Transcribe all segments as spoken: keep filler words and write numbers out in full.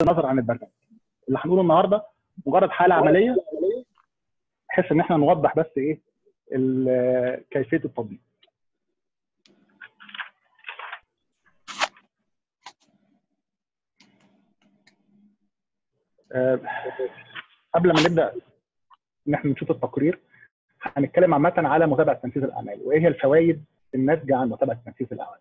النظر عن البرنامج. اللي هنقوله النهارده مجرد حاله عمليه بحيث ان احنا نوضح بس ايه كيفيه التطبيق. أه قبل ما نبدا ان احنا نشوف التقرير، هنتكلم عامه على متابعه تنفيذ الاعمال وايه هي الفوائد الناتجه عن متابعه تنفيذ الاعمال.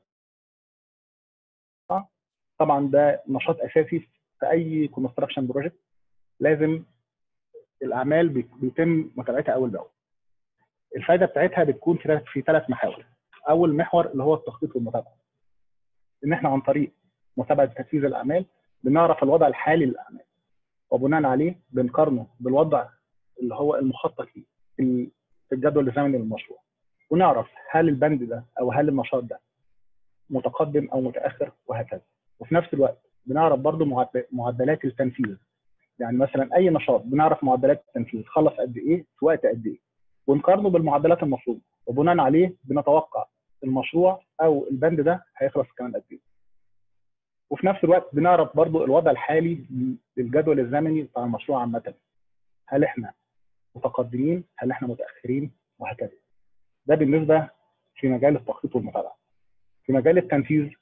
طبعا ده نشاط اساسي في اي كونستراكشن بروجكت، لازم الاعمال بيتم متابعتها اول باول. الفائده بتاعتها بتكون في في ثلاث محاور. اول محور اللي هو التخطيط والمتابعه، ان احنا عن طريق متابعه تنفيذ الاعمال بنعرف الوضع الحالي للاعمال، وبناء عليه بنقارنه بالوضع اللي هو المخطط ليه في الجدول الزمني للمشروع، ونعرف هل البند ده او هل النشاط ده متقدم او متاخر وهكذا. وفي نفس الوقت بنعرف برضو معدلات التنفيذ، يعني مثلا اي نشاط بنعرف معدلات التنفيذ خلص قد ايه في وقت قد ايه، ونقارنه بالمعدلات المطلوبه، وبناء عليه بنتوقع المشروع او البند ده هيخلص كمان قد ايه. وفي نفس الوقت بنعرف برضو الوضع الحالي للجدول الزمني بتاع المشروع عامه، هل احنا متقدمين، هل احنا متاخرين، وهكذا. ده بالنسبه في مجال التخطيط والمتابعه. في مجال التنفيذ،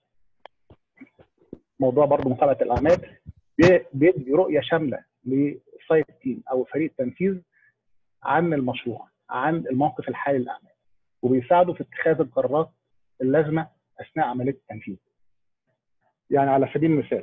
موضوع برضو متابعه الاعمال بيدي رؤيه شامله للسايت تيم او فريق التنفيذ عن المشروع، عن الموقف الحالي للاعمال، وبيساعدوا في اتخاذ القرارات اللازمه اثناء عمليه التنفيذ. يعني على سبيل المثال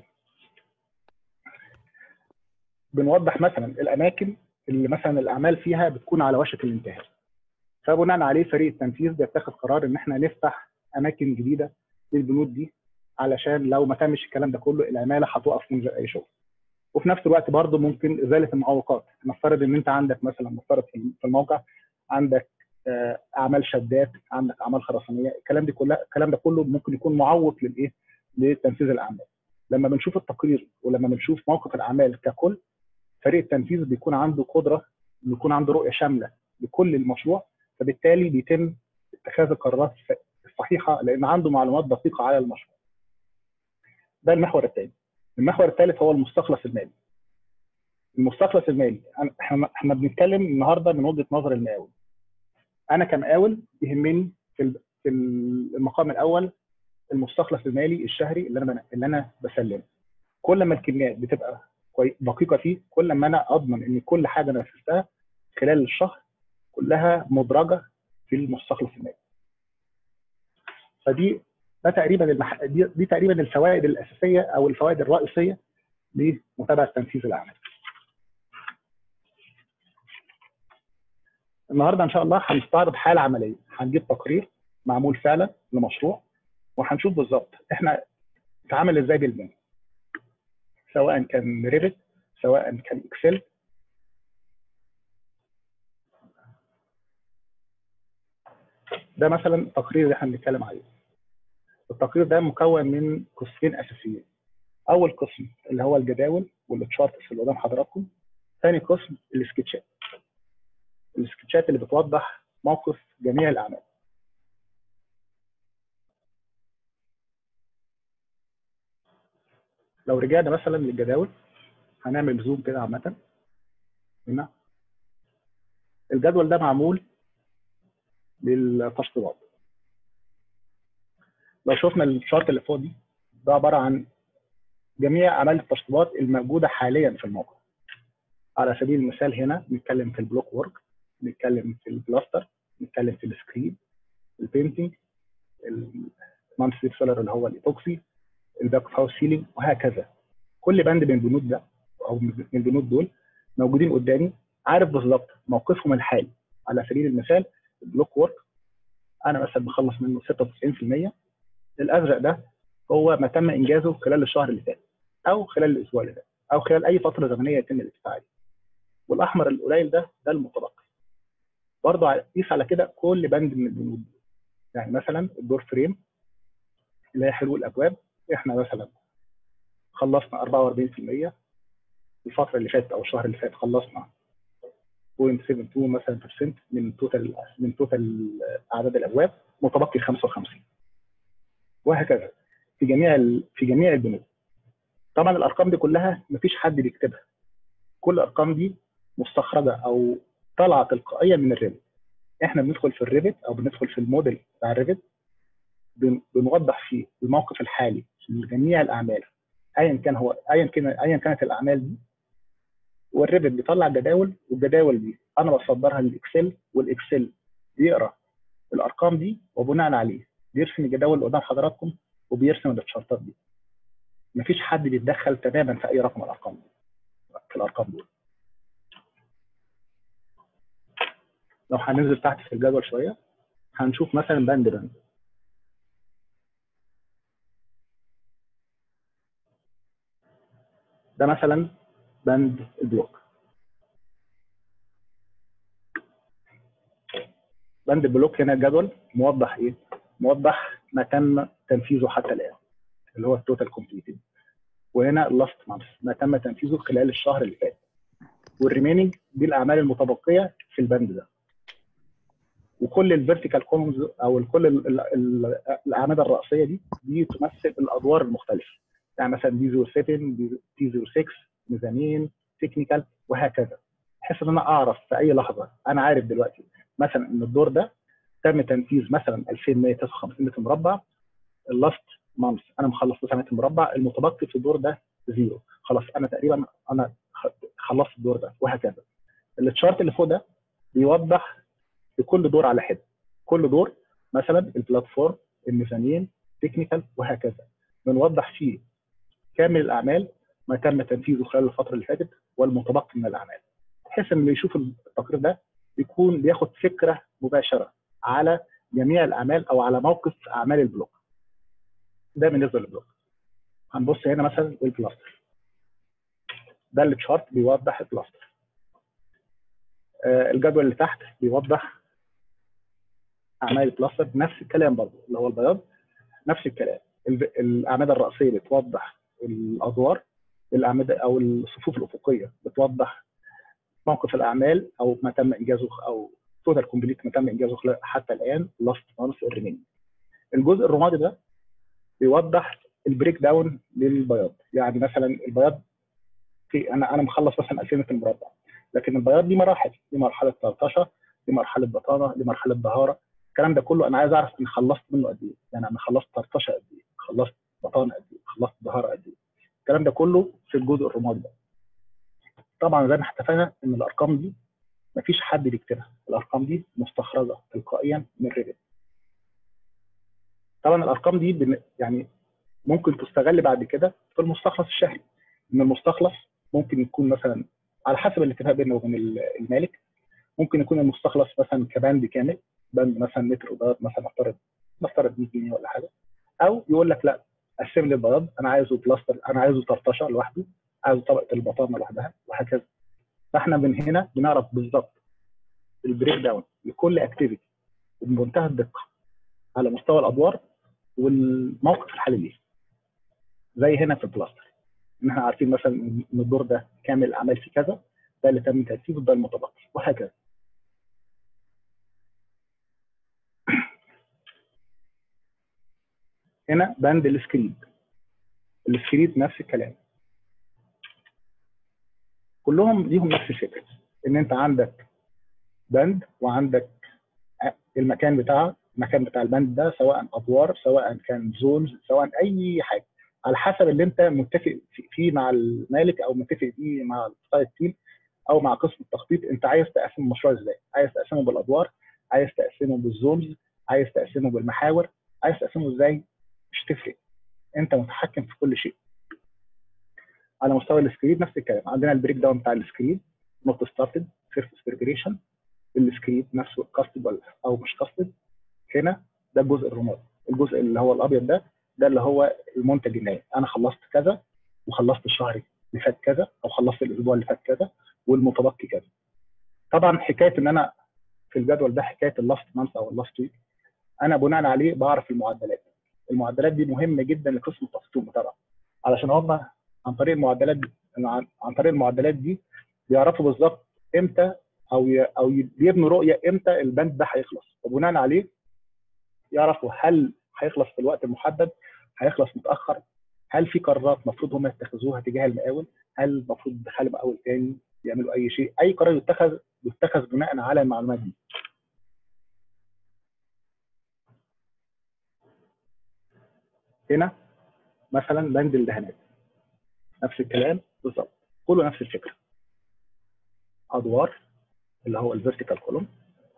بنوضح مثلا الاماكن اللي مثلا الاعمال فيها بتكون على وشك الانتهاء، فبناء عليه فريق التنفيذ بيتخذ قرار ان احنا نفتح اماكن جديده للبنود دي، علشان لو ما تمش الكلام ده كله العماله هتقف من غير اي شغل. وفي نفس الوقت برضه ممكن ازاله المعوقات. نفترض ان انت عندك مثلا نفترض في الموقع عندك اعمال شدات، عندك اعمال خرسانيه، الكلام دي كلها الكلام ده كله ممكن يكون معوق للايه؟ لتنفيذ الاعمال. لما بنشوف التقرير ولما بنشوف موقف الاعمال ككل، فريق التنفيذ بيكون عنده قدره، بيكون عنده رؤيه شامله لكل المشروع، فبالتالي بيتم اتخاذ القرارات الصحيحه لان عنده معلومات دقيقه على المشروع. ده المحور الثاني. المحور الثالث هو المستخلص المالي. المستخلص المالي احنا احنا بنتكلم النهارده من وجهه نظر المقاول. انا كمقاول يهمني في في المقام الاول المستخلص المالي الشهري اللي انا اللي انا بسلمه. كل ما الكميات بتبقى دقيقه فيه، كل ما انا اضمن ان كل حاجه انا نفذتها خلال الشهر كلها مدرجه في المستخلص المالي. فدي ده تقريبا المح... دي, دي تقريبا الفوائد الاساسيه او الفوائد الرئيسيه لمتابعه تنفيذ الاعمال. النهارده ان شاء الله هنستعرض حاله عمليه، هنجيب تقرير معمول فعلا لمشروع وهنشوف بالظبط احنا اتعامل ازاي بالبنك، سواء كان ريفت سواء كان اكسل. ده مثلا التقرير اللي احنا بنتكلم عليه. التقرير ده مكون من قسمين اساسيين. اول قسم اللي هو الجداول والتشارتس اللي قدام حضراتكم. ثاني قسم السكتشات. السكتشات اللي بتوضح موقف جميع الاعمال. لو رجعنا مثلا للجداول هنعمل زوم كده عامه. هنا الجدول ده معمول للتشطيبات. لو شفنا الشارت اللي فوق دي، ده عباره عن جميع اعمال التشطيبات الموجوده حاليا في الموقع. على سبيل المثال هنا بنتكلم في البلوك وورك، بنتكلم في البلاستر، بنتكلم في السكرين، البينتنج، المانسليب سولر اللي هو الايبوكسي، الباك هاوس سيلينج، وهكذا. كل بند من البنود ده او من البنود دول موجودين قدامي، عارف بالظبط موقفهم الحالي. على سبيل المثال البلوك وورك انا مثلا بخلص منه ستة وتسعين في المية. الازرق ده هو ما تم انجازه خلال الشهر اللي فات او خلال الاسبوع اللي فات او خلال اي فتره زمنيه يتم الاتفاق عليها. والاحمر القليل ده ده المتبقي. برضه قيس على كده كل بند من البنود. يعني مثلا الدور فريم اللي هي حلول الابواب، احنا مثلا خلصنا أربعة وأربعين في المية. الفتره اللي فاتت او الشهر اللي فات خلصنا صفر فاصلة سبعة اتنين مثلا برسنت من توتال من توتال اعداد الابواب، متبقي خمسة وخمسين، وهكذا في جميع في جميع البنود. طبعا الارقام دي كلها مفيش حد بيكتبها، كل الارقام دي مستخرجه او طالعه تلقائيا من الريفت. احنا بندخل في الريفت او بندخل في الموديل بتاع الريفت، بنوضح فيه الموقف الحالي لجميع الاعمال ايا كان هو ايا كان ايا كانت الاعمال دي، والريفت بيطلع جداول، والجداول دي انا بصدرها للاكسل، والاكسل بيقرا الارقام دي وبناء عليه بيرسم الجداول اللي قدام حضراتكم وبيرسم التشارتات دي. مفيش حد بيتدخل تماما في اي رقم الارقام دي في الارقام دول. لو هننزل تحت في الجدول شويه هنشوف مثلا بند بند ده مثلا بند البلوك. بند البلوك هنا الجدول موضح ايه؟ موضح ما تم تنفيذه حتى الان اللي هو التوتال كومبليتد، وهنا اللاست مانث ما تم تنفيذه خلال الشهر اللي فات، والريميننج دي الاعمال المتبقيه في البند ده. وكل الفيرتيكال كولومز او كل الاعمده الرئيسيه دي دي تمثل الادوار المختلفه، يعني مثلا دي صفر سبعة دي صفر ستة ميزانين تكنيكال وهكذا، بحيث ان انا اعرف في اي لحظه انا عارف دلوقتي مثلا ان الدور ده تم تنفيذ مثلا ألفين ومية وتسعة وخمسين متر مربع، اللاست مانث انا مخلص تسعة متر مربع، المتبقي في الدور ده زيرو، خلاص انا تقريبا انا خلصت الدور ده وهكذا. التشارت اللي فوق ده بيوضح لكل دور على حده، كل دور مثلا البلاتفورم الميزانين تكنيكال وهكذا، بنوضح فيه كامل الاعمال ما تم تنفيذه خلال الفتره اللي فاتت والمتبقي من الاعمال، بحيث ان اللي يشوف التقرير ده يكون بياخد فكره مباشره على جميع الاعمال او على موقف اعمال البلوك. ده بالنسبه للبلوك. هنبص هنا مثلا البلاستر، ده التشارت بيوضح البلاستر. آه الجدول اللي تحت بيوضح اعمال البلاستر، نفس الكلام برضه اللي هو البياض، نفس الكلام. الاعمده الرئيسيه بتوضح الادوار، الاعمده او الصفوف الافقيه بتوضح موقف الاعمال او ما تم انجازه او توتال كومبليت ما تم انجازه حتى الان، لاست مانث الريمينج. الجزء الرمادي ده بيوضح البريك داون للبياض، يعني مثلا البياض في انا انا مخلص مثلا ألفين متر مربع، لكن البياض دي مراحل، دي مرحله طرطشه، دي مرحله بطانه، دي مرحله بهاره، الكلام ده كله انا عايز اعرف ان خلصت منه قد ايه، يعني انا خلصت طرطشه قد ايه، خلصت بطانه قد ايه، خلصت بهاره قد ايه، الكلام ده كله في الجزء الرمادي ده. طبعا زي ما اتفقنا ان الارقام دي مفيش حد بيكتبها، الارقام دي مستخرجه تلقائيا من ريفت. طبعا الارقام دي يعني ممكن تستغل بعد كده في المستخلص الشهري، ان المستخلص ممكن يكون مثلا على حسب الاتفاق بيننا وبين المالك، ممكن يكون المستخلص مثلا كبند كامل، بند مثلا متر بياض مثلا نفترض نفترض مية جنيه ولا حاجه، او يقول لك لا قسم لي البياض انا عايزه بلاستر، انا عايزه طرطشه لوحده، عايزه طبقه البطانه لوحدها وهكذا. فاحنا من هنا بنعرف بالظبط البريك داون لكل اكتيفيتي وبمنتهى الدقه على مستوى الادوار والموقف الحالي ليه. زي هنا في البلاستر ان احنا عارفين مثلا ان الدور ده كامل الاعمال فيه كذا، ده اللي تم تنفيذه، ده المتبقي وهكذا. هنا بند السكريد، السكريد نفس الكلام، كلهم ليهم نفس الفكره، ان انت عندك بند وعندك المكان بتاعه، المكان بتاع البند ده سواء ادوار سواء كان زونز سواء اي حاجه، على حسب اللي انت متفق فيه مع المالك او متفق فيه مع السايت تيم او مع قسم التخطيط، انت عايز تقسم المشروع ازاي، عايز تقسمه بالادوار، عايز تقسمه بالزونز، عايز تقسمه بالمحاور، عايز تقسمه ازاي، مش تفرق، انت متحكم في كل شيء. على مستوى السكريد نفس الكلام، عندنا البريك داون بتاع السكريد، نوت ستارتد، سيرفيس بريبريشن، السكريد نفسه كاستد او مش كاستد. هنا ده الجزء الرمادي، الجزء اللي هو الابيض ده ده اللي هو المنتج النهائي، انا خلصت كذا وخلصت الشهر اللي فات كذا او خلصت الاسبوع اللي فات كذا والمتبقي كذا. طبعا حكايه ان انا في الجدول ده حكايه اللاست مانث او اللاست ويك، انا بناء عليه بعرف المعدلات، المعدلات دي مهمه جدا لقسم التخطيط والمتابعه، علشان هم عن طريق المعدلات دي عن طريق المعدلات دي بيعرفوا بالظبط امتى او ي... او بيبنوا رؤيه امتى البند ده هيخلص، وبناء عليه يعرفوا هل هيخلص في الوقت المحدد، هيخلص متاخر، هل في قرارات المفروض هم يتخذوها تجاه المقاول؟ هل المفروض يدخلوا مقاول تاني يعملوا اي شيء؟ اي قرار يتخذ يتخذ بناء على المعلومات دي. هنا مثلا بند الدهانات نفس الكلام بالظبط، كله نفس الفكره. ادوار اللي هو الفيرتيكال كولوم،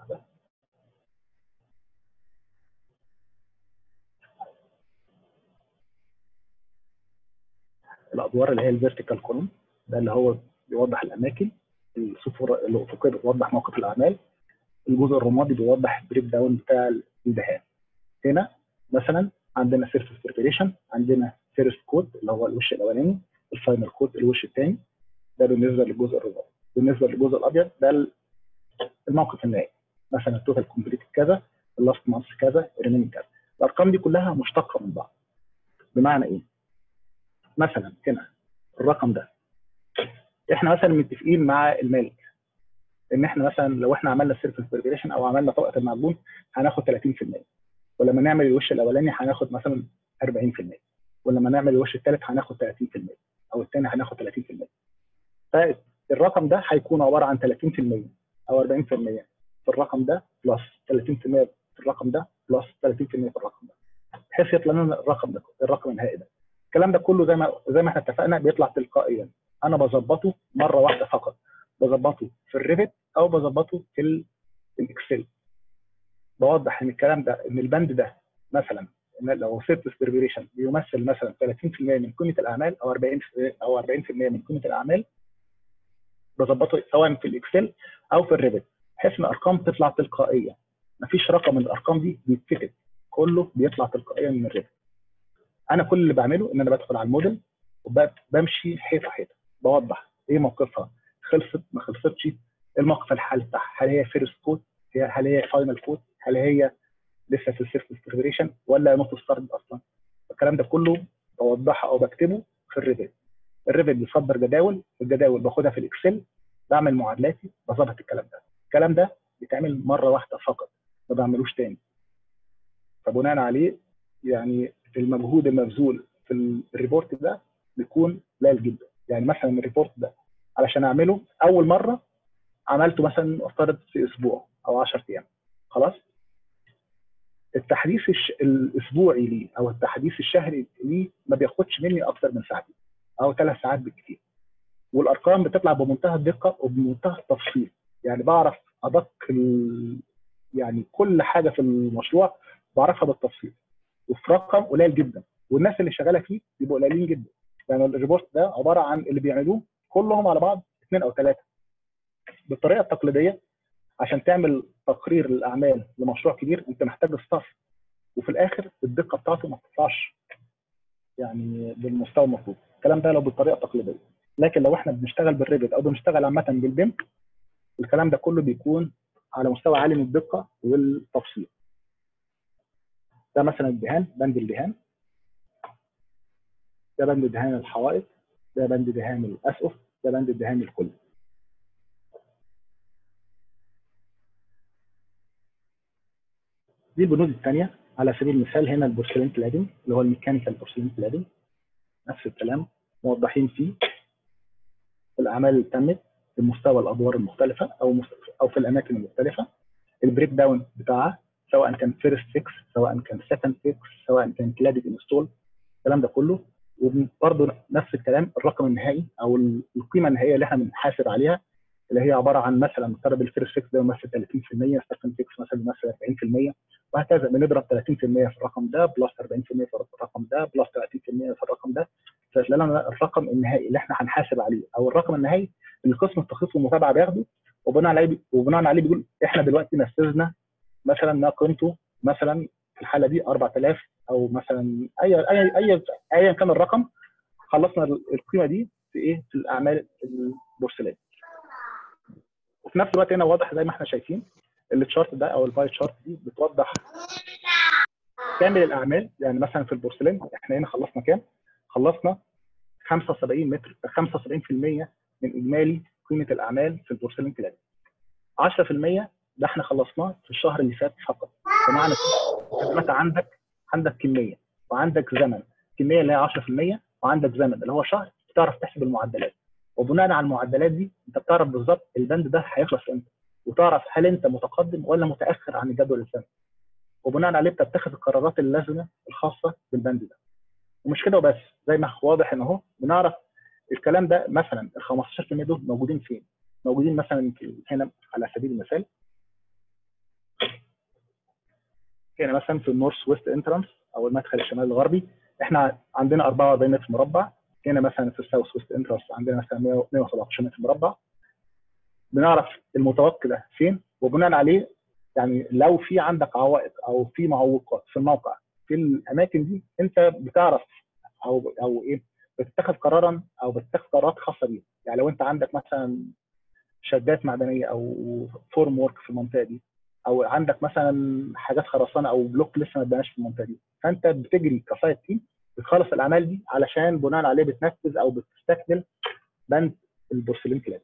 الادوار اللي هي الفيرتيكال كولوم ده اللي هو بيوضح الاماكن، الصفور الافقيه بتوضح موقف الاعمال، الجزء الرمادي بيوضح البريك داون بتاع الدهان. هنا مثلا عندنا سيرفيس بريبريشن، عندنا فيرست كود اللي هو الوش الاولاني، الفاينل كود الوش الثاني، ده بالنسبه للجزء الرمادي. بالنسبه للجزء الابيض ده الموقف النهائي، مثلا التوتال كومبليت كذا، اللاست مانث كذا، الريمينج كذا. الارقام دي كلها مشتقه من بعض. بمعنى ايه؟ مثلا هنا الرقم ده احنا مثلا متفقين مع المالك ان احنا مثلا لو احنا عملنا سيرفيس بريبريشن او عملنا طبقه المعجون هناخد ثلاثين في المية، ولما نعمل الوش الاولاني هناخد مثلا أربعين في المية، ولما نعمل الوش الثالث هناخد ثلاثين في المية، او الثاني هناخد ثلاثين في المية. فالرقم ده هيكون عباره عن ثلاثين في المية او أربعين في المية في الرقم ده بلس ثلاثين في المية في الرقم ده بلس ثلاثين في المية في الرقم ده، بحيث يطلع لنا الرقم ده الرقم النهائي ده. الكلام ده كله زي ما زي ما احنا اتفقنا بيطلع تلقائيا، انا بظبطه مره واحده فقط، بظبطه في الريفت او بظبطه في الاكسل. بوضح ان الكلام ده ان البند ده مثلا إن لو سيرفيس بريبريشن بيمثل مثلا ثلاثين في المية من قيمه الاعمال او أربعين او أربعين في المية من قيمه الاعمال، بظبطه سواء في الاكسل او في الريفت، بحيث ان الارقام تطلع تلقائيه. مفيش رقم من الارقام دي بيتكتب، كله بيطلع تلقائيا من الريفت. انا كل اللي بعمله ان انا بدخل على الموديل وبمشي حيطه حيطه، بوضح ايه موقفها، خلصت ما خلصتش، الموقف الحالي بتاعها، هل هي فيرست كود، هل هي فاينل كود، هل هي لسه في السيرفيس بريبريشن ولا نوت ستارت اصلا. الكلام ده كله بوضحه او بكتبه في الريفت. الريفت بيصدر جداول، الجداول باخدها في الاكسل، بعمل معادلاتي، بظبط الكلام ده. الكلام ده بيتعمل مره واحده فقط، ما بعملوش تاني. فبناء عليه يعني المجهود المبذول في الريبورت ده بيكون قليل جدا. يعني مثلا الريبورت ده علشان اعمله اول مره عملته مثلا افترض في اسبوع او عشرة ايام، خلاص. التحديث الاسبوعي ليه او التحديث الشهري ليه ما بياخدش مني اكثر من ساعتين او ثلاث ساعات بالكثير، والارقام بتطلع بمنتهى الدقه وبمنتهى التفصيل. يعني بعرف ادق يعني كل حاجه في المشروع بعرفها بالتفصيل وفي رقم قليل جدا، والناس اللي شغاله فيه بيبقوا قليلين جدا. يعني الريبورت ده عباره عن اللي بيعملوه كلهم على بعض اثنين او ثلاثه. بالطريقه التقليديه عشان تعمل تقرير للاعمال لمشروع كبير انت محتاج ستاف، وفي الاخر الدقه بتاعته ما بتطلعش يعني بالمستوى المطلوب. الكلام ده لو بالطريقه التقليديه، لكن لو احنا بنشتغل بالريفت او بنشتغل عامه بالبيم، الكلام ده كله بيكون على مستوى عالي من الدقه والتفصيل. ده مثلا الدهان، بند الدهان، ده بند دهان الحوائط، ده بند دهان الاسقف، ده بند دهان الكل. دي البنود الثانيه على سبيل المثال. هنا البورسلين كلادنج اللي هو الميكانيكال بورسلين كلادنج، نفس الكلام موضحين فيه الاعمال اللي تمت في مستوى الادوار المختلفه او او في الاماكن المختلفه، البريك داون بتاعها سواء كان فيرست فيكس سواء كان سكند فيكس سواء كان كلادنج انستول، الكلام ده كله. وبرضه نفس الكلام الرقم النهائي او القيمه النهائيه اللي احنا بنحاسب عليها، اللي هي عباره عن مثلا مفترض الفيرست فيكس ده يمثل ثلاثين في المية، السكند فيكس مثلا يمثل أربعين في المية، وهكذا. بنضرب ثلاثين في المية في الرقم ده بلس أربعين في المية في الرقم ده بلس ثلاثين في المية في الرقم ده، فيطلع لنا الرقم النهائي اللي احنا هنحاسب عليه، او الرقم النهائي اللي قسم التخطيط والمتابعه بياخده، وبناء عليه وبناء عليه بيقول احنا دلوقتي نفذنا مثلا ما قيمته مثلا في الحاله دي أربعة آلاف او مثلا اي اي اي ايا كان الرقم، خلصنا القيمه دي في ايه؟ في الاعمال البورسلين. وفي نفس الوقت هنا واضح زي ما احنا شايفين التشارت ده او الباي تشارت دي بتوضح كامل الاعمال. يعني مثلا في البورسلين احنا هنا خلصنا كام؟ خلصنا خمسة وسبعين متر، خمسة وسبعين في المية من اجمالي قيمه الاعمال في البورسلين كلادنج. عشرة في المية ده احنا خلصناه في الشهر اللي فات فقط. بمعنى دلوقتي عندك عندك كميه وعندك زمن. الكميه اللي هي عشرة في المية وعندك زمن اللي هو شهر، بتعرف تحسب المعدلات، وبناء على المعدلات دي انت بتعرف بالظبط البند ده هيخلص امتى، وتعرف هل انت متقدم ولا متاخر عن الجدول الزمني، وبناء عليه بتتخذ القرارات اللازمه الخاصه بالبند ده. ومش كده وبس، زي ما واضح ان اهو بنعرف الكلام ده. مثلا ال خمستاشر في المية دول موجودين فين؟ موجودين مثلا هنا على سبيل المثال، هنا مثلا في النورث ويست انترانس او المدخل الشمالي الغربي، احنا عندنا أربعة وأربعين متر مربع. هنا مثلا في الساوث ويست انترانس عندنا مثلا مية وسبعتاشر متر مربع. بنعرف المتوقع ده فين، وبناء عليه يعني لو في عندك عوائق او في معوقات في الموقع في الاماكن دي، انت بتعرف او او ايه بتتخذ قرارا او بتتخذ قرارات خاصه بيه. يعني لو انت عندك مثلا شدات معدنيه او فورم ورك في المنطقه دي، او عندك مثلا حاجات خرسانه او بلوك لسه ما اتبناش في المنطقه دي، فانت بتجري كسايت تيم بتخلص الاعمال دي علشان بناء عليه بتنفذ او بتستكمل بند البورسلين كلاب.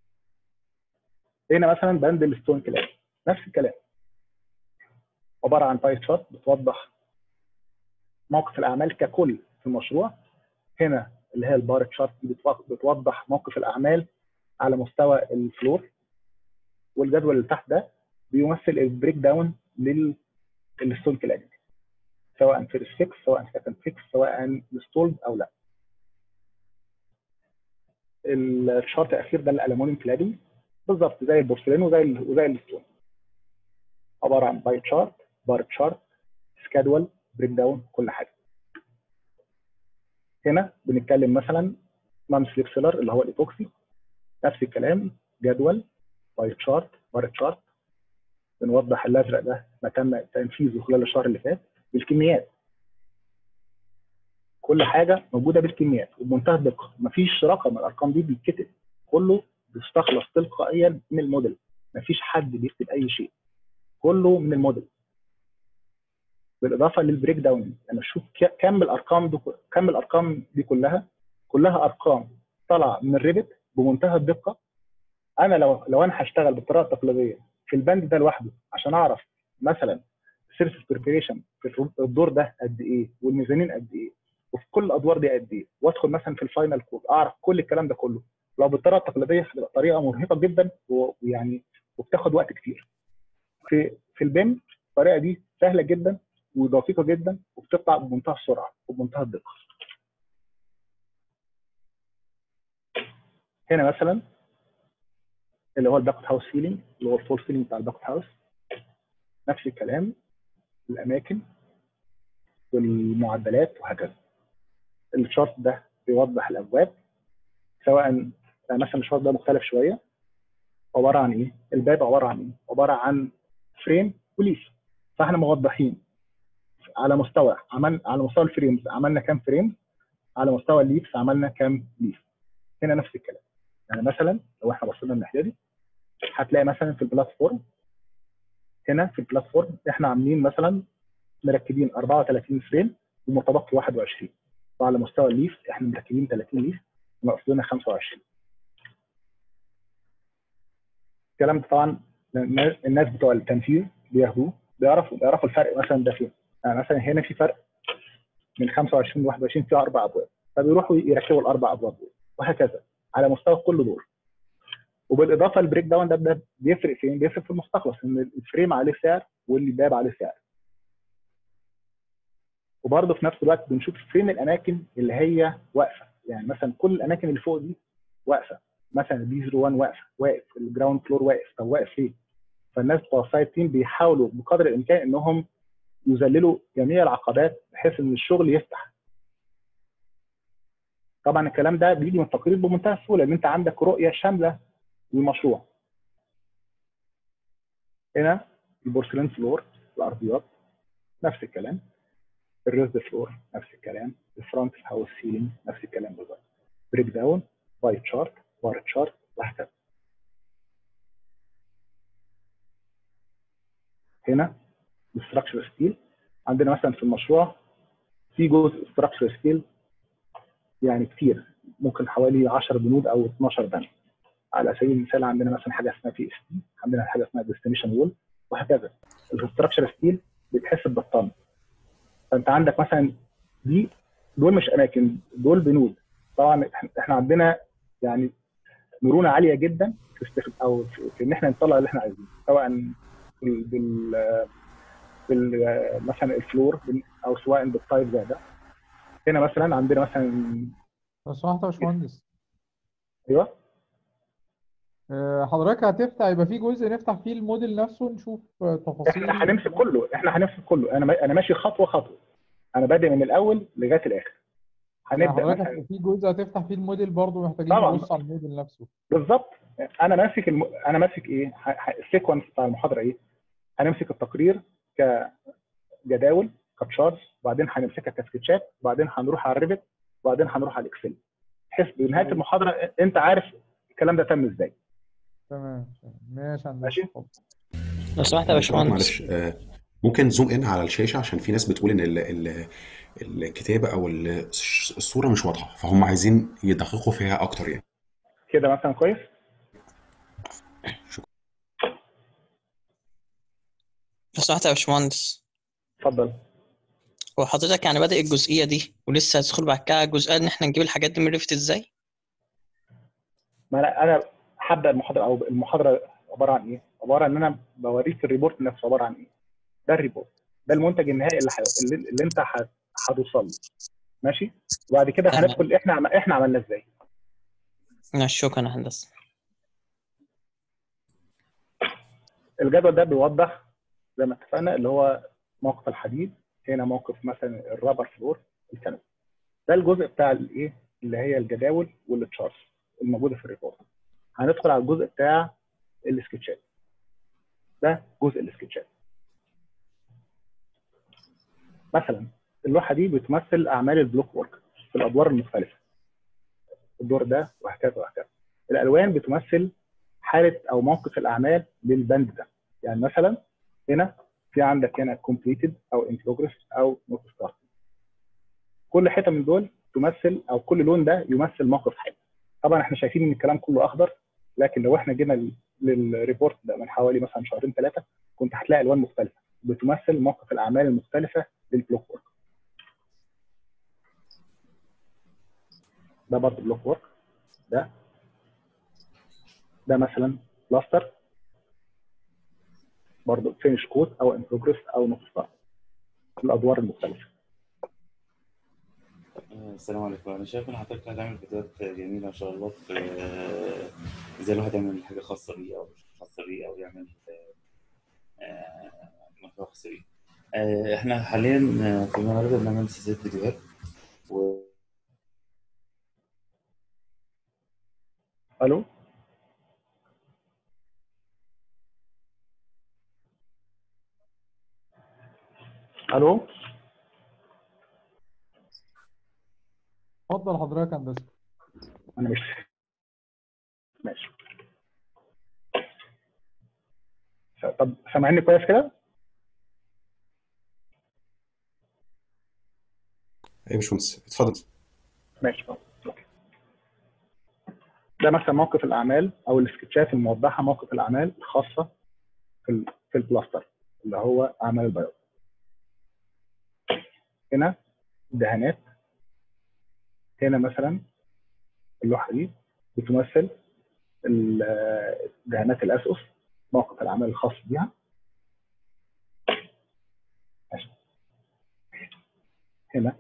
هنا مثلا بند الستون كلاب نفس الكلام، عباره عن باي تشارت بتوضح موقف الاعمال ككل في المشروع. هنا اللي هي البار تشارت دي بتوضح موقف الاعمال على مستوى الفلور، والجدول اللي تحت ده بيمثل البريك داون للستون كلاب، سواء في الفيكس سواء سكند فيكس سواء انستولد او لا. الشارت الاخير ده الالومنيوم كلابنج، بالظبط زي البورسلين وزي وزي الستون، عباره عن باي تشارت، بار تشارت، سكادول، بريك داون، كل حاجه. هنا بنتكلم مثلا نون سليب سيلر اللي هو الايبوكسي، نفس الكلام، جدول، باي تشارت، بار تشارت. بنوضح الازرق ده ما تم تنفيذه خلال الشهر اللي فات بالكميات، كل حاجه موجوده بالكميات وبمنتهى الدقه، مفيش رقم من الارقام دي بيتكتب، كله بيستخلص تلقائيا من الموديل، مفيش حد بيكتب اي شيء، كله من الموديل. بالاضافه للبريك داون، انا اشوف كم الارقام دي كم الارقام دي كلها كلها ارقام طالعه من الريبت بمنتهى الدقه. انا لو لو انا هشتغل بالطريقه التقليديه في البند ده لوحده عشان اعرف مثلا السيرفيس بريبريشن في الدور ده قد ايه والميزانين قد ايه وفي كل الادوار دي قد ايه، وادخل مثلا في الفاينل كود اعرف كل الكلام ده كله، لو بالطريقه التقليديه هتبقى طريقه مرهقه جدا ويعني وبتاخد وقت كتير. في في البيم الطريقه دي سهله جدا ودقيقه جدا وبتطلع بمنتهى السرعه وبمنتهى الدقه. هنا مثلا اللي هو الباكت هاوس سيلينج، اللي هو الفول سيلينج بتاع الباكت هاوس، نفس الكلام، الاماكن والمعدلات وهكذا. الشارت ده بيوضح الابواب، سواء مثلا الشارت ده مختلف شويه، عباره عن ايه؟ الباب عباره عن ايه؟ عباره عن فريم وليف، فاحنا موضحين على مستوى عمل على مستوى الفريمز عملنا كام فريم، على مستوى الليفز عملنا كام ليف. هنا نفس الكلام، يعني مثلا لو احنا بصينا الناحيه دي هتلاقي مثلا في البلاتفورم، هنا في البلاتفورم احنا عاملين مثلا مركبين أربعة وثلاثين فريم ومتبقي واحد وعشرين، وعلى مستوى الليف احنا مركبين ثلاثين ليف وناقص لنا خمسة وعشرين. الكلام ده طبعا الناس بتوع التنفيذ بياخدوه، بيعرفوا بيعرفوا الفرق مثلا ده فين. يعني مثلا هنا في فرق من خمسة وعشرين ل واحد وعشرين فيها اربع ابواب، فبيروحوا يركبوا الاربع ابواب دول وهكذا على مستوى كل دور. وبالاضافه البريك داون ده, ده بيفرق فين؟ بيفرق في المستخلص، ان الفريم عليه سعر والباب عليه سعر. وبرضه في نفس الوقت بنشوف فين الاماكن اللي هي واقفه، يعني مثلا كل الاماكن اللي فوق دي واقفه، مثلا بي صفر واحد واقف واقف الجراوند فلور واقف، طب واقف ليه؟ فالناس بتوع السايت تيم بيحاولوا بقدر الامكان انهم يذللوا جميع العقبات بحيث ان الشغل يفتح. طبعا الكلام ده بيجي من التقرير بمنتهى السهوله، ان انت عندك رؤيه شامله للمشروع. هنا البورسلين فلور، الارضيات نفس الكلام، الريزد فلور نفس الكلام، الفرونت هاوس سيلينج نفس الكلام بالظبط، بريك داون، باي تشارت، بار تشارت وهكذا. هنا الستراكشر ستيل، عندنا مثلا في المشروع في جزء ستراكشر ستيل يعني كتير، ممكن حوالي عشرة بنود او اتناشر بند. على سبيل المثال عندنا مثلا حاجه اسمها في اس تي، عندنا حاجه اسمها ديستنيشن وول وهكذا. الستراكشر ستيل بيتحسب بالطن، فانت عندك مثلا دي دول مش اماكن، دول بنود. طبعا احنا عندنا يعني مرونه عاليه جدا في استخدام او في, في ان احنا نطلع اللي احنا عايزينه، سواء بال, بال, بال مثلا الفلور او سواء بالتايب زي ده. هنا مثلا عندنا مثلا لو سمحت يا باشمهندس، ايوه آه، حضرتك هتفتح، يبقى في جزء نفتح فيه الموديل نفسه نشوف آه، احنا تفاصيل. هنمسك كله، احنا هنمسك كله. انا ما- انا ماشي خطوه خطوه، انا بادئ من الاول لغايه الاخر. يعني هنبدا حضرتك مثلا. هتبقى في جزء هتفتح فيه الموديل برضه، محتاجين طبعا نبص على الموديل نفسه. بالظبط. انا ماسك الم... انا ماسك ايه ه- ه- السيكونس بتاع المحاضره ايه. هنمسك التقرير كجداول كتشارتس، وبعدين هنمسكها كسكتشات، وبعدين هنروح على الريفت، وبعدين هنروح على الاكسل، بحيث بنهايه المحاضره انت عارف الكلام ده تم ازاي. تمام تمام. ماشي يا هندسه، ماشي. اتفضل. لو سمحت يا لو سمحت باشمهندس. معلش، آه، ممكن زوم ان على الشاشة عشان في ناس بتقول ان ال ال الكتابة او ال- الصورة مش واضحة، فهم عايزين يدققوا فيها اكتر يعني. كده مثلا كويس. شكرا. لو سمحت يا باشمهندس، اتفضل. هو حضرتك يعني بادئ الجزئية دي ولسه هتدخل بعد كده على الجزئية ان احنا نجيب الحاجات دي من ريفت ازاي؟ ما انا انا هبدا المحاضره، او المحاضره عباره عن ايه؟ عباره عن ان انا بوريك الريبورت نفسه عباره عن ايه. ده الريبورت، ده المنتج النهائي اللي, حي... اللي, اللي انت ه- هتوصل له. ماشي. وبعد كده تمام. هندخل احنا عم... احنا عملنا ازاي. ماشي، شكرا يا هندسة. الجدول ده بيوضح زي ما اتفقنا اللي هو موقف الحديد، هنا موقف مثلا الرابر فلور، الكلام ده الجزء بتاع الايه اللي هي الجداول والتشارتس الموجوده في الريبورت. هندخل على الجزء بتاع السكتشات، ده جزء السكتشات. مثلا اللوحه دي بتمثل اعمال البلوك ورك في الادوار المختلفه، الدور ده وهكذا وهكذا. الالوان بتمثل حاله او موقف الاعمال للبند ده. يعني مثلا هنا في عندك هنا completed او in progress او not started. كل حته من دول تمثل، او كل لون ده يمثل موقف حاجه. طبعا احنا شايفين ان الكلام كله اخضر، لكن لو احنا جينا للريبورت ده من حوالي مثلا شهرين ثلاثه، كنت هتلاقي الوان مختلفه بتمثل موقف الاعمال المختلفه للبلوك ورك. ده برضه بلوك ورك. ده ده مثلا بلاستر، برضه فينش كود او ان بروجريس او نوت ستارت، الادوار المختلفه. السلام عليكم. انا شايف ان حضرتك هتعمل فيديوهات جميله ان شاء الله، في ازاي الواحد يعمل حاجه خاصه بيه او مش خاصه بيه، او يعمل آه، محتوى خاص بيه. آه، احنا حاليا في مرحله بنعمل سلسله فيديوهات و الو. الو. اتفضل حضرتك يا هندسه. انا مش ماشي. طب سامعني كويس كده؟ ايه يا باشمهندس، اتفضل. ماشي. أوكي. ده مثلا موقف الاعمال او السكتشات الموضحه، موقف الاعمال الخاصه في ال في البلاستر اللي هو اعمال البياض. هنا دهانات. هنا مثلا اللوحه دي بتمثل ال- دهانات الاسقف، موقف الاعمال الخاص بيها. ماشي. هنا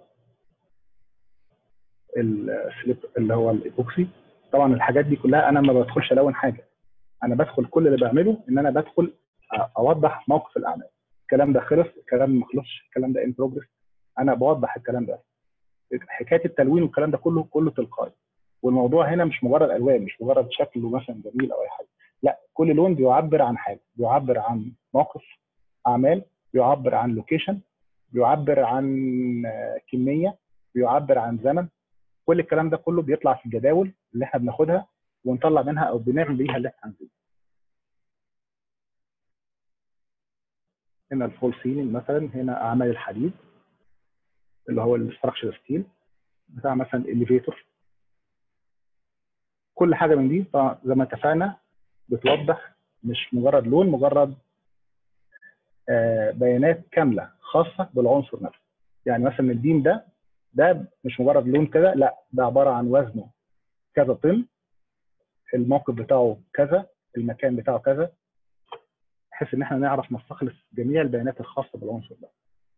السليب اللي هو الايبوكسي. طبعا الحاجات دي كلها انا ما بدخلش الون حاجه، انا بدخل كل اللي بعمله ان انا بدخل اوضح موقف الاعمال. الكلام ده خلص، الكلام ما خلصش، الكلام ده ان بروجرس، انا بوضح الكلام ده. حكايه التلوين والكلام ده كله كله تلقائي. والموضوع هنا مش مجرد الوان، مش مجرد شكل مثلا جميل او اي حاجه، لا، كل لون بيعبر عن حاجه، بيعبر عن موقف اعمال، بيعبر عن لوكيشن، بيعبر عن كميه، بيعبر عن زمن. كل الكلام ده كله بيطلع في الجداول اللي احنا بناخدها ونطلع منها او بنعمل بيها اللي احنا عايزينه. هنا الفول سيلينج مثلا، هنا اعمال الحديد اللي هو الاستراكشر ستيل بتاع مثلا الاليفيتور. كل حاجه من دي طبعا زي ما اتفقنا بتوضح مش مجرد لون، مجرد آه بيانات كامله خاصه بالعنصر نفسه. يعني مثلا البيم ده ده مش مجرد لون كده، لا ده عباره عن وزنه كذا طن، الموقف بتاعه كذا، المكان بتاعه كذا، بحيث ان احنا نعرف نستخلص جميع البيانات الخاصه بالعنصر ده.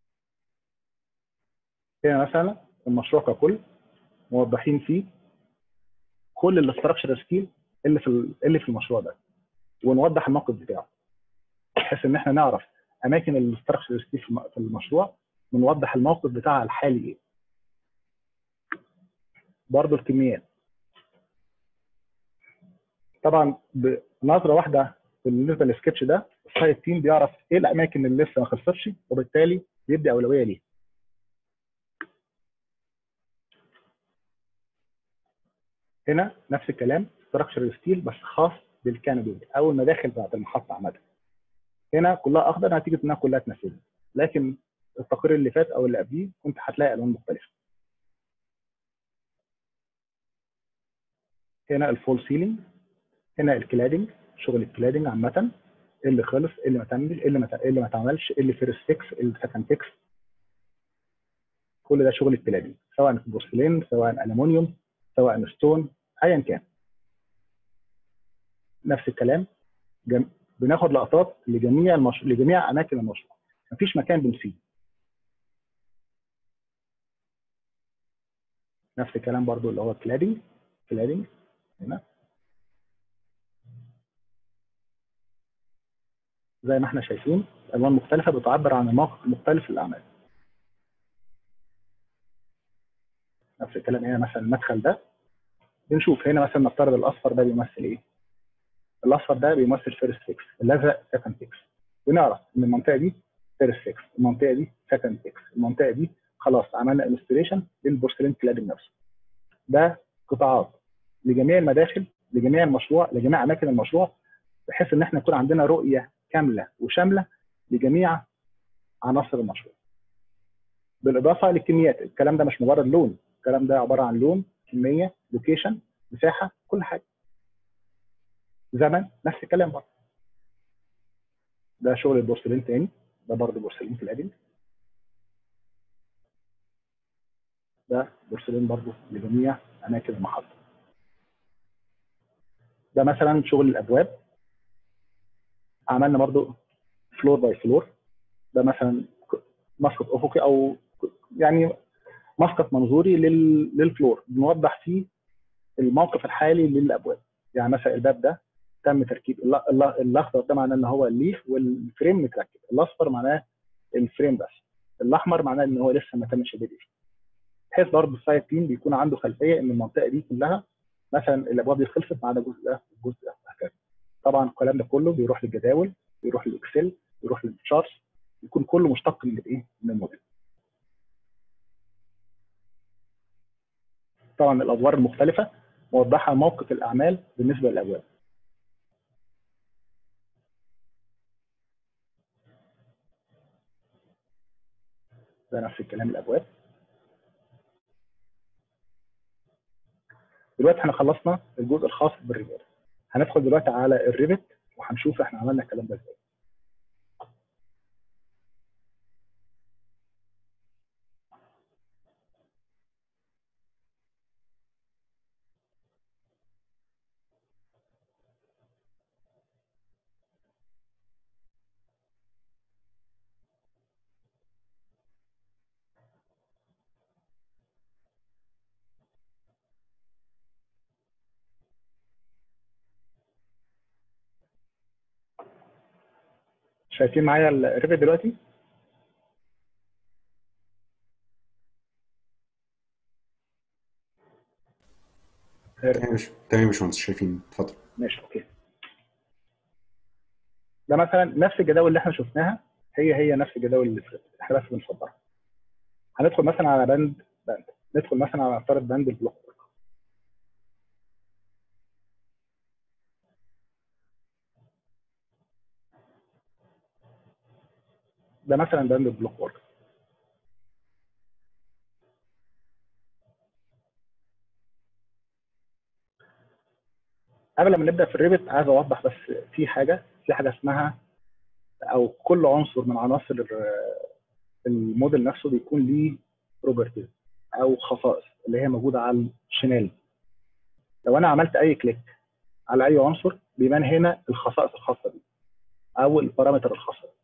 هنا مثلا المشروع ككل موضحين فيه كل الاستراكشر ستيل اللي في اللي في المشروع ده، ونوضح الموقف بتاعه بحيث ان احنا نعرف اماكن الاستراكشر ستيل في المشروع، ونوضح الموقف بتاعها الحالي ايه. برضه الكميات طبعا بنظره واحده بالنسبه للسكتش ده، السايت تيم بيعرف ايه الاماكن اللي لسه ما خلصتش، وبالتالي بيدي اولويه ليها. هنا نفس الكلام ستراكشر ستيل بس خاص بالكانوبي او المداخل بتاعت المحطه عامه. هنا كلها اخضر نتيجه انها كلها تنفيذ، لكن التقرير اللي فات او اللي قبليه كنت هتلاقي الوان مختلفه. هنا الفول سيلينج، هنا الكلادنج، شغل الكلادنج عامه، اللي خلص، اللي ما تم، اللي ما اللي ما اتعملش، اللي فيرست فيكس، اللي سكند فيكس، كل ده شغل الكلادنج، سواء بورسلين، سواء الومنيوم، سواء ستون، ايا كان. نفس الكلام جم... بناخد لقطات لجميع المش... لجميع اماكن المشروع، مفيش مكان بنسيه. نفس الكلام برضو اللي هو كلادنج، كلادنج هنا زي ما احنا شايفين الوان مختلفه بتعبر عن الموقف المختلف للاعمال. نفس الكلام هنا مثلا المدخل ده بنشوف هنا مثلا نفترض الاصفر ده بيمثل ايه؟ الاصفر ده بيمثل فيرست فيكس، الازرق سكند فيكس، ونعرف ان المنطقه دي فيرست فيكس، المنطقه دي سكند فيكس، المنطقه دي خلاص عملنا انستليشن للبورسلين كلادنج نفسه. ده قطاعات لجميع المداخل، لجميع المشروع، لجميع اماكن المشروع، بحيث ان احنا يكون عندنا رؤيه كامله وشامله لجميع عناصر المشروع. بالاضافه للكميات، الكلام ده مش مجرد لون، الكلام ده عباره عن لون، كميه، لوكيشن، مساحه، كل حاجه. زمن نفس الكلام برضه. ده شغل البورسلين تاني، ده برضه بورسلين كلادنج، ده بورسلين برضه لجميع اماكن المحطه. ده مثلا شغل الابواب، عملنا برضه فلور باي فلور. ده مثلا مسقط افقي او يعني مسقط منظوري لل... للفلور، بنوضح فيه الموقف الحالي للابواب. يعني مثلا الباب ده تم تركيب، الاخضر ده معناه ان هو الليف والفريم متركب، الاصفر معناه الفريم بس، الاحمر معناه ان هو لسه ما تمش البدء فيه. بحيث برضه السايت تيم بيكون عنده خلفيه ان المنطقه دي كلها مثلا الابواب دي خلصت ما عدا الجزء ده والجزء ده وهكذا. طبعا الكلام ده كله بيروح للجداول، بيروح للاكسل، بيروح للتشارتس، يكون كله مشتق من الايه؟ من الموديل. طبعا الادوار المختلفه موضحه موقف الاعمال بالنسبه للابواب. ده نفس الكلام الابواب. دلوقتي احنا خلصنا الجزء الخاص بالريفت، هندخل دلوقتي على الريفت وهنشوف احنا عملنا الكلام ده ازاي. شايفين معايا الريفت دلوقتي؟ تمام يا باشا، تمام يا باشمهندس، شايفين، اتفضل. ماشي اوكي. ده مثلا نفس الجداول اللي احنا شفناها، هي هي نفس الجداول اللي فاتت، احنا بس بنصدرها. هندخل مثلا على بند بند ندخل مثلا على نفترض بند البلوك. ده مثلا بند البلوك وورك. قبل ما نبدا في الريفت عايز اوضح بس في حاجه في حاجه اسمها، او كل عنصر من عناصر الموديل نفسه بيكون ليه بروبرتيز. او خصائص اللي هي موجوده على الشمال. لو انا عملت اي كليك على اي عنصر بيبان هنا الخصائص الخاصه بيه او البارامتر الخاصه بيه.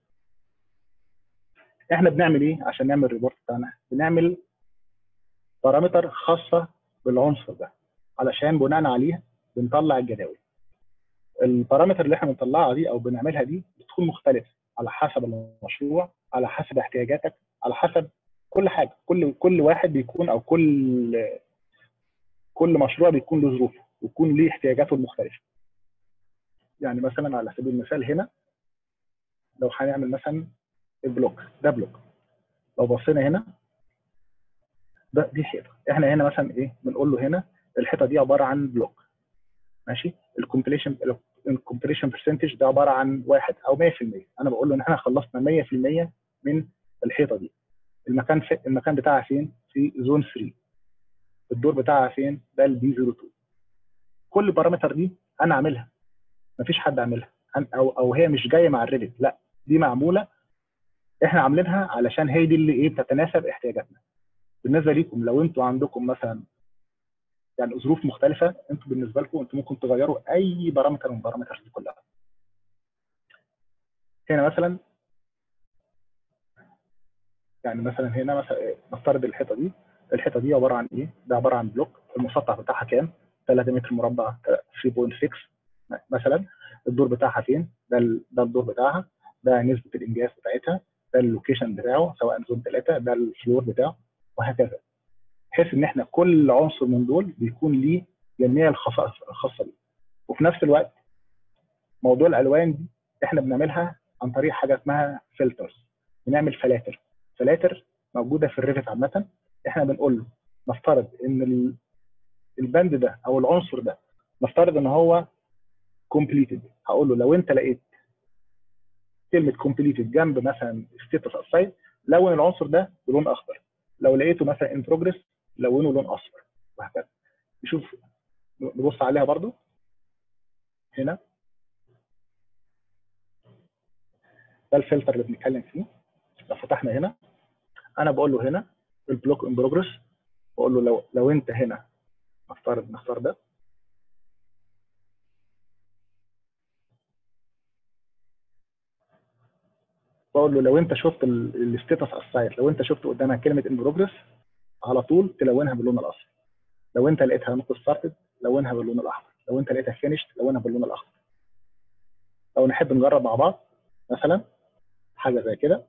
احنا بنعمل ايه عشان نعمل الريبورت بتاعنا؟ بنعمل بارامتر خاصه بالعنصر ده علشان بناء عليها بنطلع الجداول. البارامتر اللي احنا بنطلعها دي او بنعملها دي بتكون مختلفه على حسب المشروع، على حسب احتياجاتك، على حسب كل حاجه. كل كل واحد بيكون او كل كل مشروع بيكون له ظروفه ويكون ليه احتياجاته المختلفه. يعني مثلا على سبيل المثال هنا لو هنعمل مثلا البلوك ده بلوك، لو بصينا هنا ده دي حيطه. احنا هنا مثلا ايه بنقول له هنا الحيطه دي عباره عن بلوك، ماشي. الكومبليشن الكومبليشن برسنتج ده عباره عن واحد او مية في المية. انا بقول له ان احنا خلصنا مية في المية من الحيطه دي. المكان في المكان بتاعها فين؟ في زون ثلاثة. الدور بتاعها فين؟ ده البي صفر اتنين. كل بارامتر دي انا عاملها، مفيش حد عاملها او او هي مش جايه مع الريفت، لا دي معموله احنا عاملينها علشان هي دي اللي ايه بتتناسب احتياجاتنا. بالنسبه ليكم لو انتوا عندكم مثلا يعني ظروف مختلفه، انتوا بالنسبه لكم انتوا ممكن تغيروا اي بارامتر من البارامترز دي كلها. هنا مثلا يعني مثلا هنا مثلا نفترض الحيطه دي، الحيطه دي عباره عن ايه؟ ده عباره عن بلوك، المسطح بتاعها كام؟ ثلاثة متر مربع ثلاثة فاصلة ستة مثلا. الدور بتاعها فين؟ ده ده الدور بتاعها، ده نسبه الانجاز بتاعتها، ده اللوكيشن بتاعه سواء زون ثلاثة، ده الفلور بتاعه وهكذا. بحيث ان احنا كل عنصر من دول بيكون ليه جميع الخصائص الخاصه بيه. وفي نفس الوقت موضوع الالوان دي احنا بنعملها عن طريق حاجه اسمها فلترز. بنعمل فلاتر فلاتر موجوده في الريفت عامه. احنا بنقول له نفترض ان البند ده او العنصر ده نفترض ان هو كومبليتد. هقول له لو انت لقيت كلمه كومبليتد جنب مثلا ستيتس اسايد لون العنصر ده بلون اخضر، لو لقيته مثلا ان بروجريس لونه لون اصفر وهكذا. نشوف نبص عليها برضو هنا. ده الفلتر اللي بنتكلم فيه. لو فتحنا هنا انا بقول له هنا البلوك ان بروجريس، بقول له لو لو انت هنا نفترض نختار ده، بقول له لو انت شفت الستيتس اسايد، لو انت شفت قدامها كلمه ان بروجريس على طول تلونها باللون الاصفر. لو انت لقيتها نوت ستارتد لونها باللون الاحمر. لو انت لقيتها فينيشد لونها باللون الاخضر. لو نحب نجرب مع بعض مثلا حاجه زي كده،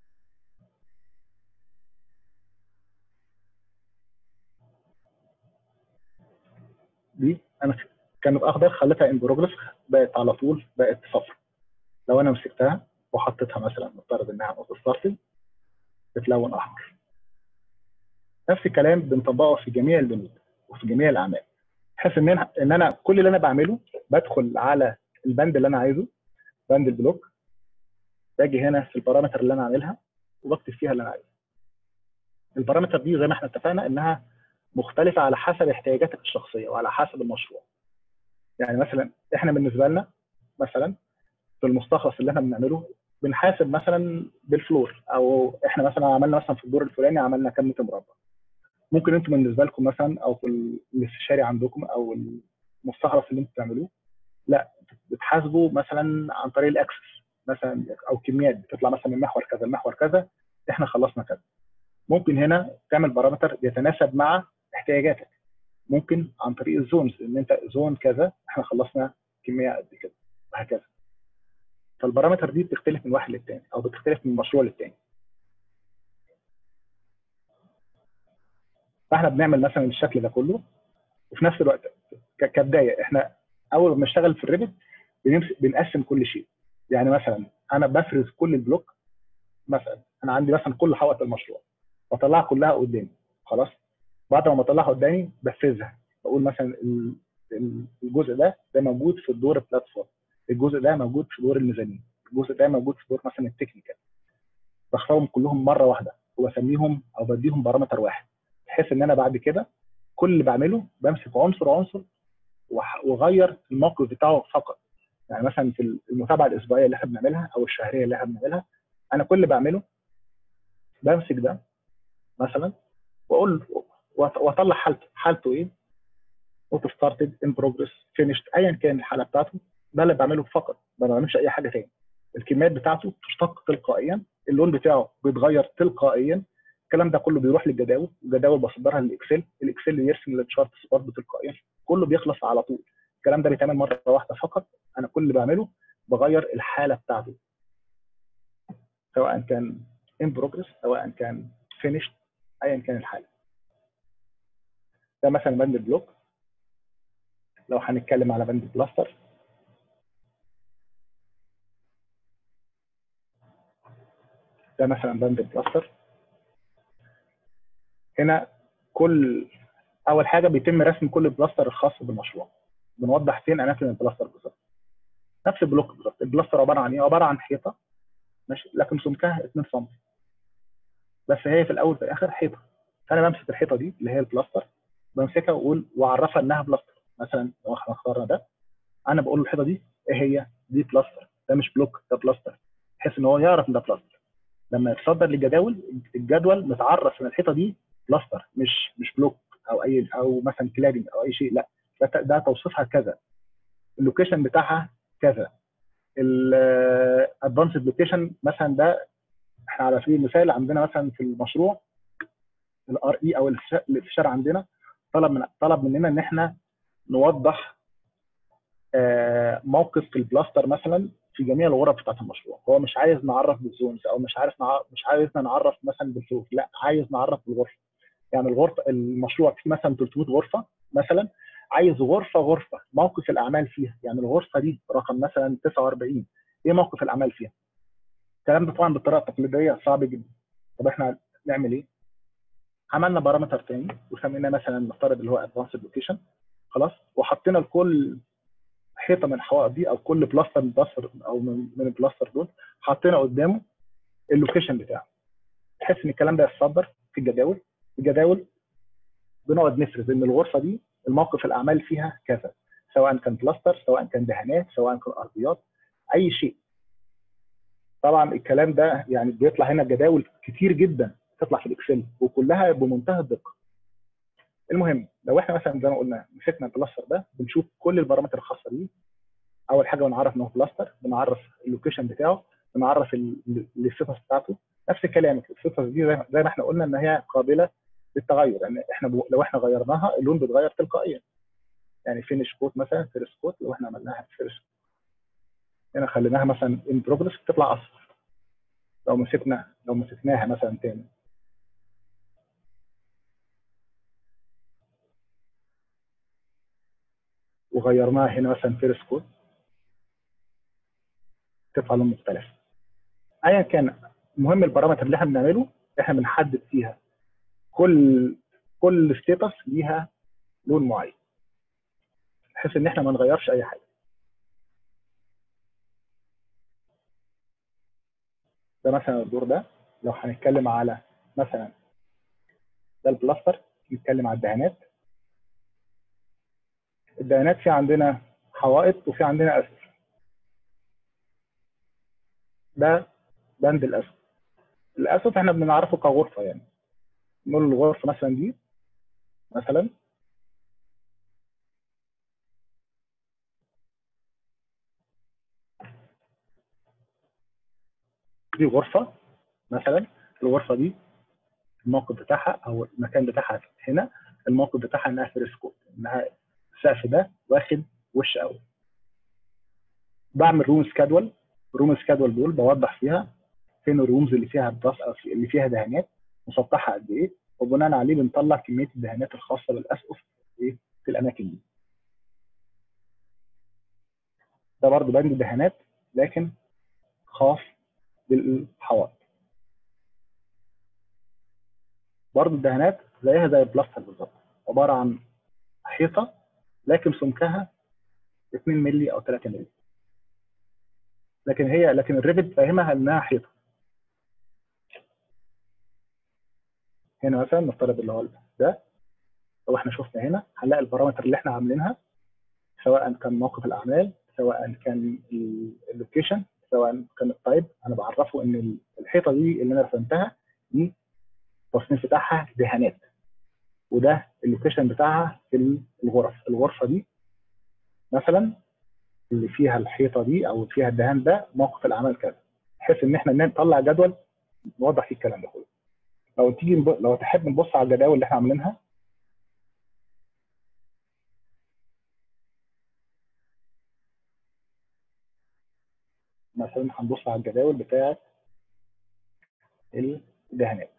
دي انا كانت اخضر خليتها ان بروجريس بقت على طول بقت صفر. لو انا مسكتها وحطيتها مثلا نفترض انها نوت ستارتد بتلون احمر. نفس الكلام بنطبقه في جميع البنود وفي جميع الاعمال، بحيث ان انا ان انا كل اللي انا بعمله بدخل على البند اللي انا عايزه، بند البلوك، باجي هنا في البارامتر اللي انا عاملها وبكتب فيها اللي انا عايزه. البارامتر دي زي ما احنا اتفقنا انها مختلفه على حسب احتياجاتك الشخصيه وعلى حسب المشروع. يعني مثلا احنا بالنسبه لنا مثلا في المستخلص اللي احنا بنعمله بنحاسب مثلا بالفلور، او احنا مثلا عملنا مثلا في الدور الفلاني عملنا كام متر مربع. ممكن انتم بالنسبه لكم مثلا او في الاستشاري عندكم او المستخلص اللي انتم بتعملوه لا بتحاسبوا مثلا عن طريق الاكسس مثلا او كميات بتطلع مثلا من محور كذا لمحور كذا احنا خلصنا كذا. ممكن هنا تعمل بارامتر يتناسب مع احتياجاتك. ممكن عن طريق الزونز ان انت زون كذا احنا خلصنا كميه قد كده وهكذا. فالبارامتر دي بتختلف من واحد للتاني او بتختلف من مشروع للتاني. فاحنا بنعمل مثلا الشكل ده كله، وفي نفس الوقت كبدايه احنا اول ما بنشتغل في الريفت بنقسم كل شيء. يعني مثلا انا بفرز كل البلوك، مثلا انا عندي مثلا كل حوائط المشروع بطلعها كلها قدامي خلاص. بعد ما بطلعها قدامي بفرزها، بقول مثلا الجزء ده ده موجود في الدور البلاتفورم، الجزء ده موجود في دور الميزانيه، الجزء ده موجود في دور مثلا التكنيكال. بختارهم كلهم مره واحده وبسميهم او بديهم بارامتر واحد، بحيث ان انا بعد كده كل اللي بعمله بمسك عنصر عنصر واغير الموقف بتاعه فقط. يعني مثلا في المتابعه الاسبوعيه اللي احنا بنعملها او الشهريه اللي احنا بنعملها، انا كل اللي بعمله بمسك ده مثلا واقول واطلع حالته حالته ايه، اوتو ستارتد، ان بروجرس، فينيشد، ايا كان الحاله بتاعته. ده اللي بعمله فقط، ما بعملش اي حاجه تاني. الكميات بتاعته تشتق تلقائيا، اللون بتاعه بيتغير تلقائيا. الكلام ده كله بيروح للجداول، الجداول بصدرها للاكسل، الاكسل يرسم التشارتس برضه تلقائيا، كله بيخلص على طول. الكلام ده بيتعمل مره واحده فقط. انا كل اللي بعمله بغير الحاله بتاعته، سواء كان ان بروجرس سواء كان فينيشد، ايا كان الحاله. ده مثلا بند البلوك. لو هنتكلم على بند البلاستر، ده مثلا بند البلاستر. هنا كل اول حاجه بيتم رسم كل بلاستر الخاص بالمشروع، بنوضح فين اماكن البلاستر بالظبط. نفس البلوك بالظبط. البلاستر عباره عن ايه؟ عباره عن حيطه ماشي، لكن سمكها اتنين سم، بس هي في الاول في الاخر حيطه. فانا بمسك الحيطه دي اللي هي البلاستر، بمسكها واقول واعرفها انها بلاستر. مثلا لو احنا اخترنا ده، انا بقول له الحيطه دي ايه هي؟ دي بلاستر، ده مش بلوك، ده بلاستر، بحيث ان هو يعرف ان ده بلاستر. لما يتصدر للجداول، الجدول متعرف ان الحيطه دي بلاستر، مش مش بلوك او اي او مثلا كلادنج او اي شيء، لا، ده, ده توصيفها كذا، اللوكيشن بتاعها كذا. الادفانسد لوكيشن مثلا، ده احنا على سبيل المثال عندنا مثلا في المشروع الار اي او الاستشاره عندنا طلب من طلب مننا ان احنا نوضح موقف البلاستر مثلا في جميع الغرف بتاعت المشروع. هو مش عايز نعرف بالزونز، او مش عارف نعرف مش عايزنا نعرف مثلا بالفلوس، لا، عايز نعرف بالغرفه. يعني الغرفه المشروع فيه مثلا تلتمية غرفه مثلا، عايز غرفه غرفه موقف الاعمال فيها. يعني الغرفه دي رقم مثلا تسعة واربعين، ايه موقف الاعمال فيها؟ الكلام ده طبعا بالطريقه التقليديه صعب جدا. طب احنا نعمل ايه؟ عملنا بارامتر تاني وسميناه مثلا نفترض اللي هو ادفانسد لوكيشن، خلاص، وحطينا لكل حيطه من الحوائط دي او كل بلاستر من بلاستر او من من البلاستر دول حطينا قدامه اللوكيشن بتاعه، بحيث ان الكلام ده يتصدر في الجداول. الجداول بنقعد نفرض ان الغرفه دي الموقف الاعمال فيها كذا، سواء كان بلاستر، سواء كان دهانات، سواء كان ارضيات، اي شيء. طبعا الكلام ده يعني بيطلع هنا جداول كتير جدا تطلع في الاكسل، وكلها بمنتهى الدقه. المهم لو احنا مثلا زي ما قلنا مسكنا البلاستر ده، بنشوف كل البرامتر الخاصه بيه. اول حاجه بنعرف ان هو بلاستر، بنعرف اللوكيشن بتاعه، بنعرف الصفه بتاعته. نفس الكلام، الصفه دي زي ما احنا قلنا ان هي قابله للتغير، يعني احنا لو احنا غيرناها اللون بيتغير تلقائيا. يعني فينش كوت مثلا، فيرست كوت، لو احنا عملناها فيرست هنا خليناها مثلا ان بروجرس تطلع اصفر. لو مسكنا لو مسكناها مثلا تاني وغيرناها هنا مثلا فيرست كوت، تطلع لون مختلف. ايا كان، المهم البارامتر اللي احنا بنعمله احنا بنحدد فيها كل كل ستيتس ليها لون معين، بحيث ان احنا ما نغيرش اي حاجه. ده مثلا الدور ده. لو هنتكلم على مثلا ده البلاستر، نتكلم على الدهانات. الدهانات في عندنا حوائط وفي عندنا اسقف. ده بند الاسقف. الاسقف احنا بنعرفه كغرفه، يعني نقول الغرفه مثلا دي مثلا دي غرفه مثلا. الغرفه دي الموقف بتاعها او المكان بتاعها هنا، الموقف بتاعها انها فريسكو، انها السقف ده واخد وش قوي. بعمل روم سكادول. روم سكادول دول بوضح فيها فين الرومز اللي فيها بلاس او اللي فيها دهانات، مسطحها قد ايه، وبناء عليه بنطلع كميه الدهانات الخاصه بالاسقف ايه في الاماكن دي. ده برضه بند دهانات لكن خاص بالحوائط. برضه الدهانات زيها زي البلاستر بالظبط، عباره عن حيطه لكن سمكها اتنين مللي او تلاتة مللي، لكن هي لكن الريفت فاهمها انها حيطه. هنا مثلا نفترض اللي هو ده، لو احنا شفنا هنا هنلاقي البارامتر اللي احنا عاملينها، سواء كان موقف الاعمال، سواء كان اللوكيشن، سواء كان التايب. انا بعرفه ان الحيطه دي اللي انا رسمتها دي التصنيف بتاعها دهانات. وده اللوكيشن بتاعها في الغرف. الغرفه دي مثلا اللي فيها الحيطه دي او فيها الدهان ده موقف الاعمال كذا، بحيث ان احنا نطلع جدول نوضح فيه الكلام ده كله. لو تيجي نب... لو تحب نبص على الجداول اللي احنا عاملينها، مثلا هنبص على الجداول بتاعه الدهانات.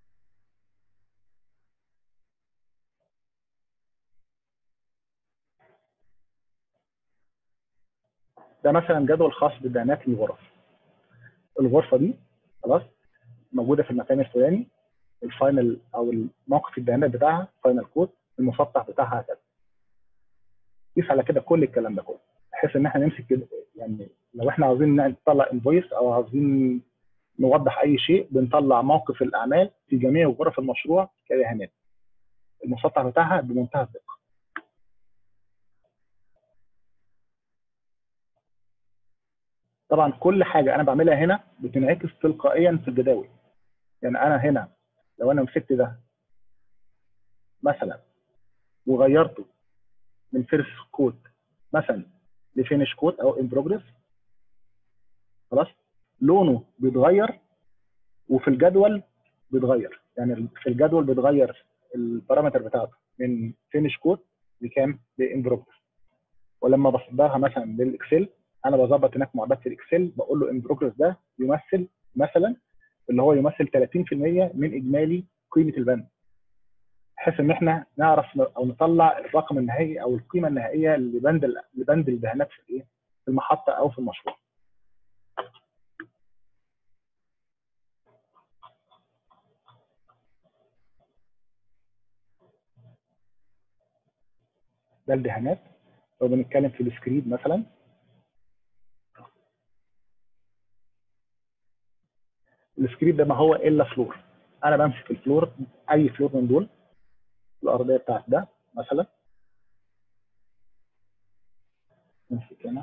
ده مثلا جدول خاص بالدهانات للغرف. الغرفه دي خلاص موجوده في المكان الفلاني، الفاينل او موقف الدهانات بتاعها فاينل كود، المسطح بتاعها هكذا. قيس على كده كل الكلام ده كله، بحيث ان احنا نمسك كده، يعني لو احنا عاوزين نطلع انفويس او عاوزين نوضح اي شيء، بنطلع موقف الاعمال في جميع غرف المشروع كدهانات، المسطح بتاعها بمنتهى الدقه. طبعا كل حاجه انا بعملها هنا بتنعكس تلقائيا في الجداول. يعني انا هنا لو انا مسكت ده مثلا وغيرته من فيرست كود مثلا لفينش كود او ان بروجريس، خلاص لونه بيتغير وفي الجدول بيتغير. يعني في الجدول بيتغير البارامتر بتاعته من فينش كود لكام؟ لان بروجريس. ولما بصدرها مثلا للاكسل، انا بظبط هناك معدات في الاكسل، بقول له ان بروجريس ده يمثل مثلا اللي هو يمثل ثلاثين في المية من اجمالي قيمه البند، بحيث ان احنا نعرف او نطلع الرقم النهائي او القيمه النهائيه لبند لبند الدهانات في الايه؟ في المحطه او في المشروع. ده الدهانات. لو بنتكلم في السكريد مثلا، السكريد ده ما هو الا فلور. انا بمسك الفلور، اي فلور من دول، الارضيه بتاعت ده مثلا، نمسك هنا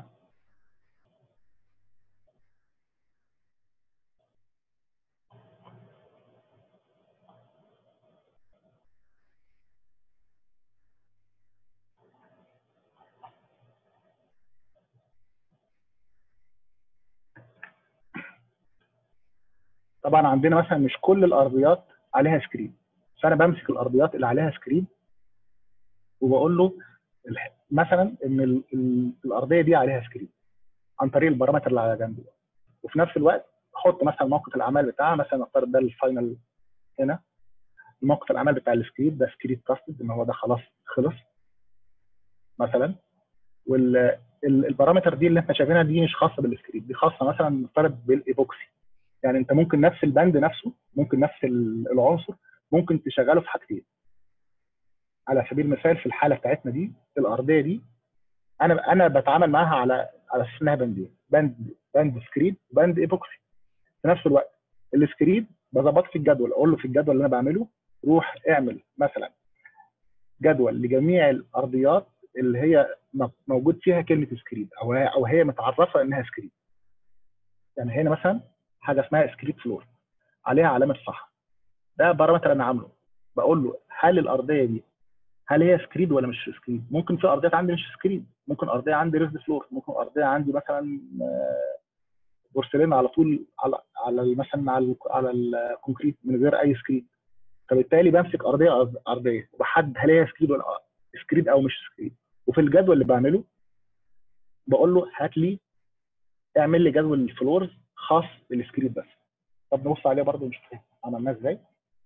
طبعا عندنا مثلا مش كل الارضيات عليها سكريد، فانا بمسك الارضيات اللي عليها سكريد وبقول له مثلا ان ال ال الارضيه دي عليها سكريد عن طريق البارامتر اللي على جنبه، وفي نفس الوقت احط مثلا موقف الاعمال بتاعها، مثلا نفترض ده الفاينل هنا، موقف الاعمال بتاع السكريد ده سكريد كاستد ان هو ده خلاص خلص مثلا. والبارامتر دي اللي احنا شايفينها دي مش خاصه بالسكريد، دي خاصه مثلا نفترض بالايبوكسي. يعني انت ممكن نفس البند نفسه، ممكن نفس العنصر ممكن تشغله في حاجتين. على سبيل المثال في الحاله بتاعتنا دي الارضيه دي، انا انا بتعامل معاها على على اساس انها بندين، بند بند سكريد وبند ايبوكسي في نفس الوقت. السكريد بظبط في الجدول، اقول له في الجدول اللي انا بعمله روح اعمل مثلا جدول لجميع الارضيات اللي هي موجود فيها كلمه سكريد او هي او هي متعرفه انها سكريد. يعني هنا مثلا حاجه اسمها سكريد فلور عليها علامه صح، ده بارامتر انا عامله، بقول له هل الارضيه دي هل هي سكريد ولا مش سكريد؟ ممكن في ارضيات عندي مش سكريد، ممكن ارضيه عندي ريزد فلور، ممكن ارضيه عندي مثلا بورسلين على طول على على مثلا على على الكونكريت من غير اي سكريد. فبالتالي بمسك ارضيه ارضيه وبحدد هل هي سكريد ولا سكريد او مش سكريد. وفي الجدول اللي بعمله بقول له هات لي اعمل لي جدول الفلورز خاص بالسكريد بس. طب نبص عليه برضه نشوف عملناه ازاي.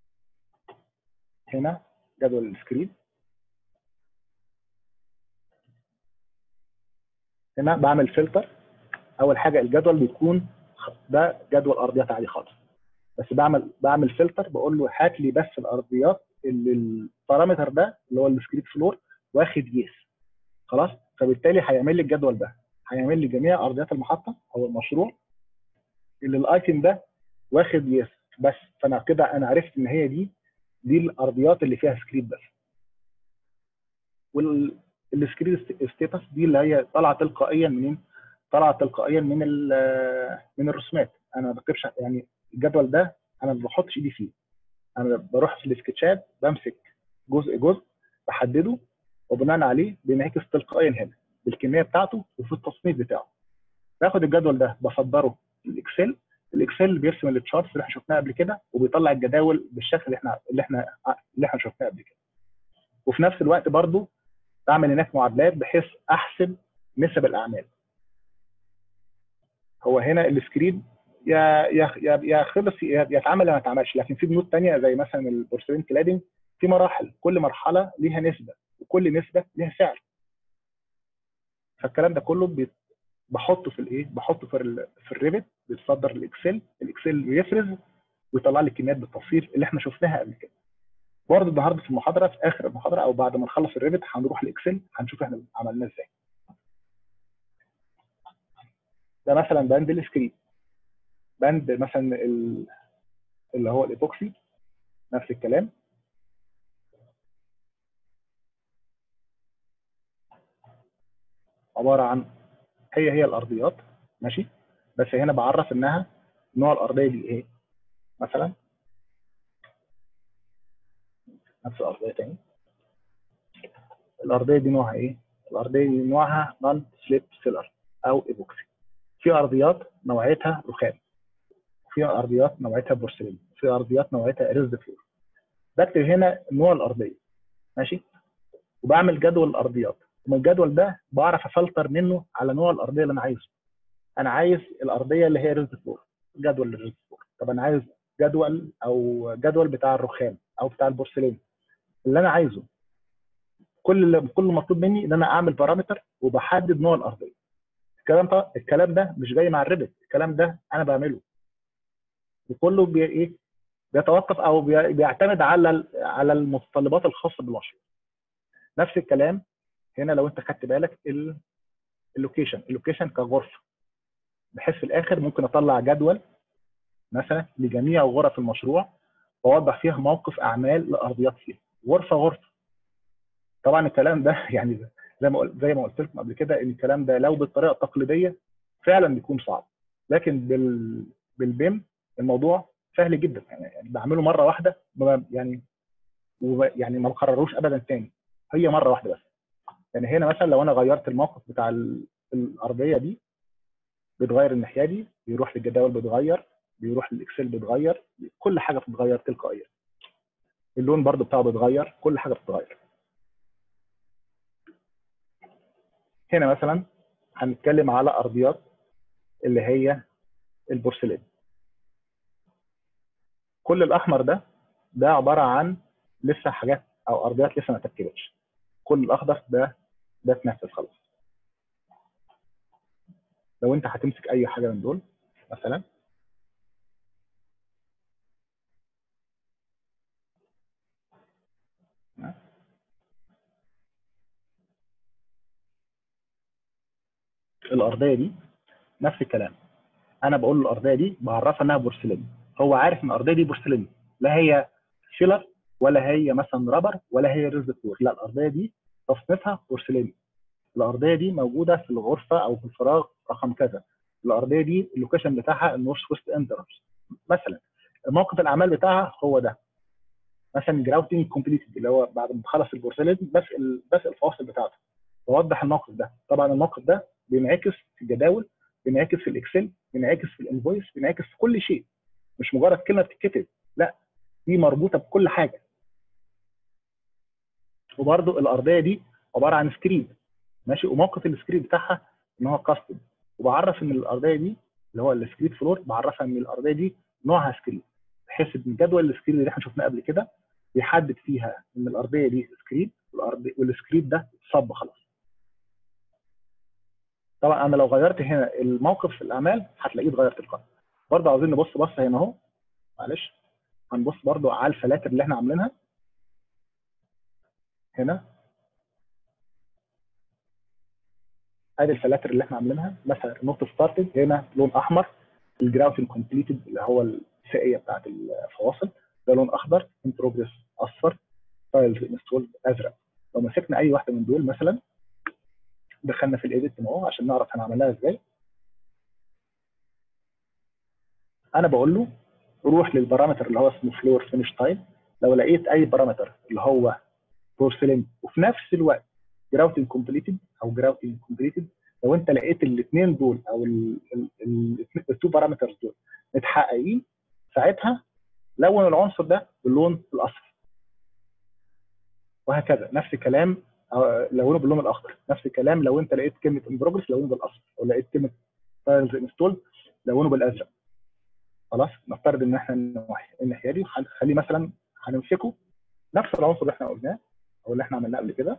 هنا جدول السكريد، هنا بعمل فلتر. اول حاجه الجدول بيكون ده جدول ارضيات عادي خالص، بس بعمل بعمل فلتر بقول له هات لي بس الارضيات اللي البارامتر ده اللي هو السكريد فلور واخد يس، خلاص. فبالتالي هيعمل لي الجدول ده، هيعمل لي جميع ارضيات المحطه او المشروع اللي الايتم ده واخد يس بس. فانا كده انا عرفت ان هي دي دي الارضيات اللي فيها سكريد بس. والسكريد ستاتس دي اللي هي طالعه تلقائيا منين؟ طالعه تلقائيا من من الرسومات. انا ما بكتبش يعني الجدول ده، انا ما بحطش ايدي فيه، انا بروح في السكتشات بمسك جزء جزء بحدده، وبناء عليه بينعكس تلقائيا هنا بالكميه بتاعته وفي التصنيف بتاعه. باخد الجدول ده بصدره الاكسل، الاكسل بيرسم التشارتس اللي احنا شفناها قبل كده وبيطلع الجداول بالشكل اللي احنا اللي احنا اللي احنا شفناه قبل كده. وفي نفس الوقت برضو بعمل هناك معادلات بحيث احسب نسب الاعمال. هو هنا السكريد يا يا يا يا خلص يا يتعمل يا ما يتعملش، لكن في بنود ثانيه زي مثلا البورسلين كلادنج في مراحل، كل مرحله ليها نسبه وكل نسبه ليها سعر. فالكلام ده كله بيت بحطه في الايه؟ بحطه في ال في الريفت، بيتصدر الاكسل، الاكسل بيفرز ويطلع لي الكميات بالتفصيل اللي احنا شفناها قبل كده. برضه النهارده في المحاضره، في اخر المحاضره او بعد ما نخلص الريفت هنروح الاكسل هنشوف احنا عملناه ازاي. ده مثلا بند السكرين، بند مثلا اللي هو الايبوكسي نفس الكلام. عباره عن هي هي الارضيات ماشي، بس هنا بعرف انها نوع الارضيه دي ايه. مثلا نفس الارضيه تاني، الارضيه دي نوعها ايه؟ الارضيه دي نوعها نون سليب فيلر او ايبوكسي. في ارضيات نوعيتها رخام، في ارضيات نوعيتها بورسلين، في ارضيات نوعيتها ريزد فلور. بكتب هنا نوع الارضيه ماشي، وبعمل جدول الارضيات، ومن الجدول ده بعرف افلتر منه على نوع الارضيه اللي انا عايزه. انا عايز الارضيه اللي هي ريزد فلور، جدول للريزد فلور. طب انا عايز جدول او جدول بتاع الرخام او بتاع البورسلين اللي انا عايزه. كل اللي كل مطلوب مني ان انا اعمل بارامتر وبحدد نوع الارضيه. الكلام ده الكلام ده مش جاي مع الريفت، الكلام ده انا بعمله، وكله بي ايه بيتوقف او بي بيعتمد على على المتطلبات الخاصه بالمشروع. نفس الكلام هنا لو انت خدت بالك اللوكيشن، اللوكيشن كغرفه، بحيث في الاخر ممكن اطلع جدول مثلا لجميع غرف المشروع واوضح فيها موقف اعمال لارضيات فيها غرفه غرفه. طبعا الكلام ده يعني زي ما قلت زي ما قلت لكم قبل كده ان الكلام ده لو بالطريقه التقليديه فعلا بيكون صعب، لكن بال بالبيم الموضوع سهل جدا. يعني بعمله مره واحده يعني يعني ما بكرروش ابدا تاني، هي مره واحده بس. يعني هنا مثلا لو انا غيرت الموقف بتاع الارضيه دي بيتغير الناحيه دي، بيروح للجداول بيتغير، بيروح للاكسل بيتغير، كل حاجه بتتغير تلقائيا. اللون برضو بتاعه بيتغير، كل حاجه بتتغير. هنا مثلا هنتكلم على ارضيات اللي هي البورسلين. كل الاحمر ده ده عباره عن لسه حاجات او ارضيات لسه ما اتركبتش. كل الاخضر ده ده اتنفذ خلاص. لو انت هتمسك اي حاجه من دول مثلا الارضيه دي نفس الكلام، انا بقول له الارضيه دي بعرفها انها بورسلين، هو عارف ان الارضيه دي بورسلين، لا هي فيلر ولا هي مثلا رابر ولا هي ريزد فلور، لا الارضيه دي تصنيفها بورسلين. الارضيه دي موجوده في الغرفه او في الفراغ رقم كذا، الارضيه دي اللوكيشن بتاعها النورث ويست انترنس مثلا. موقف الاعمال بتاعها هو ده مثلا جراوتنج كومبليتد، اللي هو بعد ما تخلص البورسلين بس بس الفواصل بتاعته بوضح الموقف ده. طبعا الموقف ده بينعكس في الجداول، بينعكس في الاكسل، بينعكس في الانفويس، بينعكس في كل شيء، مش مجرد كلمه بتتكتب، لا دي مربوطه بكل حاجه. وبرده الارضيه دي عباره عن سكرين ماشي، وموقف السكرين بتاعها ان هو كاستم، وبعرف ان الارضيه دي اللي هو السكرين فلور بعرفها ان الارضيه دي نوعها سكرين، بحيث ان جدول السكرين اللي احنا شفناه قبل كده بيحدد فيها ان الارضيه دي سكرين والسكرين ده صب خلاص. طبعا انا لو غيرت هنا الموقف في الاعمال هتلاقيه اتغير تلقائي. برضه عاوزين نبص بصه هنا اهو، معلش هنبص برضه على الفلاتر اللي احنا عاملينها هنا. ادي الفلاتر اللي احنا عاملينها، مثلا نوت ستارتد هنا لون احمر، الجراوتنج كومبليتد اللي هو السائيه بتاعت الفواصل ده لون اخضر، ان بروجريس اصفر، فايلز انستول ازرق. لو مسكنا اي واحده من دول مثلا دخلنا في الايديت اهو عشان نعرف هنعملها ازاي. انا بقول له روح للبارامتر اللي هو اسمه فلور فينش تايم، لو لقيت اي بارامتر اللي هو بورسلين، وفي نفس الوقت جراوتنج كومبليتد او جراوتنج كومبليتد، لو انت لقيت الاثنين دول او التو بارامترز دول متحققين، ساعتها لون العنصر ده باللون الاصفر، وهكذا. نفس الكلام لونه باللون الاخضر، نفس الكلام لو انت لقيت كلمه ان بروجرس لونه بالاصفر، او لقيت كلمه فايلز انستول لونه بالازرق. خلاص، نفترض ان احنا الناحيه دي هنخليه مثلا، هنمسكه نفس العنصر اللي احنا قلناه او اللي احنا عملناه قبل كده،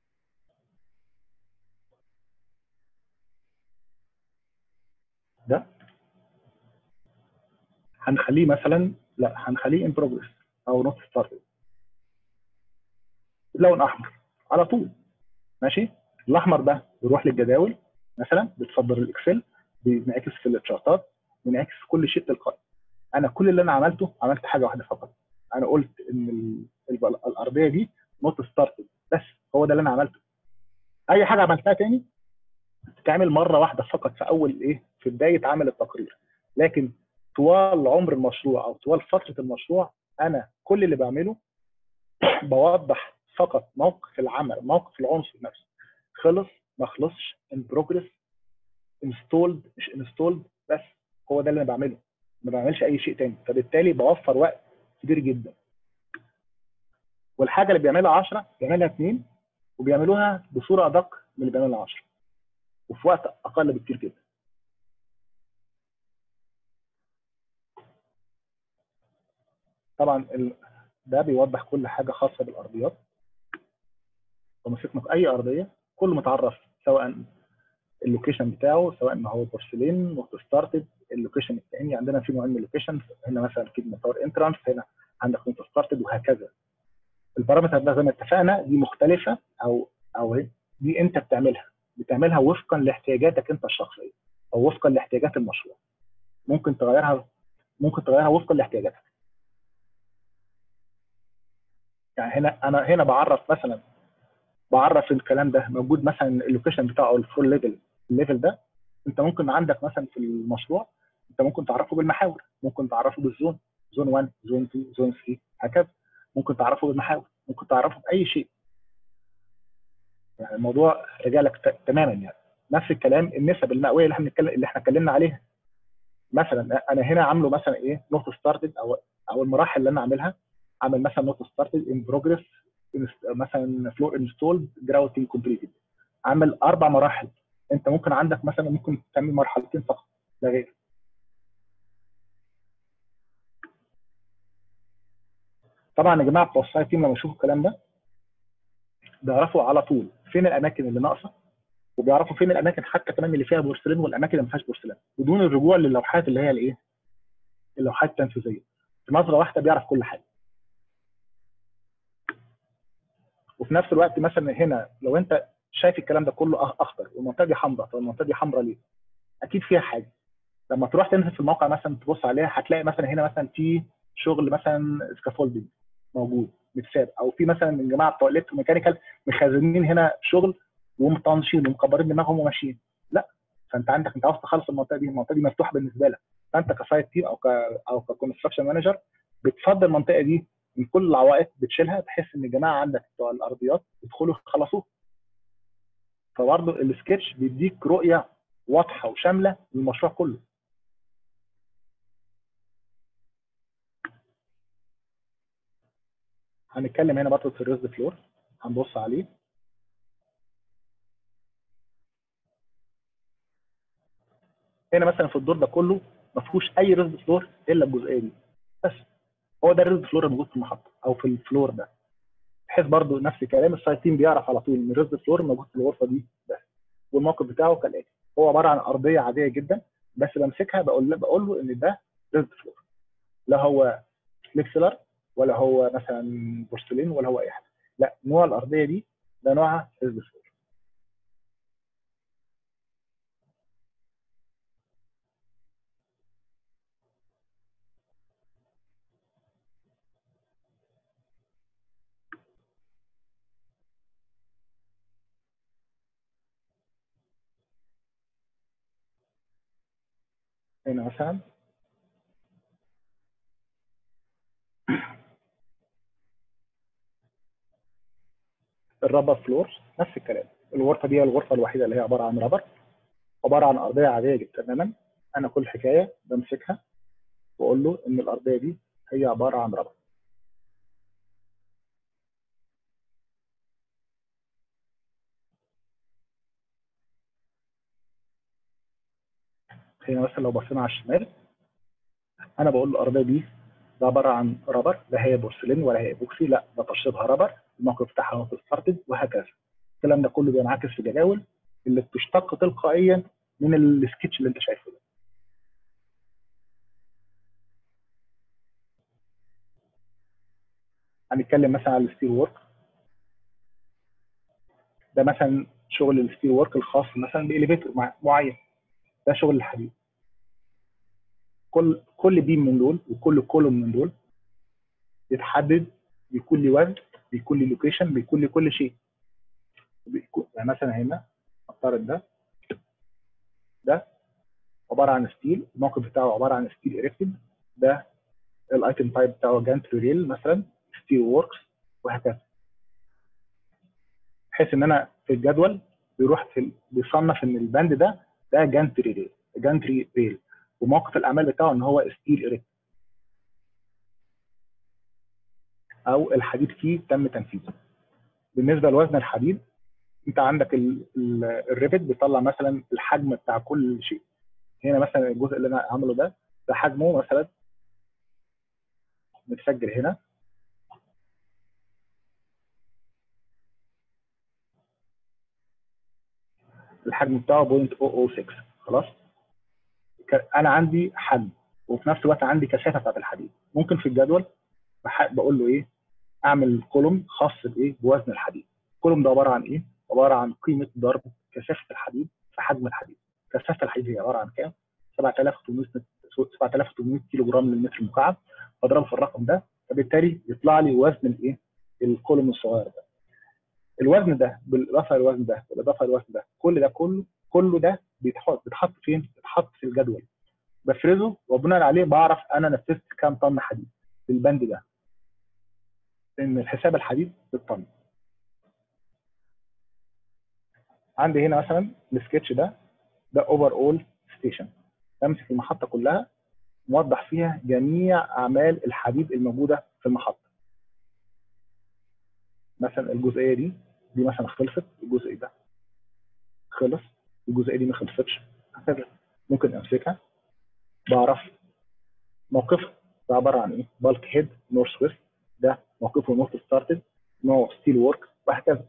ده هنخليه مثلا، لا هنخليه ان بروجرس او نوت ستارتد، لون احمر على طول. ماشي، الاحمر ده بيروح للجداول مثلا، بتصدر الاكسل، بينعكس في التشارتات، بينعكس في كل شيء تلقائي. انا كل اللي انا عملته، عملت حاجه واحده فقط، انا قلت ان ال- الارضيه دي نوت ستارتد، بس هو ده اللي انا عملته. اي حاجه عملتها تاني تتعمل مره واحده فقط في اول ايه، في بدايه عمل التقرير. لكن طوال عمر المشروع او طوال فتره المشروع، انا كل اللي بعمله بوضح فقط موقف العمل، موقف العنصر نفسه، خلص ما خلصش، ان بروجرس، انستولد مش انستولد، بس هو ده اللي انا بعمله، ما بعملش اي شيء تاني. فبالتالي بوفر وقت كبير جدا. والحاجه اللي بيعملها عشرة بيعملها اثنين، وبيعملوها بصوره ادق من اللي بيعملها عشرة، وفي وقت اقل بكتير جدا. طبعا ال... ده بيوضح كل حاجه خاصه بالارضيات. لو مسكنا في اي ارضيه، كل متعرف، سواء اللوكيشن بتاعه، سواء ان هو بورسلين نوت ستارتد، اللوكيشن الثاني عندنا في نوعين من اللوكيشن، هنا مثلا في مسار انترانس، هنا عندك نوت ستارتد، وهكذا. البارامتر ده زي ما اتفقنا دي مختلفه، او او دي انت بتعملها بتعملها وفقا لاحتياجاتك انت الشخصيه، او وفقا لاحتياجات المشروع. ممكن تغيرها ممكن تغيرها وفقا لاحتياجاتك. يعني هنا انا هنا بعرف مثلا، بعرف الكلام ده موجود مثلا اللوكيشن بتاعه الفول ليفل، الليفل ده انت ممكن عندك مثلا في المشروع، انت ممكن تعرفه بالمحاور، ممكن تعرفه بالزون، زون واحد، زون اتنين، زون تلاتة، هكذا. ممكن تعرفه بالمحاور، ممكن تعرفه باي شيء. يعني الموضوع رجالك تماما. يعني نفس الكلام النسب المئويه اللي احنا بنتكلم اللي احنا اتكلمنا عليها. مثلا انا هنا عامله مثلا ايه، نوت ستارتد، او او المراحل اللي انا عاملها، عامل مثلا نوت ستارتد، ان بروجرس، مثلا فلو انستولد، جراوتنج كومبليتد، عامل اربع مراحل. انت ممكن عندك مثلا ممكن تعمل مرحلتين فقط لا غير. طبعا يا جماعه بتوع السايت تيم لما يشوفوا الكلام ده بيعرفوا على طول فين الاماكن اللي ناقصه، وبيعرفوا فين الاماكن حتى كمان اللي فيها بورسلين والاماكن اللي ما فيهاش بورسلين، بدون الرجوع للوحات اللي هي الايه، اللوحات التنفيذيه. في نظره واحده بيعرف كل حاجه. وفي نفس الوقت مثلا هنا لو انت شايف الكلام ده كله اخضر والمنطقه دي حمراء، طب المنطقه دي حمراء ليه؟ اكيد فيها حاجه. لما تروح تنزل في الموقع مثلا تبص عليها، هتلاقي مثلا هنا مثلا في شغل مثلا سكافولدنج موجود متساب، او في مثلا من جماعه بتوع الكتروميكانيكال مخزنين هنا شغل ومطنشين ومكبرين دماغهم وماشيين. لا، فانت عندك، انت عاوز تخلص المنطقه دي، المنطقه دي مفتوحه بالنسبه لك، فانت كسايت تيم او ك او ككونستراكشن مانجر بتفضل المنطقه دي من كل العوائق، بتشيلها بحيث ان الجماعه عندك بتوع الارضيات يدخلوا يخلصوها. فبرضه السكتش بيديك رؤيه واضحه وشامله للمشروع كله. هنتكلم هنا برضه في الريزد فلور، هنبص عليه. هنا مثلا في الدور ده كله ما فيهوش اي ريزد فلور الا الجزئيه دي بس. هو ده الريزد فلور الموجود في المحطه او في الفلور ده، بحيث برضه نفس الكلام السايت تيم بيعرف على طول ان الريزد فلور موجود في الغرفه دي بس. والموقف بتاعه كالاتي، هو عباره عن ارضيه عاديه جدا، بس بمسكها بقول له بقول له ان ده ريزد فلور، لا هو فليكسلر ولا هو مثلا بورسلين ولا هو اي حاجه، لا، نوع الارضيه دي ده نوعها ريزد فلور. هنا مثلا الرابر فلور نفس الكلام. الغرفه دي هي الغرفه الوحيده اللي هي عباره عن رابر، عباره عن ارضيه عاديه جدا تماما. انا كل حكايه بمسكها واقول له ان الارضيه دي هي عباره عن رابر. هنا مثلا لو بصينا على الشمال انا بقول له الارضيه دي ده عباره عن رابر، لا هي بورسلين ولا هي بوكسي، لا ده تشطيبها رابر، الموقف بتاعها موقف ستارتد، وهكذا. الكلام ده كله بينعكس في الجداول اللي بتشتق تلقائيا من السكتش اللي انت شايفه ده. هنتكلم مثلا على الستيل وورك. ده مثلا شغل الستيل وورك الخاص مثلا بإليفيتور معين، ده شغل الحديد. كل كل بيم من دول وكل كولوم من دول يتحدد، بيكون لي وزن، بيكون لي لوكيشن، بيكون لي كل شيء. يعني مثلا هنا افترض ده ده عباره عن ستيل، الموقف بتاعه عباره عن ستيل اريكتد، ده الايتم تايب بتاعه جانتري ريل مثلا، ستيل ووركس، وهكذا. بحيث ان انا في الجدول بيروح في بيصنف ان البند ده ده جانتري ريل جانتري ريل وموقف الاعمال بتاعه ان هو ستيل اريكتد او الحديد فيه تم تنفيذه. بالنسبه لوزن الحديد، انت عندك الريفت بيطلع مثلا الحجم بتاع كل شيء. هنا مثلا الجزء اللي انا عامله ده ده حجمه مثلا متسجل هنا الحجم بتاعه صفر فاصلة صفر ستة. خلاص، انا عندي حجم وفي نفس الوقت عندي كثافه بتاعت الحديد. ممكن في الجدول بقول له ايه، اعمل كولوم خاص بايه بوزن الحديد. الكولوم ده عباره عن ايه؟ عباره عن قيمه ضرب كثافه الحديد في حجم الحديد. كثافه الحديد هي عباره عن كام؟ سبعة آلاف وثمانمائة كيلو جرام للمتر المكعب. بضربه في الرقم ده، فبالتالي يطلع لي وزن الايه؟ الكولوم الصغير ده. الوزن ده بالاضافه للوزن ده بالاضافه للوزن ده، كل ده كله كله ده بيتحط بيتحط فين؟ بيتحط في الجدول، بفرزه وبناء عليه بعرف انا نفذت كام طن حديد في البند ده، لان الحساب الحديد بالطن. عندي هنا مثلا السكتش ده ده اوفر اول ستيشن، بمسك المحطه كلها موضح فيها جميع اعمال الحديد الموجوده في المحطه. مثلا الجزئيه دي دي مثلا خلصت، الجزء ده خلص، الجزئيه دي ما خلصتش، هكذا. ممكن امسكها بعرف موقفه ده عباره عن ايه؟ بالك هيد نورث ويست، ده موقفه نورث ستارتد، نوع ستيل وورك، وهكذا.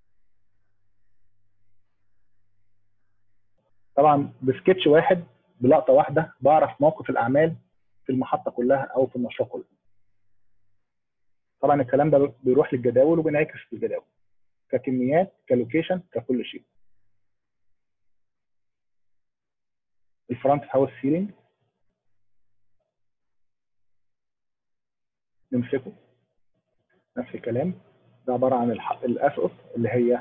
طبعا بسكتش واحد بلقطه واحده بعرف موقف الاعمال في المحطه كلها او في المشروع كله. طبعا الكلام ده بيروح للجداول وبينعكس في الجداول ككميات كلوكيشن ككل شيء. الفرونت هاوس سيلينج نمسكه نفس الكلام، ده عباره عن الاسقف اللي هي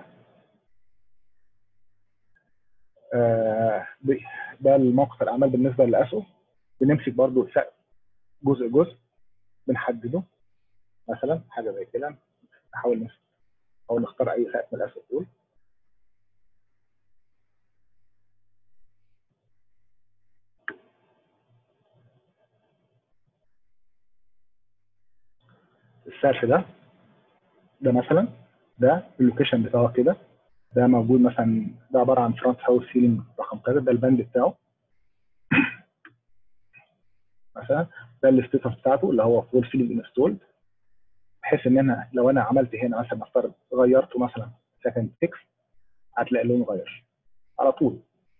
آه ده الموقف الاعمال بالنسبه للاسقف. بنمسك برضو سقف جزء جزء بنحدده، مثلا حاجه زي كده، نحاول نمسك او نختار اي سقف من الاسقف دول. السقف ده ده مثلا ده اللوكيشن بتاعه كده، ده موجود مثلا، ده عباره عن فرونت هاوس سيلينج رقم كذا، ده البند بتاعه مثلا، ده الستيتس بتاعته اللي هو فول سيلينج انستولد. بحيث ان انا لو انا عملت هنا مثلا نفترض غيرته مثلا سكند ستة، هتلاقي اللون غير على طول،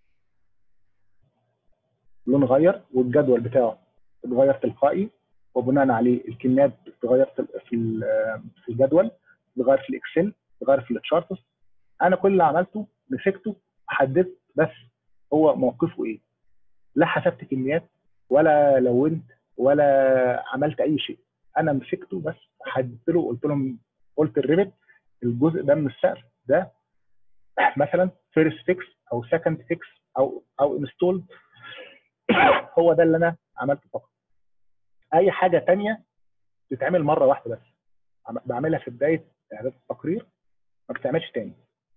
اللون غير والجدول بتاعه اتغير تلقائي، وبناء عليه الكميات بتتغير في في الجدول، بتتغير في الاكسل، بتتغير في التشارتس. انا كل اللي عملته مسكته وحددت بس هو موقفه ايه، لا حسبت كميات ولا لونت ولا عملت اي شيء. انا مسكته بس حددت له، قلت لهم قلت الريبت الجزء ده من السقف ده مثلا فيرست فيكس او سكند فيكس او او انستول، هو ده اللي انا عملته فقط. اي حاجه ثانيه تتعمل مره واحده بس، بعملها في بدايه اعداد التقرير ما بتعملش تاني.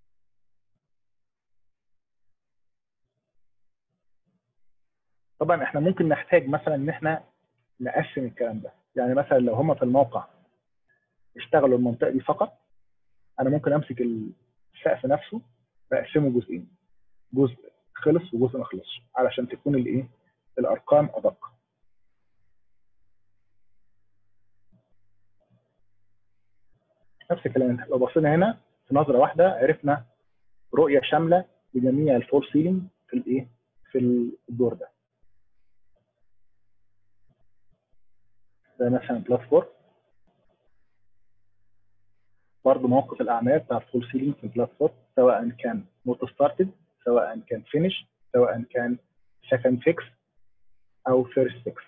طبعا احنا ممكن نحتاج مثلا ان احنا نقسم الكلام ده، يعني مثلا لو هم في الموقع اشتغلوا المنطقه دي فقط، انا ممكن امسك السقف نفسه واقسمه جزئين، جزء خلص وجزء ما خلصش، علشان تكون الايه الارقام ادق. نفس الكلام لو بصينا هنا في نظره واحده عرفنا رؤيه شامله لجميع الفور سيلينج في الايه في الدور ده. ده مثلا بلاتفورم، برضه موقف الاعمال بتاع الفول سيلينج في البلاتفورم، سواء كان نوت ستارتد، سواء كان فينش، سواء كان سكند فيكس او فيرست فيكس.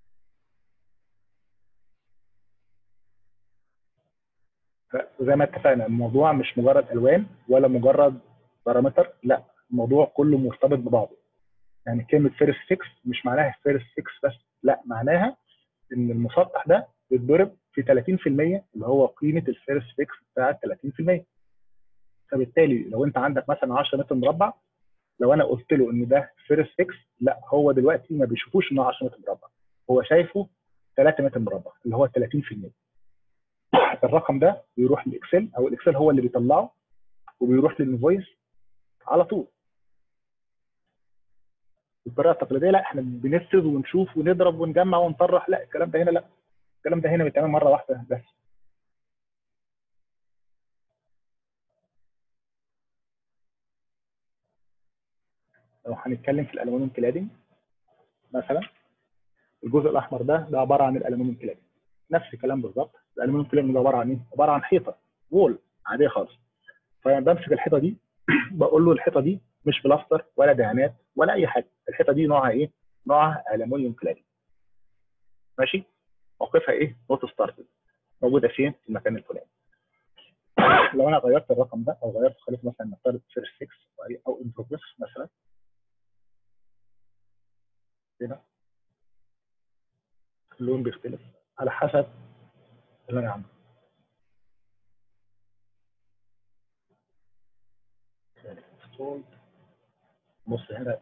زي ما اتفقنا الموضوع مش مجرد الوان ولا مجرد بارامتر، لا الموضوع كله مرتبط ببعضه. يعني كلمه فيرست فيكس مش معناها فيرست فيكس بس، لا معناها ان المسطح ده بيتضرب في ثلاثين في المية اللي هو قيمه الفيرست فيكس بتاع ثلاثين في المية. فبالتالي لو انت عندك مثلا عشرة متر مربع، لو انا قلت له ان ده فيرست فيكس، لا هو دلوقتي ما بيشوفوش انه عشرة متر مربع، هو شايفه ثلاثة متر مربع اللي هو ثلاثين في المية. الرقم ده بيروح للاكسل، او الاكسل هو اللي بيطلعه وبيروح للانفويس على طول. بالطريقه التقليديه لا، احنا بنفرض ونشوف ونضرب ونجمع ونطرح، لا الكلام ده هنا لا، الكلام ده هنا بيتعمل مره واحده بس. لو هنتكلم في الالومنيوم كلادنج مثلا، الجزء الاحمر ده ده عباره عن الالومنيوم كلادنج، نفس الكلام بالظبط. الالومنيوم كلادنج ده عباره عن ايه؟ عباره عن حيطه وول عاديه خالص. فانا بمسك الحيطه دي بقول له الحيطه دي مش بلاستر ولا دهانات ولا اي حاجه، الحيطه دي نوعها ايه؟ نوعها الومنيوم كلادنج. ماشي؟ موقفها ايه؟ نوت ستارتد، موجوده فين؟ في المكان الفلاني. لو انا غيرت الرقم ده او غيرت خليته مثلا نفترض فيرست ستة او ان بروجريس مثلا، هنا اللون بيختلف على حسب اللي انا عامله. بص هنا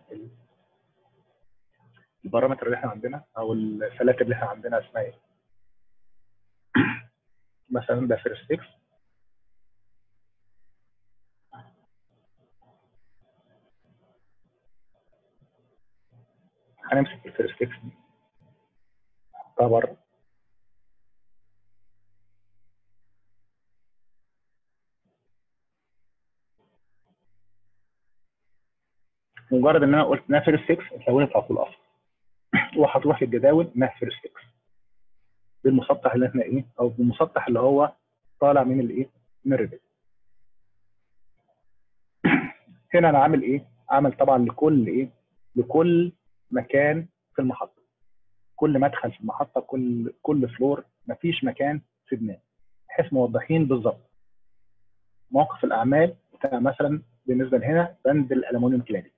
البارامتر اللي احنا عندنا او الفلاتر اللي احنا عندنا اسمها ايه؟ مثلا ده فيرست ستة، هنمسك الفيرست ستة دي نحطها بره، مجرد ان انا قلت انها فيرست ستة اتلونت على طول اصلا وهتروح للجداول انها فيرست ستة بالمسطح اللي احنا ايه، او بالمسطح اللي هو طالع من الايه؟ من الريبت. هنا انا عامل ايه؟ عامل طبعا لكل ايه؟ لكل مكان في المحطه، كل مدخل في المحطه، كل كل فلور، مفيش مكان سيبناه، بحيث موضحين بالظبط موقف الاعمال بتاع مثلا بالنسبه لهنا بند الالومنيوم كلادنج.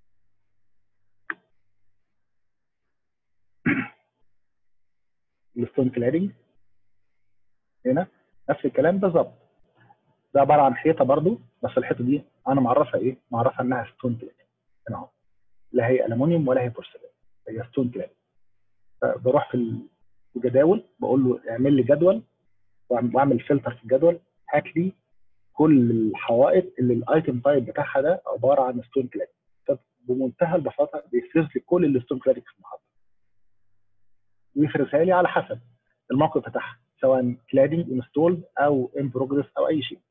الستون كلادنج هنا نفس الكلام بالظبط، ده عباره عن حيطه برضو، بس الحيطه دي انا معرفها ايه؟ معرفها انها ستون كلادنج هنا اهو، لا هي الومنيوم ولا هي بورسلين، هي ستون كلادنج. فبروح في الجداول بقول له اعمل لي جدول، واعمل فلتر في الجدول، هات لي كل الحوائط اللي الايتم تايب بتاعها ده عباره عن ستون كلادنج. بمنتهى البساطه بيفرز لي كل الستون كلادنج في المحطه، ويفرزها لي على حسب الموقف بتاعها، سواء كلادنج انستولد او ان بروجريس او اي شيء.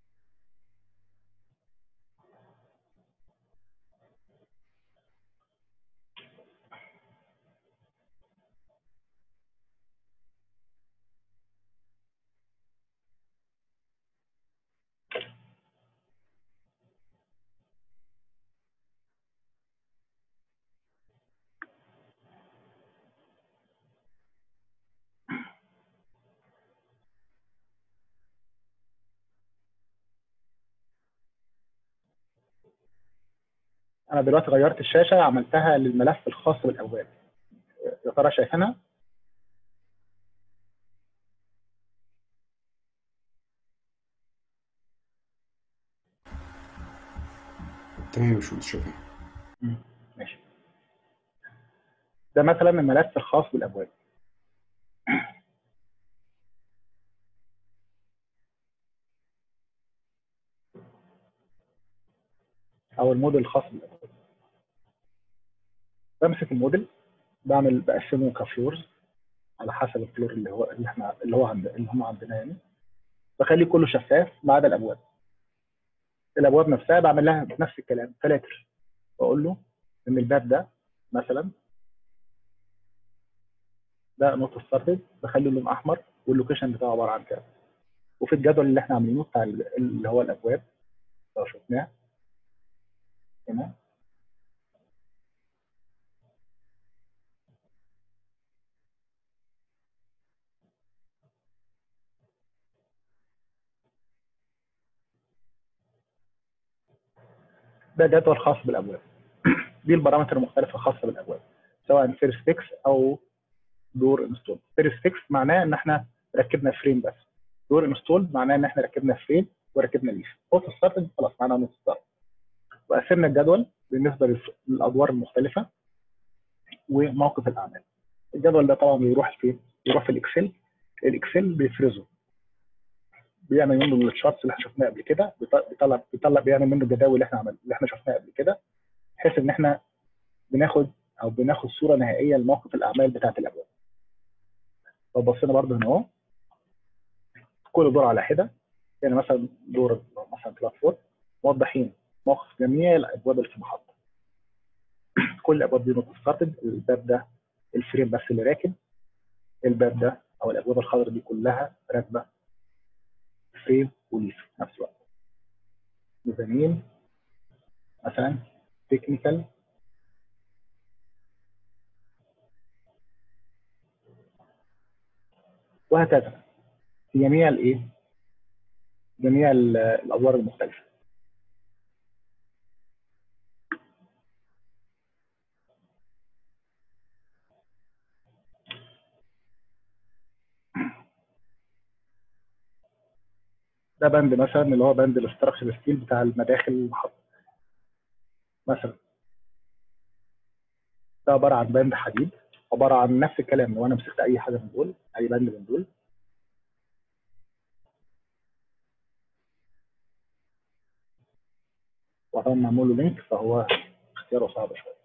انا دلوقتي غيرت الشاشه، عملتها للملف الخاص بالابواب، يا ترى شايفينها؟ تمام يا باشمهندس، شكرا. مم. ماشي. ده مثلا الملف الخاص بالابواب. او الموديل الخاص بالابواب. بمسك الموديل، بعمل بقسمه كفلورز على حسب الفلور اللي هو اللي احنا اللي هو عند اللي هم عندنا يعني. بخليه كله شفاف ما عدا الابواب. الابواب نفسها بعمل لها نفس الكلام فلاتر. بقول له ان الباب ده مثلا ده نوت ستارتد، بخلي لون احمر واللوكيشن بتاعه عباره عن كذا. وفي الجدول اللي احنا عاملينه بتاع اللي هو الابواب لو شفناه هنا، ده جدول خاص بالابواب. دي البارامتر المختلفه الخاصه بالابواب، سواء فيرست فيكس او دور انستول. فيرست فيكس معناه ان احنا ركبنا فريم بس. دور انستول معناه ان احنا ركبنا فريم وركبنا ليف. اوتو ستارتد خلاص معناها نوت ستارت. وقسمنا الجدول بالنسبه للادوار المختلفه وموقف الاعمال. الجدول ده طبعا بيروح فين؟ بيروح في الاكسل. الاكسل بيفرزه، بيعمل منه الشارتس اللي احنا شفناها قبل كده، بيطلع بيطلع بيعمل منه الجداول اللي احنا عمل اللي احنا شفناها قبل كده، بحيث ان احنا بناخد او بناخد صوره نهائيه لموقف الاعمال بتاعت الابواب. لو بصينا برضه هنا اهو، كل دور على حده، يعني مثلا دور مثلا بلاتفورم موضحين موقف جميع الابواب اللي في المحطه. كل الابواب دي نوت ستارتد. الباب ده الفريم بس اللي راكب. الباب ده او الابواب الخضراء دي كلها راكبه فريم وليف في نفس الوقت. ميزانين مثلا، تكنيكال، وهكذا في جميع الايه؟ جميع الادوار المختلفه. ده بند مثلا اللي هو بند الاستراكشر ستيل بتاع المداخل المحطه مثلا. ده عباره عن بند حديد، عباره عن نفس الكلام. لو انا مسكت اي حاجه من دول، اي بند من دول، وطبعا معمول له لينك، فهو اختياره صعب شويه.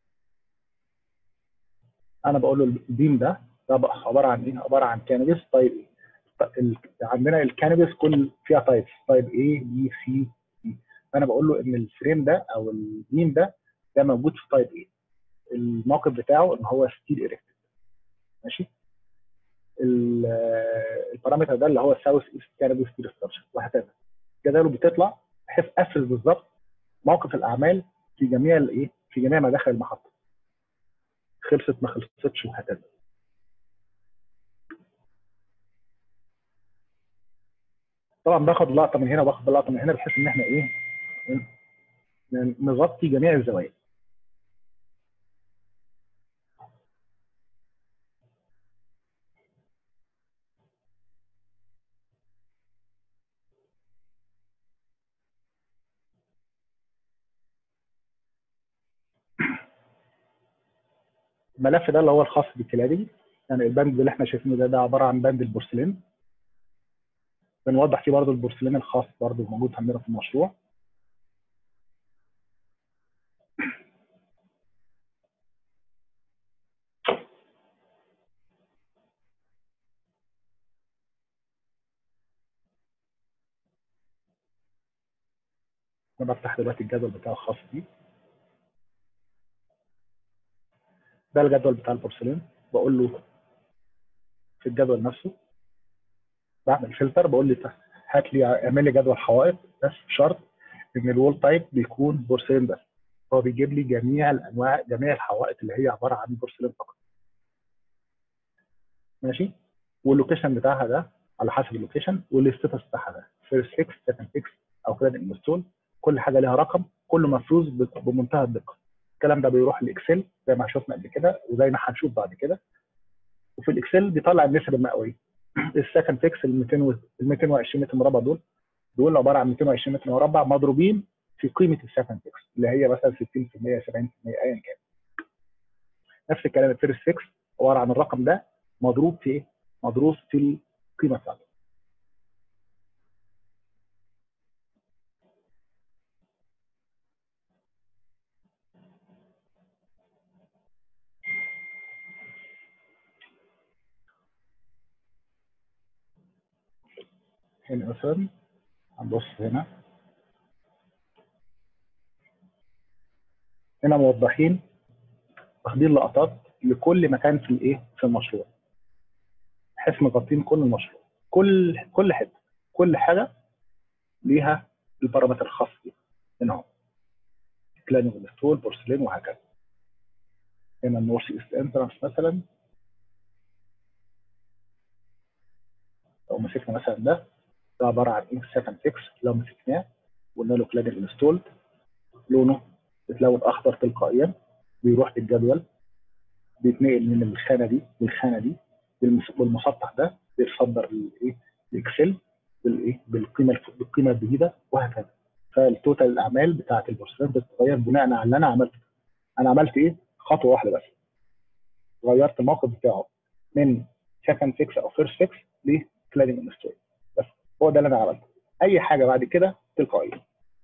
انا بقول له البيم ده ده بقى عباره عن ايه؟ عباره عن كانبس تايب ايه. عندنا الكانبس كل فيها تايبس، تايب A B C D. فانا بقول له ان الفريم ده او البيم ده ده موجود في تايب A. الموقف بتاعه ان هو ستيل اريكتد. ماشي. البارامتر ده اللي هو ساوث ايست كانبس ستيل ستراكشر، وهكذا. جداوله بتطلع بحيث افرز بالظبط موقف الاعمال في جميع الايه؟ في جميع مداخل المحطه. خلصت ما خلصتش وهكذا. طبعا باخد لقطه من هنا وباخد لقطه من هنا بحيث ان احنا ايه؟ نغطي جميع الزوايا. الملف ده اللي هو الخاص بالكلادنج، يعني البند اللي احنا شايفينه ده ده عباره عن بند البورسلين. بنوضح فيه برضه البورسلين الخاص برضه موجود عندنا في المشروع. انا بفتح دلوقتي الجدول بتاعه الخاص بيه. ده الجدول بتاع البورسلين. بقول له في الجدول نفسه بعمل فلتر، بقول لي هات لي اعمل لي جدول حوائط، بس بشرط ان الوول تايب بيكون بورسلين بس. هو بيجيب لي جميع الانواع، جميع الحوائط اللي هي عباره عن بورسلين فقط. ماشي. واللوكيشن بتاعها ده على حسب اللوكيشن، والستاتس بتاعها ده فيرست فيكس، سكند فيكس، او كريدت انستول. كل حاجه ليها رقم، كله مفروض بمنتهى الدقه. الكلام ده بيروح الاكسل زي ما شفنا قبل كده وزي ما هنشوف بعد كده. وفي الاكسل بيطلع النسب المئويه. السكند فيكس ال مئتين وعشرين متر مربع دول دول عباره عن مئتين وعشرين متر مربع مضروبين في قيمه السكند فيكس اللي هي مثلا ستين في المية سبعين في المية ايا كان. نفس الكلام الفيرست فيكس عباره عن الرقم ده مضروب في ايه؟ مضروب في القيمه بتاعته. هنا مثلا هنبص هنا هنا موضحين واخدين لقطات لكل مكان في الايه في المشروع، بحيث مغطين كل المشروع، كل كل حته، كل حاجه ليها البارامتر الخاص بيها. هنا اهو كلانينج انستول بورسلين وهكذا. هنا النورث ايست انترانس مثلا، لو مسكنا مثلا ده ده عباره عن ايه سكند فيكس، لو مسكناه وقلنا له كلانينج انستول لونه بتلون اخضر تلقائيا، بيروح بالجدول بيتنقل من الخانه دي للخانه دي بالمسطح ده، بيتصدر للايه الاكسل بالايه بالقيمه بالقيمه الجديده وهكذا. فالتوتال الاعمال بتاعه البورسلين بتتغير بناء على اللي انا عملته. انا عملت ايه؟ خطوه واحده بس، غيرت الموقف بتاعه من سكند فيكس او فيرست فيكس لكلادنج انستول، بس هو ده اللي انا عملته. اي حاجه بعد كده تلقائيه.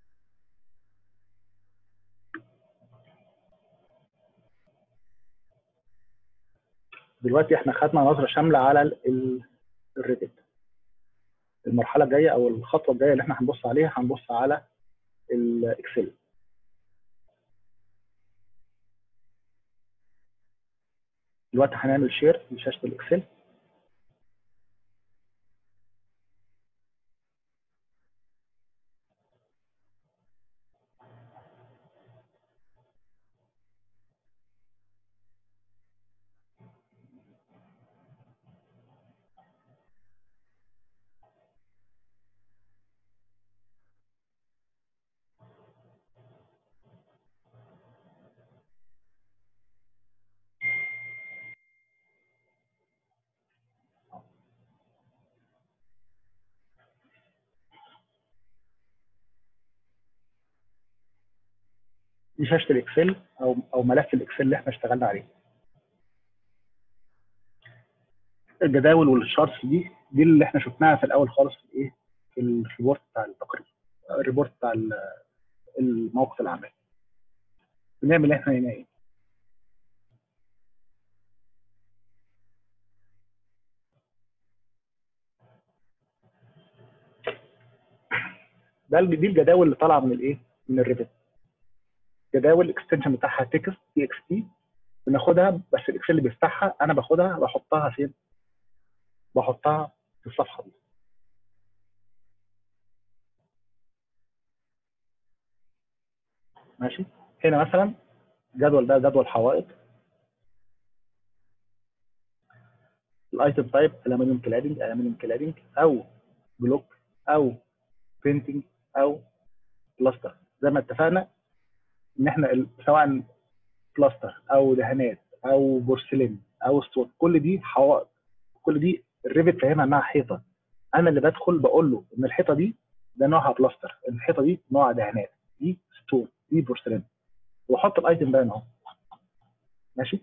دلوقتي احنا خدنا نظره شامله على الريفت. المرحله الجايه او الخطوه الجايه اللي احنا هنبص عليها هنبص على الاكسل. دلوقتي هنعمل شير لشاشه الاكسل. دي شاشه الاكسل او او ملف الاكسل اللي احنا اشتغلنا عليه. الجداول والشارتس دي دي اللي احنا شفناها في الاول خالص في الايه في الريبورت بتاع التقرير، الريبورت بتاع الموقف العملي. بنعمل احنا هنا ايه؟ ده دي الجداول اللي طالعه من الايه؟ من الريفت. جداول الاكستنشن بتاعها تكست تي اكس تي، بناخدها بس الاكسل اللي بيفتحها انا باخدها بحطها فين؟ بحطها في الصفحه دي. ماشي؟ هنا مثلا الجدول ده جدول حوائط. الايتم تايب الومنيوم كلادنج، الومنيوم كلادنج او بلوك او بينتنج او بلاستر. زي ما اتفقنا ان احنا سواء بلاستر او دهانات او بورسلين او اسطوات، كل دي حوائط، كل دي الريفت فاهمها انها حيطه. انا اللي بدخل بقول له ان الحيطه دي ده نوعها بلاستر، الحيطه دي نوعها دهانات، دي ستون، دي بورسلين، واحط الايتم ده هنا اهو. ماشي؟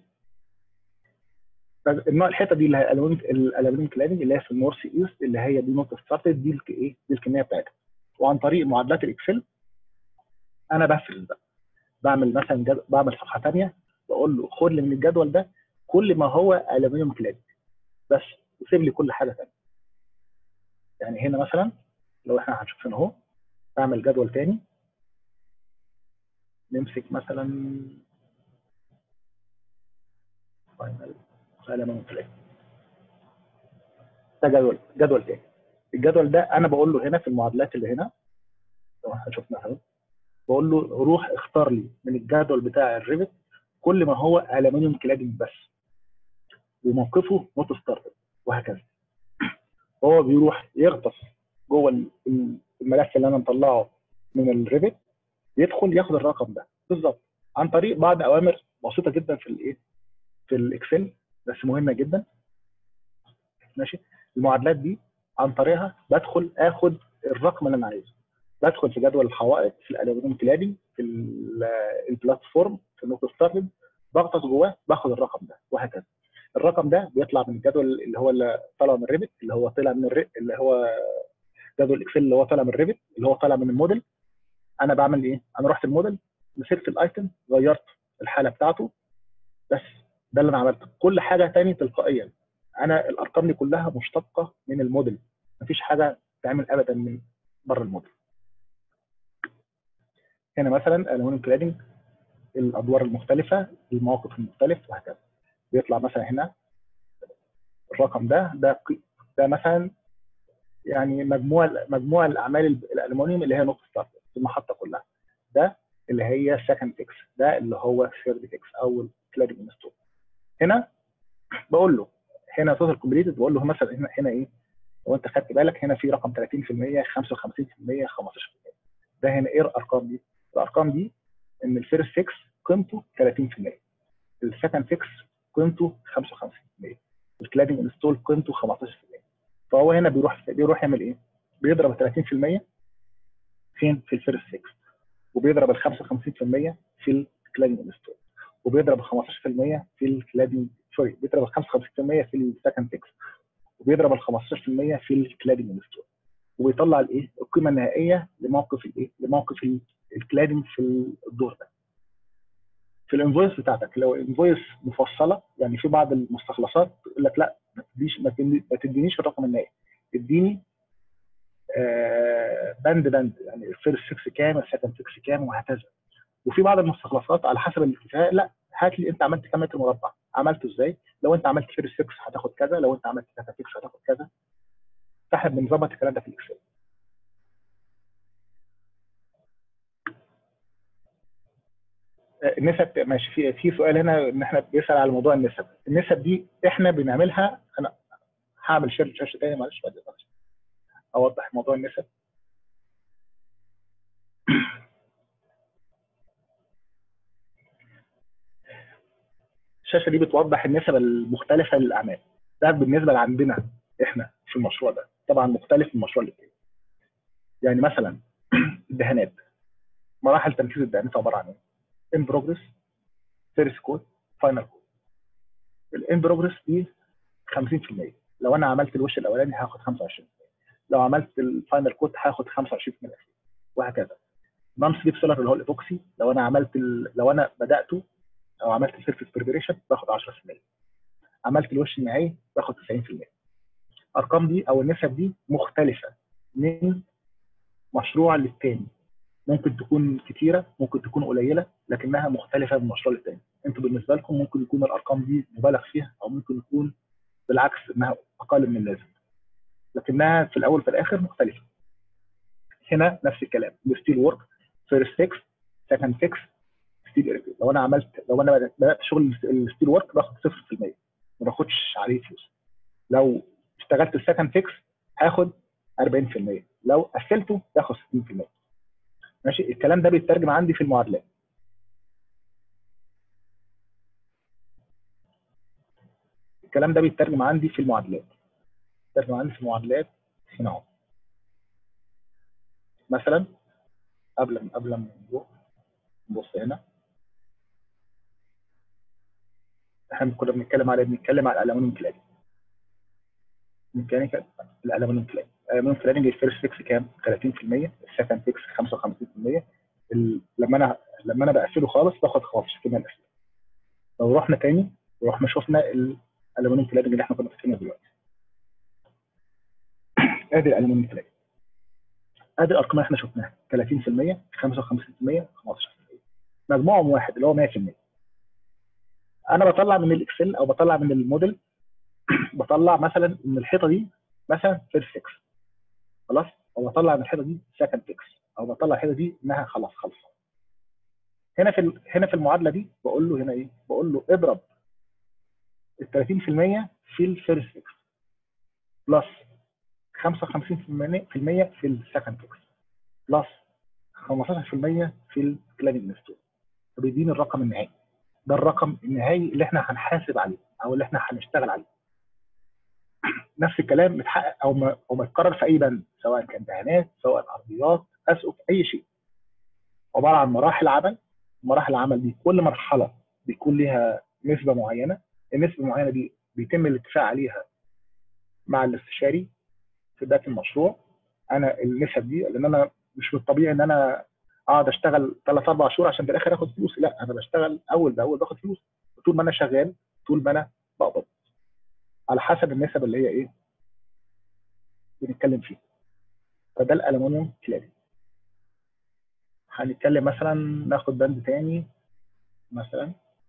النوع الحيطه دي اللي هي الالومنيوم كلادنج اللي هي في النورث ايست، اللي هي دي نوت ستارتد، دي ايه؟ دي الكميه بتاعتها. وعن طريق معادلات الاكسل انا بفرز بقى، بعمل مثلا جد... بعمل صفحه ثانيه بقول له خد لي من الجدول ده كل ما هو الومنيوم كلادنج بس، وسيب لي كل حاجه ثانيه. يعني هنا مثلا لو احنا هنشوف هنا اهو، بعمل جدول ثاني، نمسك مثلا فاينل الومنيوم كلادنج، ده جدول جدول ثاني. الجدول ده انا بقول له هنا في المعادلات اللي هنا لو احنا شفناها اهو، بقول له روح اختار لي من الجدول بتاع الريفت كل ما هو الومنيوم كلادنج بس، وموقفه نوت ستارتد وهكذا. هو بيروح يغطس جوه الملف اللي انا مطلعه من الريفت، يدخل ياخد الرقم ده بالظبط عن طريق بعض اوامر بسيطه جدا في الايه في الاكسل بس مهمه جدا. ماشي؟ المعادلات دي عن طريقها بدخل اخد الرقم اللي انا عايزه، بدخل في جدول الحوائط في الالومنيوم كلادنج في البلاتفورم في النوت ستارتد، بغطس جواه باخد الرقم ده وهكذا. الرقم ده بيطلع من الجدول اللي هو اللي طالع من الريفت، اللي هو طلع من الريفت اللي هو جدول الاكسل اللي هو طالع من الريفت اللي هو طالع من الموديل. انا بعمل ايه؟ انا رحت الموديل، مسكت الايتم، غيرت الحاله بتاعته، بس ده اللي انا عملته. كل حاجه تاني تلقائيا، انا الارقام دي كلها مشتقه من الموديل، مفيش حاجه تعمل ابدا من بره الموديل. هنا مثلا الالومنيوم كلادنج، الادوار المختلفه، المواقف المختلف وهكذا. بيطلع مثلا هنا الرقم ده ده ده مثلا يعني مجموع مجموع الاعمال الالومنيوم اللي هي نقطه ستارت في المحطه كلها. ده اللي هي سكند فيكس، ده اللي هو ثيرد فيكس او كلادنج انستول. هنا بقول له هنا توتال كومبليتد، بقول له مثلا هنا هنا ايه؟ لو انت خدت بالك هنا في رقم ثلاثين في المية، خمسة وخمسين في المية، خمستاشر في المية. ده هنا ايه الارقام دي؟ الارقام دي ان الفيرست فيكس قيمته ثلاثين في المية، السكند فيكس قيمته خمسة وخمسين في المية، الكلادنج انستول قيمته خمستاشر في المية. فهو هنا بيروح بيروح يعمل ايه؟ بيضرب ثلاثين في المية فين؟ في الفيرست فيكس، وبيضرب ال خمسة وخمسين في المية في الكلادنج انستول، وبيضرب ال خمستاشر في المية في الكلادنج سوري بيضرب ال خمسة وخمسين في المية في السكند فيكس، وبيضرب ال خمستاشر في المية في الكلادنج انستول، وبيطلع الايه؟ القيمه النهائيه لموقف الايه؟ لموقف الكلادنج في الدور ده. في الانفويس بتاعتك لو انفويس مفصله، يعني في بعض المستخلصات يقول لك لا ما تديش ما تدينيش الرقم النهائي، اديني آه بند بند، يعني الفيرست فيكس كام، السكند فيكس كام وهكذا. وفي بعض المستخلصات على حسب الاتفاق، لا هات لي انت عملت كام متر مربع، عملته ازاي؟ لو انت عملت فيرست فيكس هتاخد كذا، لو انت عملت سكند فيكس هتاخد كذا. فاحنا بنظبط الكلام ده في الاكسل. النسب ماشي. في في سؤال هنا ان احنا بيسال على موضوع النسب. النسب دي احنا بنعملها، انا هعمل شير شاشه تاني معلش بعد اذنك اوضح موضوع النسب. الشاشه دي بتوضح النسب المختلفه للاعمال. ده بالنسبه لعندنا احنا في المشروع ده، طبعا مختلف من المشروع اللي فيه. يعني مثلا الدهانات، مراحل تنفيذ الدهانات عباره عن ايه؟ ان بروجرس، فيرست كود، فاينل كود. الان بروجرس دي خمسين في المية، لو انا عملت الوش الاولاني هاخد خمسة وعشرين في المية، لو عملت الفاينل كود هاخد خمسة وعشرين في المية وهكذا. نون سليب سيلر اللي هو الايبوكسي، لو انا عملت ال... لو انا بداته او عملت السيرفيس بريبريشن باخد عشرة في المية، عملت الوش النهائي باخد تسعين في المية. الارقام دي او النسب دي مختلفه من مشروع للتاني، ممكن تكون كتيره ممكن تكون قليله، لكنها مختلفه من مشروع للتاني. انتوا بالنسبه لكم ممكن يكون الارقام دي مبالغ فيها، او ممكن يكون بالعكس انها اقل من اللازم، لكنها في الاول وفي الاخر مختلفه. هنا نفس الكلام، الستيل وورك، فيرست فيكس، سكند فيكس، ستيل إيريكت. لو انا عملت لو انا بدات شغل الستيل وورك باخد صفر في المية، ما باخدش عليه فلوس. لو اشتغلت السكند فيكس هاخد أربعين في المية، لو قفلته باخد ستين في المية. ماشي. الكلام ده بيترجم عندي في المعادلات. الكلام ده بيترجم عندي في المعادلات بيترجم عندي في المعادلات هنا اهو. مثلا قبل قبل ما نروح نبص هنا، احنا كنا بنتكلم على بنتكلم على الالومنيوم كلادنج. ميكانيكال الالومنيوم كلادنج الالومنيوم كلادنج الفيرست فيكس كام؟ ثلاثين في المية، السكند فيكس خمسة وخمسين في المية. لما انا لما انا بقفله خالص باخد خمستاشر في المية. لو رحنا تاني ورحنا شفنا الالومنيوم كلادنج اللي احنا كنا فاكرينه دلوقتي، ادي الالومنيوم كلادنج، ادي الارقام اللي احنا شفناها ثلاثين في المية، خمسة وخمسين في المية، خمستاشر في المية، مجموعهم واحد اللي هو مية في المية. انا بطلع من الاكسل او بطلع من الموديل، بطلع مثلا ان الحيطه دي مثلا فيرست فيكس خلاص، او بطلع من الحيطه دي سكند فيكس، او بطلع الحيطه دي انها خلاص خلصت. هنا في ال... هنا في المعادله دي بقول له هنا ايه؟ بقول له اضرب ال ثلاثين في المية في الفيرست فيكس بلس خمسة وخمسين في المية في السكند فيكس بلس خمستاشر في المية في الكلادنج انستول، فبيديني الرقم النهائي. ده الرقم النهائي اللي احنا هنحاسب عليه او اللي احنا هنشتغل عليه. نفس الكلام متحقق او ما او متكرر في اي بند، سواء كان دهانات، سواء ارضيات، اسقه في اي شيء. عباره عن مراحل عمل. مراحل العمل دي كل مرحله بيكون ليها نسبه معينه، النسبه المعينه دي بيتم الاتفاق عليها مع الاستشاري في بدايه المشروع. انا النسب دي لان انا مش من الطبيعي ان انا اقعد اشتغل ثلاث اربع شهور عشان في الاخر اخد فلوس، لا انا بشتغل اول باول باخد فلوس طول ما انا شغال، طول ما انا بقبض على حسب النسب اللي هي ايه بنتكلم فيها. فده الالومنيوم كلابي. هنتكلم مثلا ناخد بند تاني مثلا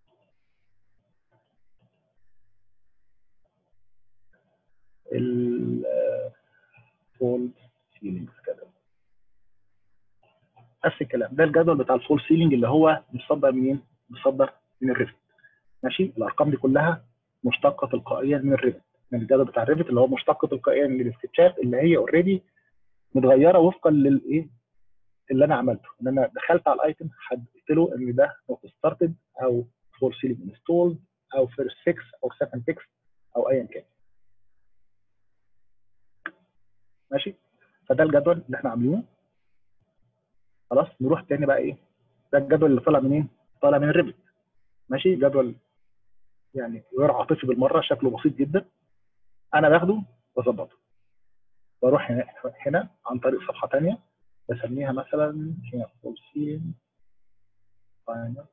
الفول سيلينج كده. نفس الكلام، ده الجدول بتاع الفول سيلينج اللي هو مصدر منين؟ مصدر من الريفت. ماشي، الارقام دي كلها مشتقه تلقائيا من الريفت، من الجدول بتاع الريفت اللي هو مشتق تلقائيا من السكتشات اللي هي اوريدي متغيره وفقا للايه اللي انا عملته. ان انا دخلت على الايتم حددت له ان ده نوت ستارتد او فول سيلينج انستولد او فيرست فيكس او سكند فيكس او ايا كان. ماشي، فده الجدول اللي احنا عاملينه. خلاص نروح تاني بقى ايه، ده الجدول اللي طالع منين؟ طالع من الريفت. ماشي، جدول يعني غير عاطفي بالمره، شكله بسيط جدا. انا باخده واظبطه، بروح هنا هنا عن طريق صفحه ثانيه بسميها مثلا هنا فول سيلينج فاينل.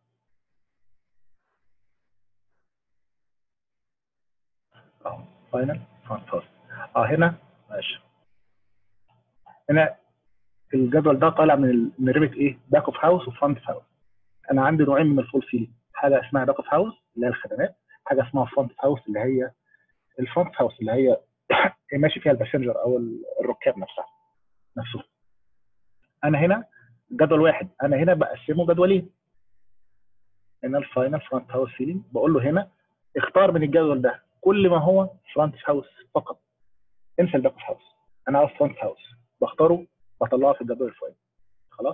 اه فاينل فانتاست. اه هنا ماشي، هنا الجدول ده طالع من ال- من ريفت ايه؟ باك اوف هاوس وفرونت هاوس. انا عندي نوعين من الفول سيلينج، حاجه اسمها باك اوف هاوس اللي هي الخدمات، حاجه اسمها فرونت هاوس اللي هي الفرونت هاوس اللي هي ماشي فيها الباسنجر او الركاب نفسها نفسهم. انا هنا جدول واحد، انا هنا بقسمه جدولين. هنا الفاينل فرونت هاوس سيلينج، بقول له هنا اختار من الجدول ده كل ما هو فرونت هاوس فقط، انسى الباك اوف هاوس، انا عاوز فرونت هاوس، بختاره بطلعه في الجدول الفاينل. خلاص،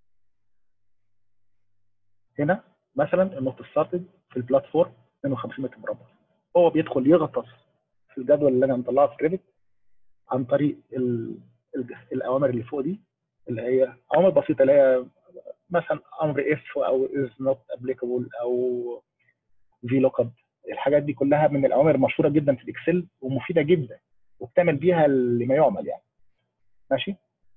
هنا مثلا النوت ستارتد في البلاتفورم اثنين وخمسين متر مربع، هو بيدخل يغطس في الجدول اللي انا مطلعه في ريفت عن طريق ال... ال... الاوامر اللي فوق دي اللي هي اوامر بسيطه، اللي هي مثلا امر اف او از نوت ابليكابل او في لوك اب. الحاجات دي كلها من الاوامر المشهوره جدا في الاكسل ومفيده جدا وبتعمل بيها لما يعمل يعني. ماشي،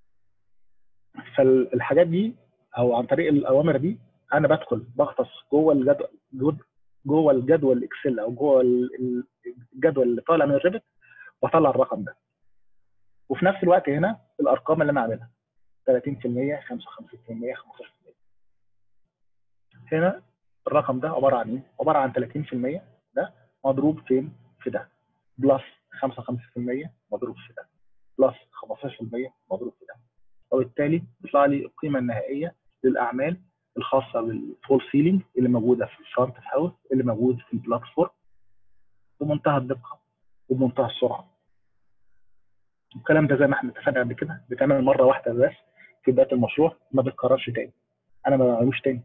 فالحاجات دي او عن طريق الاوامر دي انا بدخل بغطس جوه الجدول، جوه الجدول الاكسل او جوه الجدول اللي طالع من الريفت واطلع الرقم ده. وفي نفس الوقت هنا الارقام اللي انا عاملها ثلاثين في المية خمسة وخمسين في المية خمستاشر في المية. هنا الرقم ده عباره عن ايه؟ عباره عن ثلاثين في المية ده مضروب فين؟ في ده، بلس خمسة وخمسين في المية مضروب في ده، بلس خمستاشر في المية مضروب في ده. وبالتالي بيطلع لي القيمه النهائيه للاعمال الخاصه بالفول سيلينج اللي موجوده في الفرونت هاوس اللي موجود في البلاتفورم بمنتهى الدقه وبمنتهى السرعه. الكلام ده زي ما احنا اتفقنا قبل كده بيتعمل مره واحده بس في بدايه المشروع، ما بيتكررش تاني، انا ما بعملوش تاني.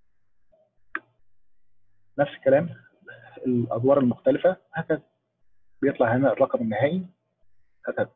نفس الكلام الادوار المختلفه هكذا بيطلع هنا الرقم النهائي هكذا.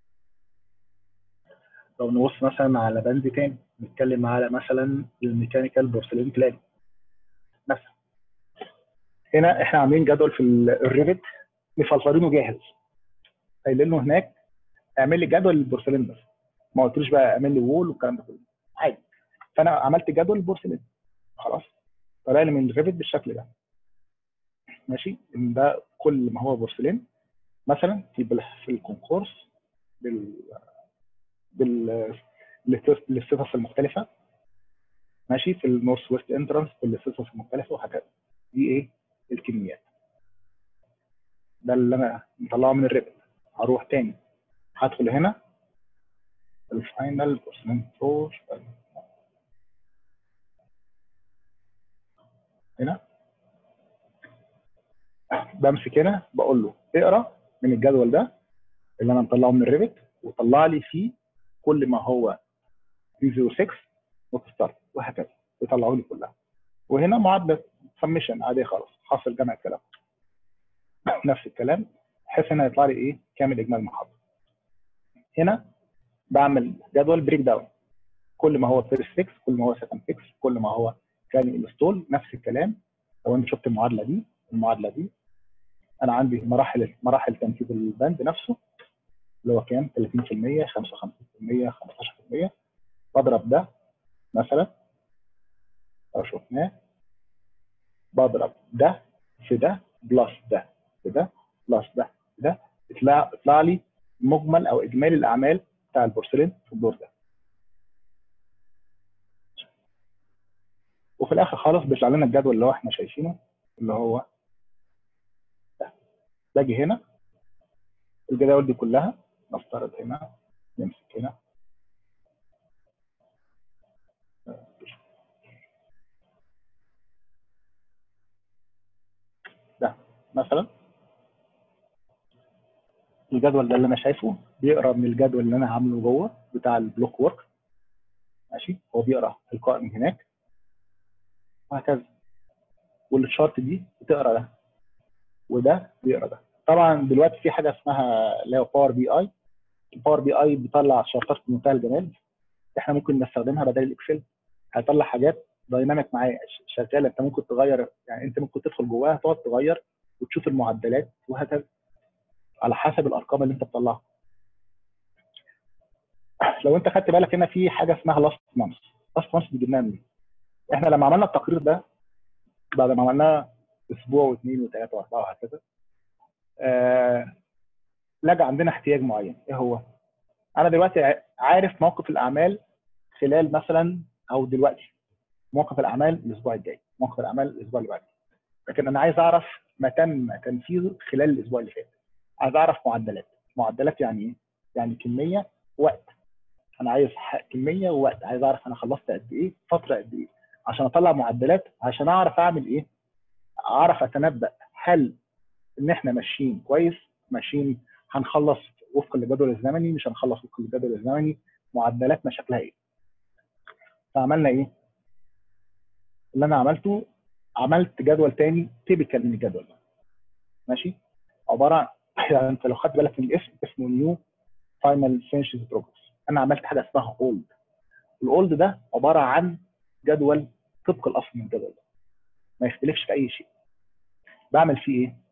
لو نبص مثلا على بند تاني نتكلم على مثلا الميكانيكال بورسلين بلان مثلا، هنا احنا عاملين جدول في الريفت مفلترينه جاهز، قايلين له هناك اعمل لي جدول البورسلين بس، ما قلتلوش بقى اعمل لي وول والكلام ده كله عادي. فانا عملت جدول البورسلين خلاص، طلع لي من الريفت بالشكل ده. ماشي، ان ده كل ما هو بورسلين مثلا في في الكونكورس بال بال للصفص المختلفه. ماشي، في النورث ويست انترانس بالصفص المختلفه وهكذا. دي ايه؟ الكميات. ده اللي انا مطلعه من الريفت. هروح تاني هدخل هنا الفاينل بورسلين فور، هنا بمسك هنا بقول له اقرا من الجدول ده اللي انا مطلعه من الريفت وطلع لي فيه كل ما هو صفر ستة وتستارت وهكذا، يطلعوا لي كلها. وهنا معادله سمشن عاديه خالص، حاصل جمع الكلام نفس الكلام، بحيث هنا يطلع لي ايه؟ كامل اجمالي المحاضره. هنا بعمل جدول بريك داون، كل ما هو فيرست فيكس، كل ما هو سكند فيكس، كل ما هو ثاني انستول، نفس الكلام. لو انت شفت المعادله دي، المعادله دي انا عندي مراحل مراحل تنفيذ البند نفسه اللي هو كام؟ ثلاثين في المية، خمسة وخمسين في المية، خمستاشر في المية. بضرب ده مثلا لو شفناه، بضرب ده في ده بلس ده في ده بلس ده في ده، يطلع يطلع لي مجمل او اجمالي الاعمال بتاع البورسلين في الدور ده. وفي الاخر خالص بيطلع لنا الجدول اللي هو احنا شايفينه اللي هو ده. باجي هنا الجداول دي كلها نفترض هنا، نمسك هنا ده مثلا، الجدول ده اللي انا شايفه بيقرا من الجدول اللي انا عامله جوه بتاع البلوك وورك، ماشي؟ هو بيقرا تلقائي من هناك وهكذا. والشارت دي بتقرا ده وده بيقرا ده. طبعا دلوقتي في حاجه اسمها اللي هو باور بي اي. الباور بي اي بيطلع شارتات في منتهى الجمال، احنا ممكن نستخدمها بدل الاكسل. هيطلع حاجات دايناميك معايا شغاله، انت ممكن تغير، يعني انت ممكن تدخل جواها تقعد تغير وتشوف المعدلات وهكذا على حسب الارقام اللي انت بتطلعها. لو انت خدت بالك هنا في حاجه اسمها لاست مانث. لاست مانث دي جبناها منين؟ احنا لما عملنا التقرير ده بعد ما عملناه اسبوع واثنين وثلاثه واربعه وهكذا، آه لقى عندنا احتياج معين. ايه هو؟ انا دلوقتي عارف موقف الاعمال خلال مثلا، او دلوقتي موقف الاعمال الاسبوع الجاي، موقف الاعمال الاسبوع اللي بعده، لكن انا عايز اعرف ما تم تنفيذه خلال الاسبوع اللي فات. عايز اعرف معدلات. معدلات يعني ايه؟ يعني كميه وقت. انا عايز كميه ووقت، عايز اعرف انا خلصت قد ايه، فتره قد ايه، عشان اطلع معدلات، عشان اعرف اعمل ايه، اعرف اتنبأ هل ان احنا ماشيين كويس، ماشيين هنخلص وفق الجدول الزمني، مش هنخلص وفق الجدول الزمني، معدلاتنا شكلها ايه. فعملنا ايه؟ اللي انا عملته، عملت جدول تاني تيبيكال من الجدول ده، ماشي؟ عباره عن يعني انت لو خدت بالك من الاسم، اسمه نيو فاينل فينشز بروجرس. انا عملت حاجه اسمها اولد. الاولد ده عباره عن جدول طبق الاصل من الجدول ده، ما يختلفش في اي شيء. بعمل فيه ايه؟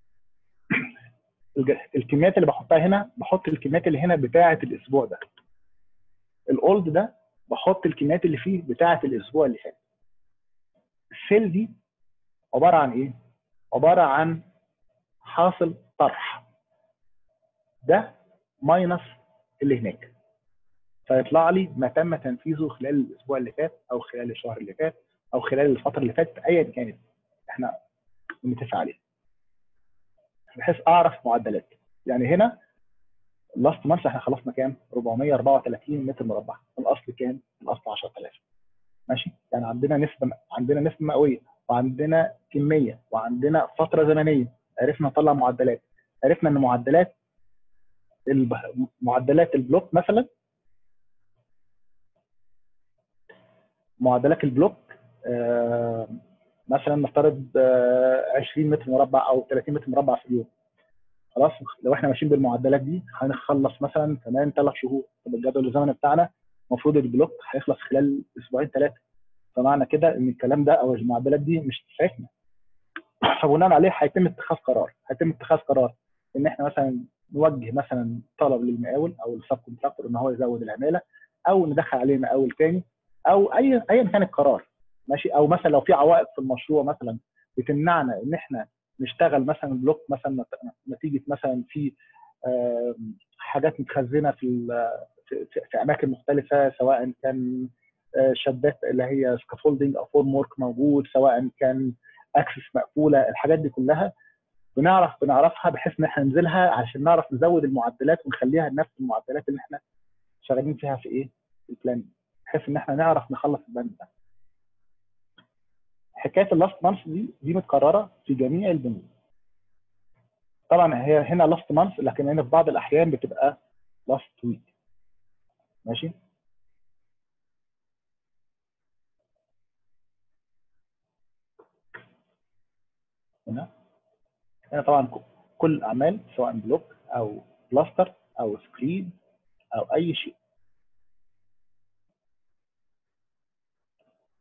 الكميات اللي بحطها هنا، بحط الكميات اللي هنا بتاعه الاسبوع ده. الاولد ده بحط الكميات اللي فيه بتاعه الاسبوع اللي فات. السيل دي عباره عن ايه؟ عباره عن حاصل طرح ده ماينس اللي هناك، فيطلع لي ما تم تنفيذه خلال الاسبوع اللي فات، او خلال الشهر اللي فات، او خلال الفتره اللي فاتت، ايا كانت احنا بنتفق عليها، بحيث اعرف معدلات. يعني هنا لاست مانث احنا خلصنا كام؟ أربعمية وأربعة وثلاثين متر مربع. الاصل كام؟ الاصل عشرة آلاف، ماشي؟ يعني عندنا نسبه، عندنا نسبه مئويه، وعندنا كميه، وعندنا فتره زمنيه. عرفنا نطلع معدلات. عرفنا ان معدلات الب... معدلات البلوك مثلا، معدلات البلوك آه مثلا نفترض آه عشرين متر مربع او ثلاثين متر مربع في اليوم. خلاص، لو احنا ماشيين بالمعدلات دي هنخلص مثلا كمان ثلاث شهور. طب الجدول الزمني بتاعنا المفروض البلوك هيخلص خلال اسبوعين ثلاثه، فمعنى كده ان الكلام ده او المعدلات دي مش تسعفنا. فبناء عليه هيتم اتخاذ قرار، هيتم اتخاذ قرار ان احنا مثلا نوجه مثلا طلب للمقاول او السب كونتراكتور ان هو يزود العماله، او ندخل عليه مقاول ثاني، او اي ايا كان القرار، ماشي؟ او مثلا لو في عوائق في المشروع مثلا بتمنعنا ان احنا نشتغل مثلا بلوك، مثلا نتيجه مثلا في حاجات متخزنه في في, في اماكن مختلفه، سواء كان شدات اللي هي سكافولدنج او فورم ورك موجود، سواء كان اكسس مقفوله. الحاجات دي كلها بنعرف بنعرفها بحيث ان احنا ننزلها عشان نعرف نزود المعدلات ونخليها نفس المعدلات اللي احنا شغالين فيها في ايه؟ في البلان، بحيث ان احنا نعرف نخلص البند ده. حكايه اللاست مانث دي دي متكرره في جميع البنود. طبعا هي هنا لاست مانث، لكن هنا في بعض الاحيان بتبقى لاست ويك، ماشي؟ هنا هنا طبعا كل الاعمال سواء بلوك او بلاستر او سكريد او اي شيء.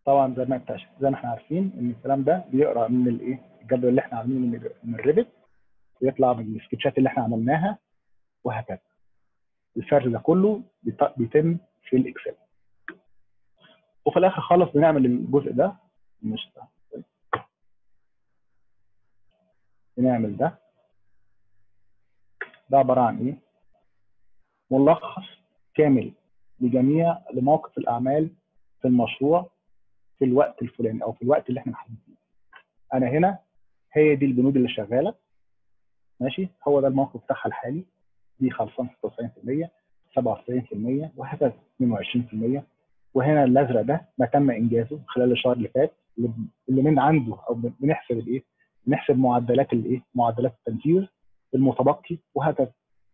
طبعا زي ما انت زي ما احنا عارفين ان الكلام ده بيقرا من الايه الجدول اللي احنا عاملينه من من الريفت، ويطلع من السكتشات اللي احنا عملناها، وهكذا. الفرز ده كله بيت- بيتم في الاكسل. وفي الاخر خالص بنعمل الجزء ده، مش ده، بنعمل ده. ده عباره عن ايه؟ ملخص كامل لجميع لموقف الاعمال في المشروع في الوقت الفلاني او في الوقت اللي احنا محددينه. انا هنا هي دي البنود اللي شغاله، ماشي، هو ده الموقف بتاعها الحالي، دي خلصان ستة وتسعين في المية، سبعة وتسعين في المية، وهكذا اثنين وعشرين في المية. وهنا الازرق ده ما تم انجازه خلال الشهر اللي فات، اللي اللي من عنده، او بنحسب الايه، بنحسب معدلات الايه، معدلات التنفيذ المتبقي، وهكذا.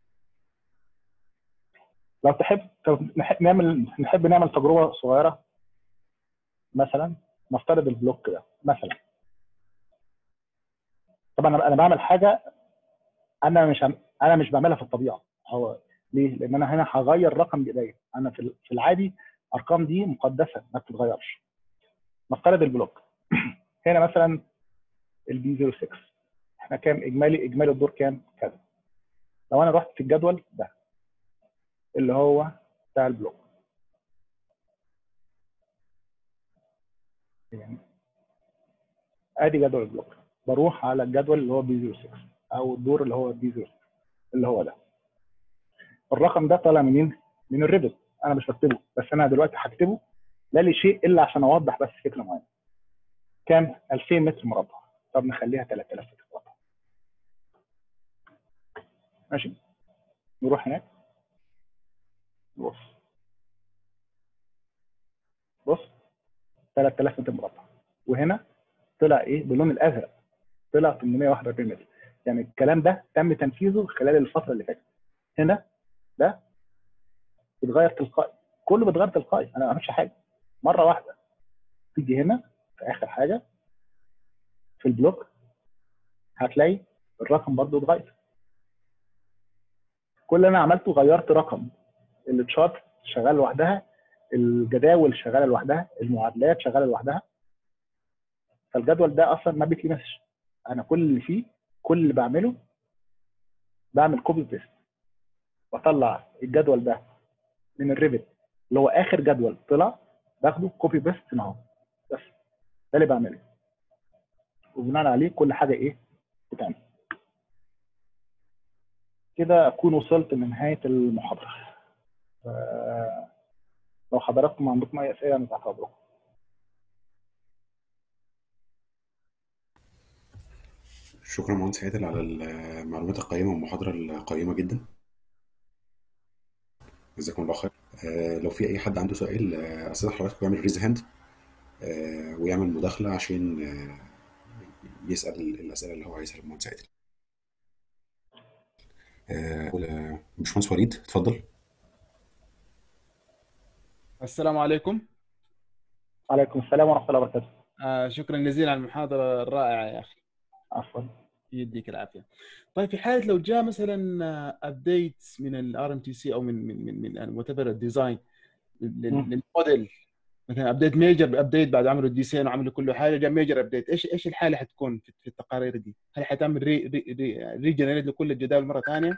لو تحب طب نحب نعمل نحب نعمل تجربه صغيره. مثلا نفترض البلوك ده مثلا. طبعا انا أنا بعمل حاجه انا مش عم- انا مش بعملها في الطبيعه. هو ليه؟ لان انا هنا هغير رقم بايديا. انا في في العادي الارقام دي مقدسه ما بتتغيرش. نفترض البلوك هنا مثلا البي صفر ستة، احنا كام اجمالي اجمالي الدور كام؟ كذا. لو انا رحت في الجدول ده اللي هو بتاع البلوك، يعني ادي جدول البلوك، بروح على الجدول اللي هو بي صفر ستة او الدور اللي هو بي صفر ستة اللي هو ده. الرقم ده طالع منين؟ من الريفت. انا مش بكتبه، بس انا دلوقتي هكتبه لا لشيء الا عشان اوضح بس فكره معينه. كام؟ ألفين متر مربع. طب نخليها ثلاثة آلاف متر مربع. ماشي، نروح هناك. بص بص ثلاثة آلاف متر مربع، وهنا طلع ايه باللون الازرق؟ طلع ثمانمائة وواحد وأربعين متر. يعني الكلام ده تم تنفيذه خلال الفتره اللي فاتت. هنا ده بيتغير تلقائي، كله بيتغير تلقائي، انا ما بعملش حاجه. مره واحده تيجي هنا في اخر حاجه في البلوك هتلاقي الرقم برضه اتغير. كل اللي انا عملته غيرت رقم. التشارت شغال لوحدها، الجداول شغاله لوحدها، المعادلات شغاله لوحدها. فالجدول ده اصلا ما بيتلمسش. انا كل اللي فيه، كل اللي بعمله بعمل كوبي بيست، بطلع الجدول ده من الريفت اللي هو اخر جدول طلع، باخده كوبي بيست هنا اهو. بس ده اللي بعمله، وبناء عليه كل حاجه ايه بتعمل. كده اكون وصلت لنهايه المحاضره. لو حضراتكم عندكم اي اسئله انا تحت امركم. شكرا مهندس عادل على المعلومات القيمة والمحاضرة القيمة جدا. جزاكم الله خير. آه، لو في أي حد عنده سؤال آه، أستاذ حضرتك يعمل ريز هاند ويعمل مداخلة عشان آه، يسأل الأسئلة اللي هو عايزها للمهندس عادل. آه، آه، باشمهندس وليد اتفضل. السلام عليكم. عليكم السلام ورحمه الله وبركاته. آه شكرا جزيلا على المحاضرة الرائعة يا أخي، عفوا. يديك العافية. طيب في حالة لو جاء مثلا ابديت من الار ام تي سي او من من من من وات ايفر الديزاين للموديل، مثلا ابديت ميجر ابديت بعد عملوا الديزاين وعملوا كل حاجه، جاء ميجر ابديت، ايش ايش الحاله حتكون في في التقارير دي؟ هل حتعمل ري ري ري ريجنريت لكل الجداول مره ثانيه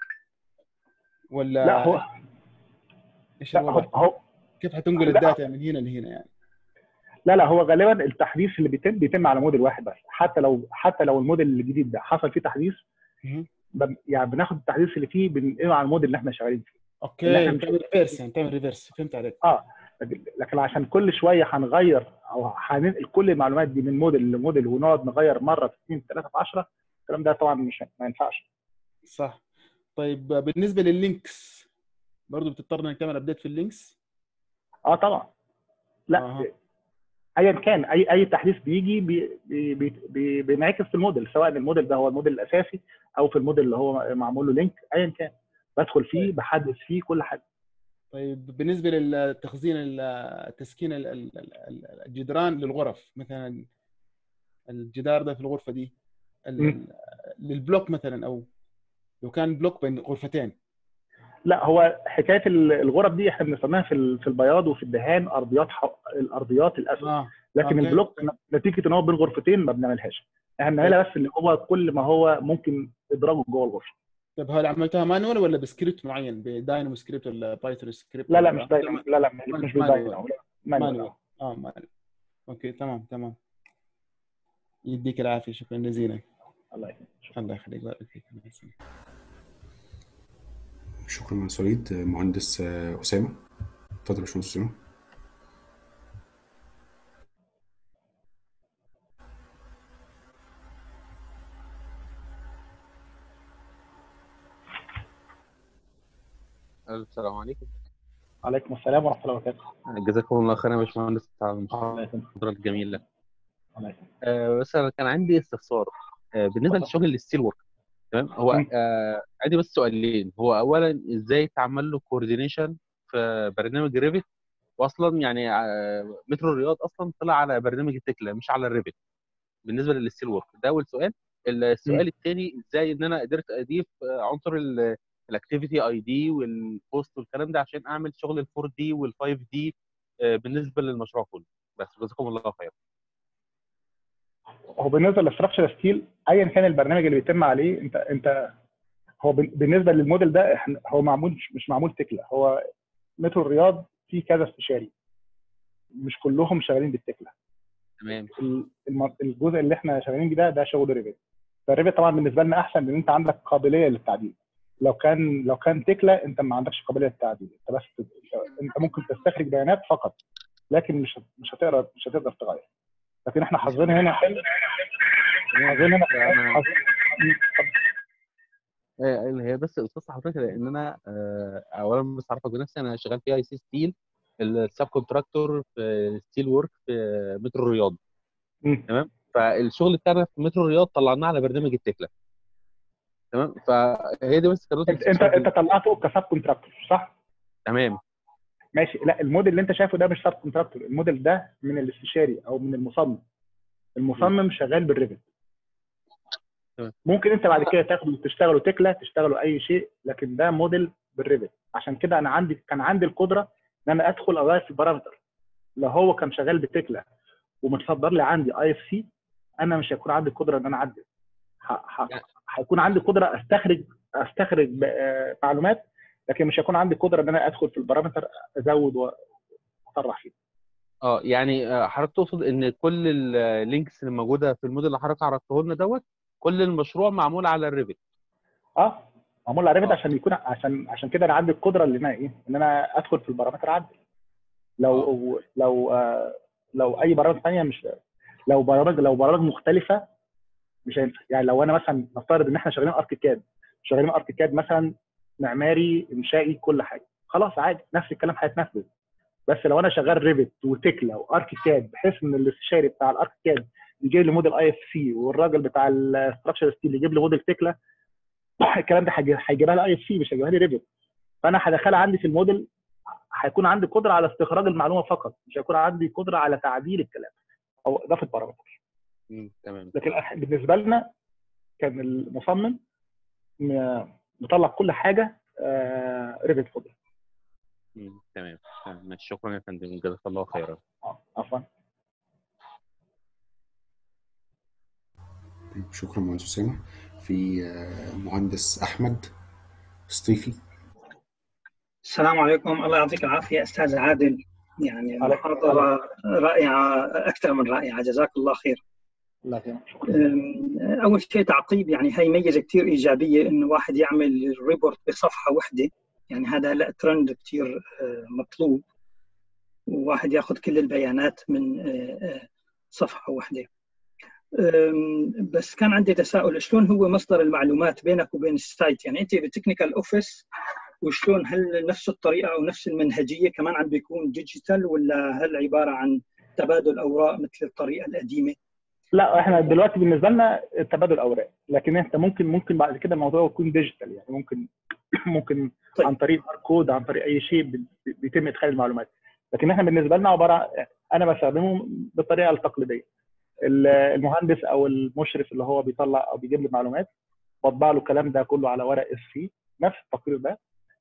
ولا لا هو ايش لا الوضع؟ هو هو كيف حتنقل لا الداتا من هنا لهنا يعني؟ لا لا هو غالبا التحديث اللي بيتم بيتم على موديل واحد بس. حتى لو حتى لو الموديل الجديد ده حصل فيه تحديث، مهم. ب- يعني بناخد التحديث اللي فيه بننقله على الموديل اللي احنا شغالين فيه. اللي اوكي، احنا مش بتعمل ريفرس يعني، بتعمل ريفرس، فهمت عليك. اه لكن لكن عشان كل شويه هنغير او هننقل كل المعلومات دي من موديل لموديل ونقعد نغير مره في اثنين ثلاثه في عشرة، الكلام ده طبعا مش ما ينفعش. صح. طيب بالنسبه لللينكس برضه بتضطر انك تعمل ابديت في اللينكس؟ اه طبعا. لا اها ايا كان اي اي تحديث بيجي بي بي بي بي بينعكس في الموديل، سواء الموديل ده هو الموديل الاساسي او في الموديل اللي هو معمول له لينك، ايا كان بدخل فيه بحدث فيه كل حاجه. طيب بالنسبه للتخزين التسكين ال- ال- ال- الجدران للغرف، مثلا الجدار ده في الغرفه دي ال- مم. ال- للبلوك مثلا، او لو كان بلوك بين غرفتين. لا، هو حكايه ال- الغرف دي احنا بنسميها في ال- في البياض وفي الدهان ارضيات ح- الارضيات الاسود. اه لكن اوكي. البلوك نتيجه ان هو بين غرفتين ما بنعملهاش. احنا بنعملها بس اللي هو كل ما هو ممكن ادراجه جوه الغرفه. طب هل عملتها مانوال ولا بسكريبت معين، بداينامو سكريبت ولا بايثون سكريبت لا لا ولا مش دايما، لا لا مش بالدايما، مانوال؟ مانوال. مانوال اه مانوال. اوكي تمام تمام. يديك العافيه، شكرا جزيلا. الله يخليك. الله يخليك، بارك فيك. الله يسلمك. شكرا من سعيد. مهندس آه، أسامة، اتفضل يا باشمهندس أسامة. السلام عليكم. عليكم السلام ورحمه الله وبركاته. جزاكم الله خيرا يا باشمهندس على الله يسلمك. المحاضرة الجميلة. الله يسلمك. آه بس أنا كان عندي استفسار آه بالنسبة اتفضل. للشغل الستيل ورك. تمام. هو مم. آه عندي بس سؤالين. هو أولا إزاي تعمل له كوردينيشن في برنامج ريفت، وأصلا يعني آه مترو الرياض أصلا طلع على برنامج التكلا مش على الريفت بالنسبة للستيل ورك. ده أول سؤال. السؤال مم. الثاني إزاي إن أنا قدرت أضيف آه، عنصر الاكتيفيتي اي دي والبوست والكلام ده عشان اعمل شغل ال فور دي وال فايف دي بالنسبه للمشروع كله. بس جزاكم الله خير. هو بالنسبه للستراكشر ستيل ايا كان البرنامج اللي بيتم عليه، انت انت هو بال- بالنسبه للموديل ده احنا هو معمول مش مش معمول تكلا. هو مترو الرياض فيه كذا استشاري، مش كلهم شغالين بالتكلا. تمام. ال- الم- الجزء اللي احنا شغالين بيه ده ده شغل ريفت. فالريفت طبعا بالنسبه لنا احسن لان انت عندك قابليه للتعديل. لو كان لو كان تكلا انت ما عندكش قابليه للتعديل، انت بس انت ممكن تستخرج بيانات فقط، لكن مش مش هتقدر مش هتقدر تغير. لكن احنا حظنا هنا حلو. حظنا هنا أنا- حظ- آه، اللي هي بس القصه حضرتك لان انا آه، اولا بس اعرفك بنفسي، انا شغال في اي سي ستيل السب كونتراكتور في ستيل ورك في مترو الرياض. مم. تمام. فالشغل بتاعنا في مترو الرياض طلعناه على برنامج التكلا. تمام. فهي دي بس كانت انت انت الاستفسار. انت طلعته كسب كونتراكتور صح؟ تمام. ماشي. لا الموديل اللي انت شايفه ده مش سب كونتراكتور، الموديل ده من الاستشاري او من المصمم. المصمم شغال بالريفت. تمام. ممكن انت بعد كده تاخده تشتغلوا تكلا تشتغلوا اي شيء، لكن ده موديل بالريفت. عشان كده انا عندي كان عندي القدره ان انا ادخل اغير في البارامتر. لو هو كان شغال بتكلا ومتصدر لي عندي اي اف سي، انا مش هيكون عندي القدره ان انا اعدل. ه- ه- يعني- هيكون عندي قدره استخرج استخرج ب- آه، معلومات، لكن مش هيكون عندي قدره ان انا ادخل في البارامتر ازود واصرح فيه. اه يعني آه، حضرتك تقصد ان كل اللينكس اللي موجوده في الموديل اللي حضرتك عرضته لنا دوت كل المشروع معمول على الريفت. اه معمول على ريفت آه. عشان يكون عشان عشان كده انا عندي القدره اللي انا ايه ان انا ادخل في البارامتر اعدل. لو لو آه لو اي برامج ثانيه مش لو برامج لو برامج مختلفه مش هينفع. يعني لو انا مثلا نفترض ان احنا شغالين اركيكاد شغالين اركيكاد مثلا معماري انشائي كل حاجه، خلاص عادي نفس الكلام هيتنفذ. بس لو انا شغال ريفت وتكلا واركيكاد بحيث ان الاستشاري بتاع الاركيكاد يجيب لي موديل اي اف سي والراجل بتاع الاستراكشر ستيل يجيب لي موديل تكلا، الكلام ده هيجي- هيجيبها لي اي اف سي مش هيجيبها لي ريفت. فانا هدخلها عندي في الموديل، هيكون عندي قدره على استخراج المعلومه فقط، مش هيكون عندي قدره على تعديل الكلام او اضافه بارامتر. مم، تمام. لكن إح- بالنسبه لنا كان المصمم م- مطلع كل حاجه ريفت قدره. مم، تمام. تمام. شكرا يا فندم، جزاك الله خيرا. آه، عفوا. شكرا مهندس أسامة. في آه، مهندس أحمد سطيفي. السلام عليكم. الله يعطيك العافية أستاذ عادل، يعني عليك- المحاضرة رائعة أكثر من رائعة، جزاك الله خير. الله يسلمك. أم، أول شيء تعقيب، يعني هي ميزة كثير إيجابية إنه واحد يعمل ريبورت بصفحة واحدة، يعني هذا لا ترند كثير أه، مطلوب، وواحد ياخذ كل البيانات من أه، أه، صفحة واحدة. أم، بس كان عندي تساؤل، شلون هو مصدر المعلومات بينك وبين السايت؟ يعني أنت بالتكنيكال أوفيس وشلون، هل نفس الطريقة أو نفس المنهجية كمان عم بيكون ديجيتال، ولا هل عبارة عن تبادل أوراق مثل الطريقة القديمة؟ لا احنا دلوقتي بالنسبه لنا تبادل اوراق، لكن انت ممكن ممكن بعد كده الموضوع يكون ديجيتال. يعني ممكن ممكن طيب. عن طريق كود، عن طريق اي شيء بي- بيتم ادخال المعلومات. لكن احنا بالنسبه لنا عباره، انا بستخدمه بالطريقه التقليديه. ال- المهندس او المشرف اللي هو بيطلع او بيجيب لي معلومات، بطبع له الكلام ده كله على ورق اس سي، نفس التقرير ده،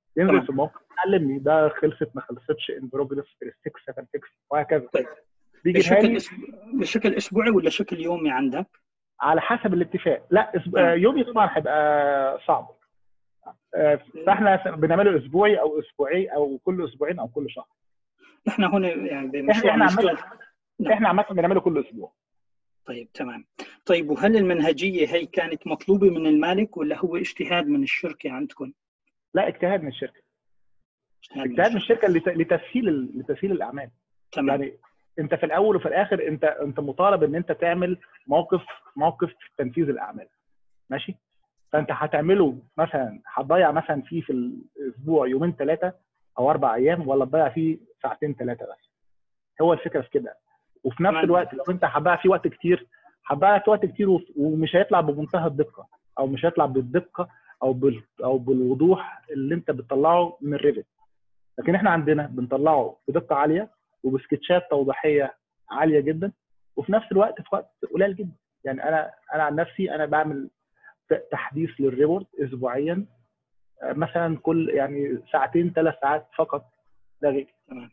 ينزل تمام. في الموقع يعلمني ده خلصت ما خلصتش، ان بروجرس ستة سبعة ستة وهكذا. طيب بيجيبها بشكل لي أسبوع... بشكل اسبوعي ولا شكل يومي عندك؟ على حسب الاتفاق. لا أسب... تمام. يومي طبعا هيبقى صعب، آه، فاحنا بنعمله اسبوعي او اسبوعي او كل اسبوعين او كل شهر. نحن هنا يعني احنا بمشروع احنا نشتغل. عامه احنا عامه بنعمله كل اسبوع. طيب تمام. طيب وهل المنهجية هي كانت مطلوبة من المالك ولا هو اجتهاد من الشركة عندكم؟ لا، اجتهاد من الشركه. اجتهاد من اجتهاد من الشركة. الشركه لت- لتسهيل ال- لتسهيل الاعمال. تمام. يعني انت في الاول وفي الاخر انت انت مطالب ان انت تعمل موقف موقف تنفيذ الاعمال، ماشي؟ فانت هتعمله مثلا هتضيع مثلا فيه في الاسبوع يومين ثلاثه او اربع ايام، ولا تضيع فيه ساعتين ثلاثه بس. هو الفكره في كده. وفي نفس تمام. الوقت لو انت هتضيع فيه وقت كتير، هتضيع فيه وقت كتير وف- ومش هيطلع بمنتهى الدقه، او مش هيطلع بالدقه او بال او بالوضوح اللي انت بتطلعه من الريفت. لكن احنا عندنا بنطلعه بدقه عاليه وبسكتشات توضيحيه عاليه جدا، وفي نفس الوقت في وقت قليل جدا. يعني انا انا عن نفسي انا بعمل ت- تحديث للريبورت اسبوعيا، آه، مثلا كل يعني ساعتين ثلاث ساعات فقط لا غير. تمام.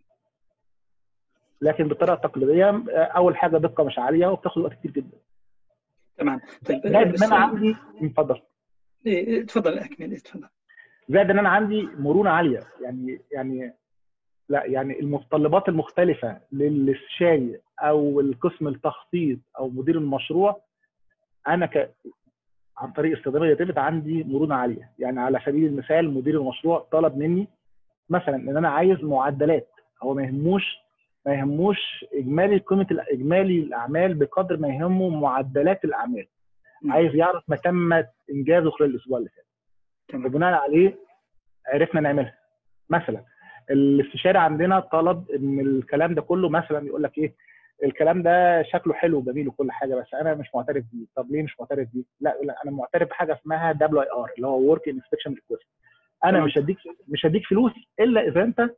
لكن بالطريقه التقليديه آه، اول حاجه دقه مش عاليه وبتاخد وقت كتير جدا. تمام. طيب زائد ان انا السؤال عندي اتفضل إيه، تفضل اكمل اتفضل. زائد ان انا عندي مرونه عاليه. يعني يعني لا يعني المتطلبات المختلفه للاستشاري او القسم التخطيط او مدير المشروع، انا ك... عن طريق استخدام الريفت عندي مرونه عاليه. يعني على سبيل المثال مدير المشروع طلب مني مثلا ان انا عايز معدلات، هو ما يهموش ما يهموش اجمالي قيمه اجمالي الاعمال بقدر ما يهمه معدلات الاعمال. مم. عايز يعرف ما تم انجازه خلال الاسبوع اللي فات، تمام. وبناء عليه عرفنا نعملها. مثلا الاستشاري عندنا طلب ان الكلام ده كله مثلا يقول لك ايه، الكلام ده شكله حلو وجميل وكل حاجه، بس انا مش معترف بيه. طب ليه مش معترف بيه؟ لا لا انا معترف بحاجه اسمها دبليو اي ار اللي هو ورك انسبكشن ريكويست. انا تمام. مش هديك مش هديك فلوس الا اذا انت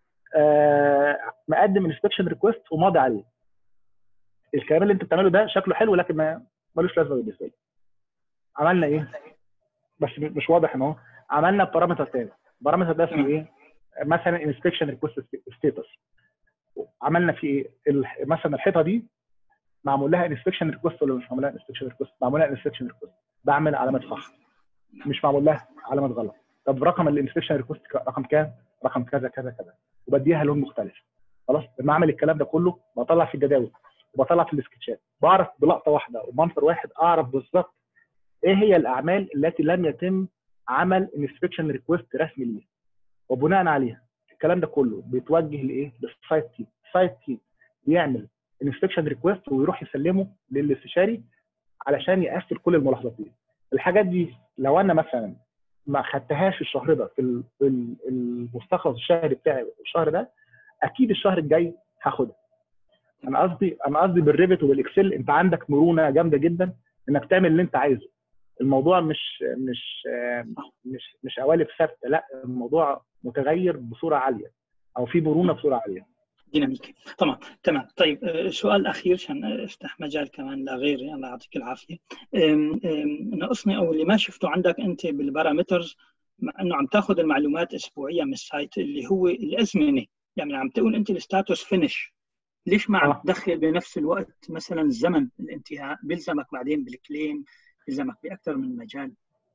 آه مقدم انسبكشن ريكويست وماضي عليه. الكلام اللي انت بتعمله ده شكله حلو لكن ما ملوش لازمه بالنسبه لي. عملنا ايه؟ بس مش واضح ان هو عملنا بارامتر تاني. البارامتر ده اسمه تمام. ايه؟ مثلا انسبكشن ريكويست ستيتس. عملنا فيه ايه؟ ال- مثلا الحيطه دي معمول لها انسبكشن ريكويست ولا مش معمول لها انسبكشن ريكويست؟ معمول لها انسبكشن ريكويست، بعمل علامه صح. مش معمول لها علامه غلط. طب رقم الانسبكشن ريكويست رقم كام؟ رقم كذا كذا كذا، وبديها لون مختلف. خلاص لما اعمل الكلام ده كله بطلع في الجداول وبطلع في السكتشات، بعرف بلقطه واحده ومنظر واحد اعرف بالظبط ايه هي الاعمال التي لم يتم عمل انسبكشن ريكويست رسمي ليها، وبناء عليها الكلام ده كله بيتوجه لايه؟ للسايت تيم. السايت تيم بيعمل انسبكشن ريكويست ويروح يسلمه للاستشاري علشان يقفل كل الملاحظات دي. الحاجات دي لو انا مثلا ما خدتهاش الشهر ده في ال- في ال- المستخلص الشهري بتاعي الشهر ده، اكيد الشهر الجاي هاخدها. انا قصدي انا قصدي بالريفت وبالاكسل انت عندك مرونه جامده جدا انك تعمل اللي انت عايزه. الموضوع مش مش مش مش قوالب ثابته، لا الموضوع متغير بصوره عاليه او في مرونه بصوره عاليه. ديناميكي. تمام تمام. طيب آه، سؤال اخير عشان افتح مجال كمان لغيري. الله يعطيك العافيه. أم، أم، ناقصني او اللي ما شفته عندك انت بالبارامترز، مع انه عم تاخذ المعلومات اسبوعيا من السايت اللي هو الازمنه. يعني عم تقول انت الستاتوس فينش، ليش ما عم اه تدخل بنفس الوقت مثلا زمن الانتهاء؟ بيلزمك بعدين بالكليم، بيلزمك باكثر من مجال.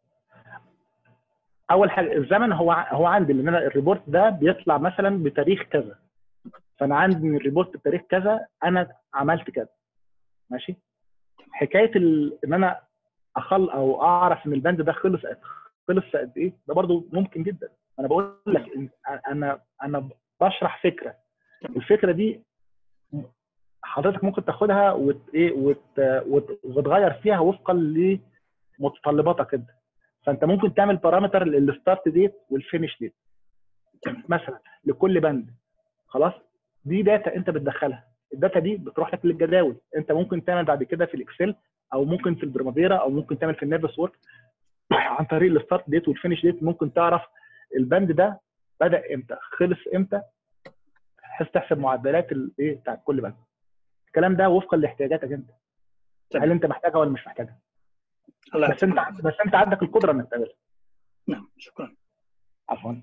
اول حاجه الزمن هو هو عندي ان انا الريبورت ده بيطلع مثلا بتاريخ كذا، فانا عندي من الريبورت بتاريخ كذا انا عملت كذا، ماشي. حكايه ال... ان انا اخل او اعرف ان البند ده خلص خلص قد ايه، ده برضو ممكن جدا. انا بقول لك إن- انا انا بشرح فكره، الفكره دي حضرتك ممكن تاخدها وت... ايه وت... وت... وتغير فيها وفقا لمتطلباتك انت. فانت ممكن تعمل بارامتر للستارت ديت والفينش ديت مثلا لكل بند. خلاص دي داتا انت بتدخلها، الداتا دي بتروح لك للجداول. انت ممكن تعمل بعد كده في الاكسل او ممكن في البريمافيرا او ممكن تعمل في النيرفس وورك عن طريق الستارت ديت والفينش ديت. ممكن تعرف البند ده بدا امتى خلص امتى، بحيث تحسب معدلات الايه بتاعت كل بند. الكلام ده وفقا لاحتياجاتك انت، هل انت محتاجها ولا مش محتاجها. الله بس يعطيك انت العافيه. بس انت عندك القدره انك تعملها. نعم شكرا. عفوا.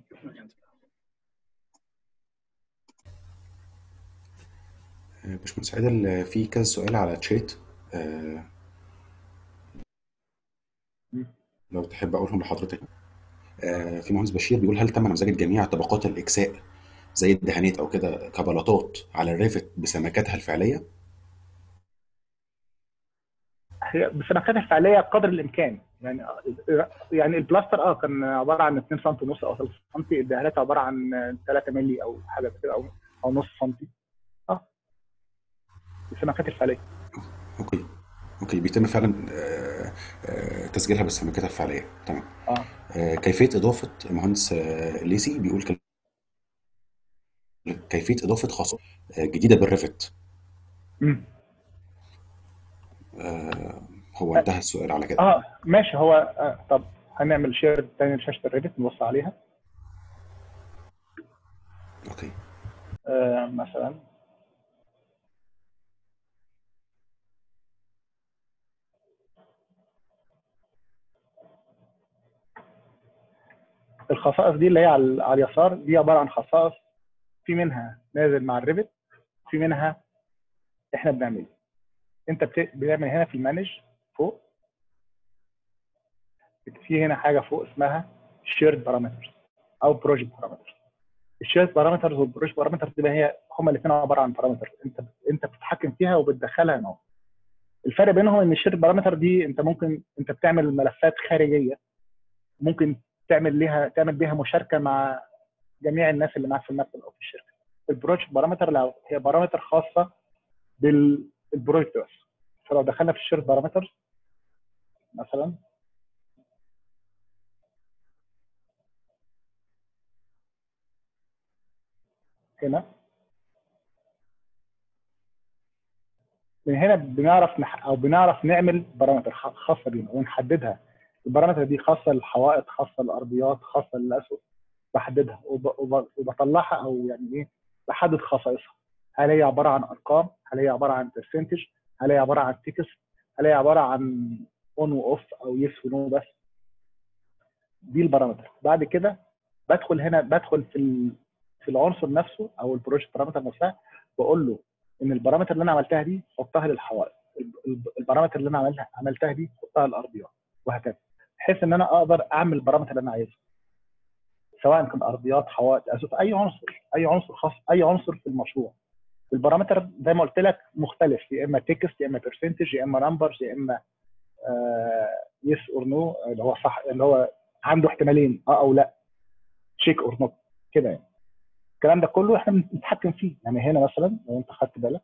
باشمهندس عادل، في كذا سؤال على تشات، آه، لو تحب اقولهم لحضرتك. آه، في مهندس بشير بيقول: هل تم نمذجة جميع طبقات الاكساء زي الدهانات او كده كبلاطات على الريفت بسمكاتها الفعليه؟ هي بسمكاتها الفعليه قدر الامكان، يعني يعني البلاستر اه كان عباره عن اتنين سم ونص او ثلاثة سم، الدهانات عباره عن ثلاثة مللي او حاجه كده، او او نص سم. اه بسمكات الفعليه. اوكي اوكي بيتم فعلا آه، آه، تسجيلها بالسمكات الفعليه. تمام. اه آه، كيفيه اضافه المهندس آه، الليسي بيقول كل- كيفيه اضافه خاصيه آه، جديده بالريفت. امم آه، هو انتهى السؤال على كده. اه ماشي. هو آه طب هنعمل شير تاني لشاشه الريفت نبص عليها. اوكي. آه مثلا الخصائص دي اللي هي على, على اليسار دي عباره عن خصائص، في منها نازل مع الريفت، في منها احنا بنعمله. انت بت- بتعمل هنا في المانج فوق، في هنا حاجه فوق اسمها شيرد بارامترز او بروجكت بارامترز. الشيرد بارامترز والبروجكت بارامترز دي هي هما الاثنين عباره عن بارامتر انت انت بتتحكم فيها وبتدخلها هنا. الفرق بينهم ان الشيرد بارامتر دي انت ممكن انت بتعمل ملفات خارجيه، ممكن تعمل ليها تعمل بيها مشاركه مع جميع الناس اللي معاك في المكتب او في الشركه. البروجكت بارامتر لو هي بارامتر خاصه بالبروجكت بس. فلو دخلنا في الشيرد بارامتر مثلا هنا، من هنا بنعرف نح... او بنعرف نعمل بارامتر خاصه بينا ونحددها. البارامتر دي خاصه للحوائط، خاصه للارضيات، خاصه للاسقف، بحددها وب... وب... وبطلعها، او يعني ايه، بحدد خصائصها. هل هي عباره عن ارقام؟ هل هي عباره عن برسنتج؟ هل هي عباره عن تكست؟ هل هي عباره عن اون واوف او يس ونو بس؟ دي البارامتر. بعد كده بدخل هنا، بدخل في ال... في العنصر نفسه او البروجكت بارامتر نفسها، بقول له ان البارامتر اللي انا عملتها دي حطها للحوائط، البارامتر اللي انا عملها عملتها دي حطها للارضيات، وهكذا، بحيث ان انا اقدر اعمل البارامتر اللي انا عايزه، سواء كان ارضيات، حوائط، اسقف، اي عنصر، اي عنصر خاص، اي عنصر في المشروع. البارامتر زي ما قلت لك مختلف، يا اما تكست، يا اما برسنتج، يا اما نمبرز، يا اما يس اور نو اللي هو صح، اللي هو عنده احتمالين اه او لا، تشيك اور نوت كده يعني. الكلام ده كله احنا بنتحكم فيه. يعني هنا مثلا لو انت خدت بالك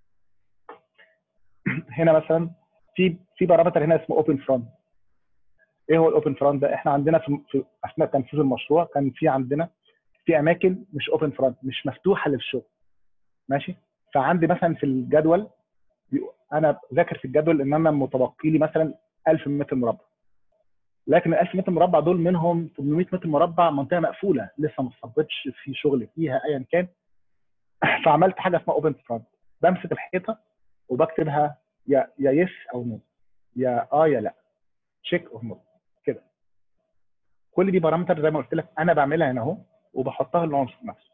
هنا مثلا في في بارامتر هنا اسمه اوبن فرونت. ايه هو الاوبن فرونت ده؟ احنا عندنا في, في اثناء تنفيذ المشروع كان في عندنا في اماكن مش اوبن فرونت، مش مفتوحه للشغل، ماشي. فعندي مثلا في الجدول، انا ذاكر في الجدول ان انا متبقي لي مثلا ألف متر مربع، لكن ال ألف متر مربع دول منهم ثمانمائة متر مربع منطقه مقفوله لسه ما اتصبتش في شغل فيها ايا كان. فعملت حاجه اسمها اوبن فرونت، بمسك الحيطه وبكتبها يا يا يس او نو، يا اه يا لا، تشيك اور نو كده. كل دي بارامتر زي ما قلت لك انا بعملها هنا اهو، وبحطها للعنصر نفسه.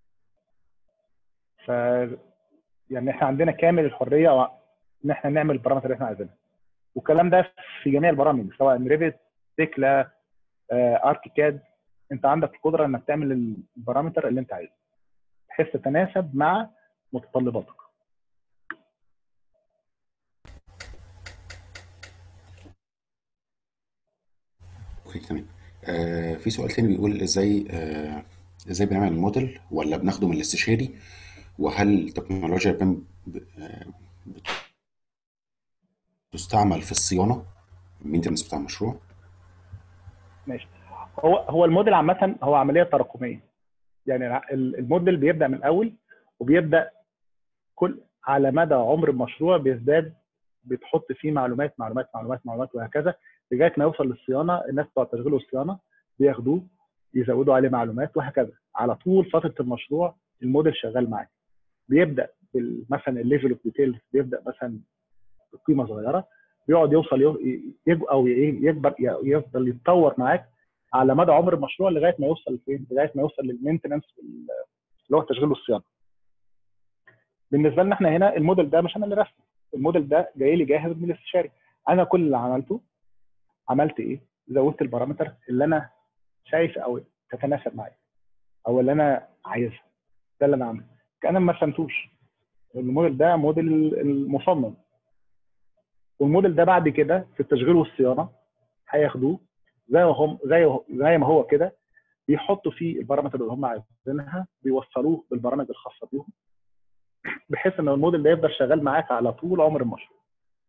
ف يعني احنا عندنا كامل الحريه ان احنا نعمل البارامتر اللي احنا عايزينها، والكلام ده في جميع البرامج سواء ريفت، تكلا، اركيكاد. انت عندك القدره انك تعمل البارامتر اللي انت عايزه بحيث تتناسب مع متطلباتك. اوكي تمام. آه، في سؤال تاني بيقول: ازاي آه، ازاي بنعمل الموديل، ولا بناخده من الاستشاري؟ وهل تكنولوجيا بيم ب- آه، بتستعمل في الصيانه المينتنس بتاع المشروع؟ ماشي. هو هو الموديل عامه هو عمليه تراكميه. يعني الموديل بيبدا من الاول، وبيبدا كل على مدى عمر المشروع بيزداد، بتحط فيه معلومات معلومات معلومات معلومات وهكذا لغايه ما يوصل للصيانه. الناس بتوع التشغيل والصيانه بياخدوه يزودوا عليه معلومات وهكذا. على طول فتره المشروع الموديل شغال معاك. بيبدا مثلا الليفل اوف ديتيلز بيبدا مثلا بقيمه صغيره، بيقعد يوصل يج او يكبر، يفضل يتطور معاك على مدى عمر المشروع لغايه ما يوصل لفين؟ لغايه ما يوصل للمينتنس اللي هو التشغيل والصيانه. بالنسبه لنا احنا هنا الموديل ده مش انا اللي رسمه، الموديل ده جاي لي جاهز من الاستشاري. انا كل اللي عملته عملت ايه؟ زودت البارامتر اللي انا شايف او تتناسب معايا او اللي انا عايزها، ده اللي انا عامله. كأنا ما رسمتوش، الموديل ده موديل المصمم، والموديل ده بعد كده في التشغيل والصيانه هياخدوه زي ما هم زي زي ما هو كده، بيحطوا فيه البارامتر اللي هم عايزينها، بيوصلوه بالبرامج الخاصه بيهم، بحيث ان الموديل ده يفضل شغال معاك على طول عمر المشروع.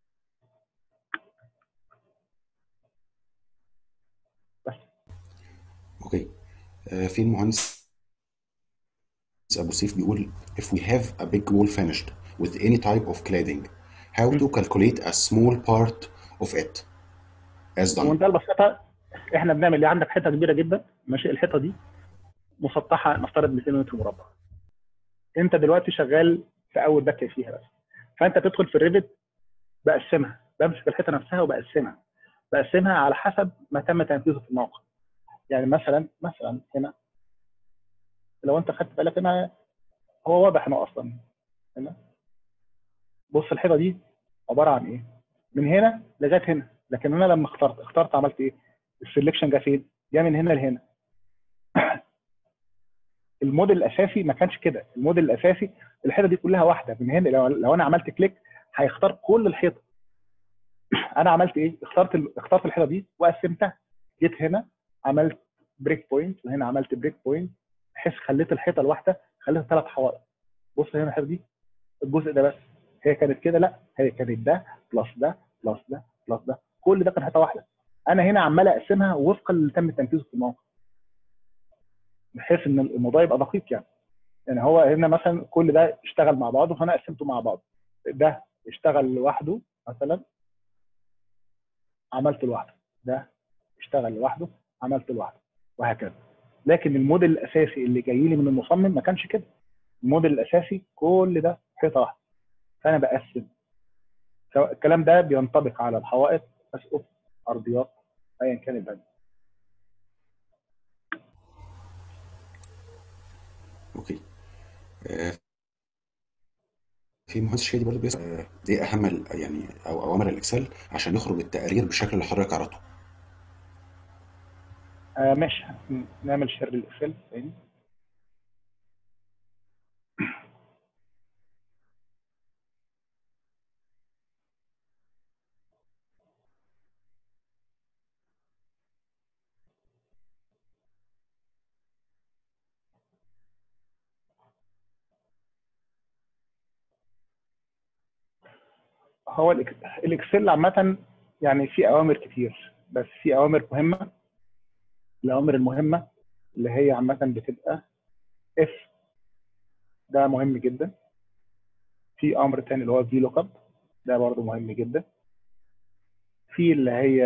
بس. اوكي. آه، في المهندس ابو سيف بيقول if we have a big wall finished with any type of cladding how to calculate a small part of it as done. وانت البساطه احنا بنعمل ايه؟ عندك حته كبيره جدا ماشي، الحيطه دي مسطحه نفترض مئتين متر مربع، انت دلوقتي شغال في اول باكيه فيها بس، فانت تدخل في الريفت بقسمها، بمسك الحيطه نفسها وبقسمها بقسمها على حسب ما تم تنفيذه في الموقع. يعني مثلا مثلا هنا لو انت خدت بالك هنا هو واضح انه اصلا هنا، بص الحيطه دي عباره عن ايه؟ من هنا لغايه هنا، لكن انا لما اخترت اخترت عملت ايه؟ السلكشن جه فين؟ جه من هنا لهنا. الموديل الاساسي ما كانش كده، الموديل الاساسي الحيطه دي كلها واحده من هنا، لو, لو انا عملت كليك هيختار كل الحيطه. انا عملت ايه؟ اخترت ال... اخترت الحيطه دي وقسمتها، جيت هنا عملت بريك بوينت وهنا عملت بريك بوينت، بحيث خليت الحيطه الواحده خليتها ثلاث حوائط. بص هنا الحيطه دي الجزء ده بس، هي كانت كده؟ لا، هي كانت ده بلس ده بلس ده بلس ده، كل ده كان حيطه واحده. انا هنا عمال اقسمها وفقا اللي تم تنفيذه في الموقع، بحيث ان الموضوع يبقى دقيق. يعني يعني هو هنا مثلا كل ده اشتغل مع بعضه فانا قسمته مع بعض، ده اشتغل لوحده مثلا عملت لوحده، ده اشتغل لوحده عملت لوحده، وهكذا. لكن الموديل الاساسي اللي جاي لي من المصمم ما كانش كده، الموديل الاساسي كل ده حيطه واحده، فانا بقسم. سواء الكلام ده بينطبق على الحوائط، اسقف، ارضيات، ايا كان البني. اوكي. آه، في مهندس شادي برضه بيسأل آه، ايه اهم ال- يعني او اوامر الاكسل عشان يخرج التقرير بالشكل اللي حضرتك عرضته. آه ماشي، نعمل شير للاكسل تاني. هو الإك- الاكسل عامه يعني في اوامر كتير، بس في اوامر مهمه. الاوامر المهمه اللي هي عامه بتبقى اف، ده مهم جدا. في امر تاني اللي هو في لوك اب، ده برضه مهم جدا. في اللي هي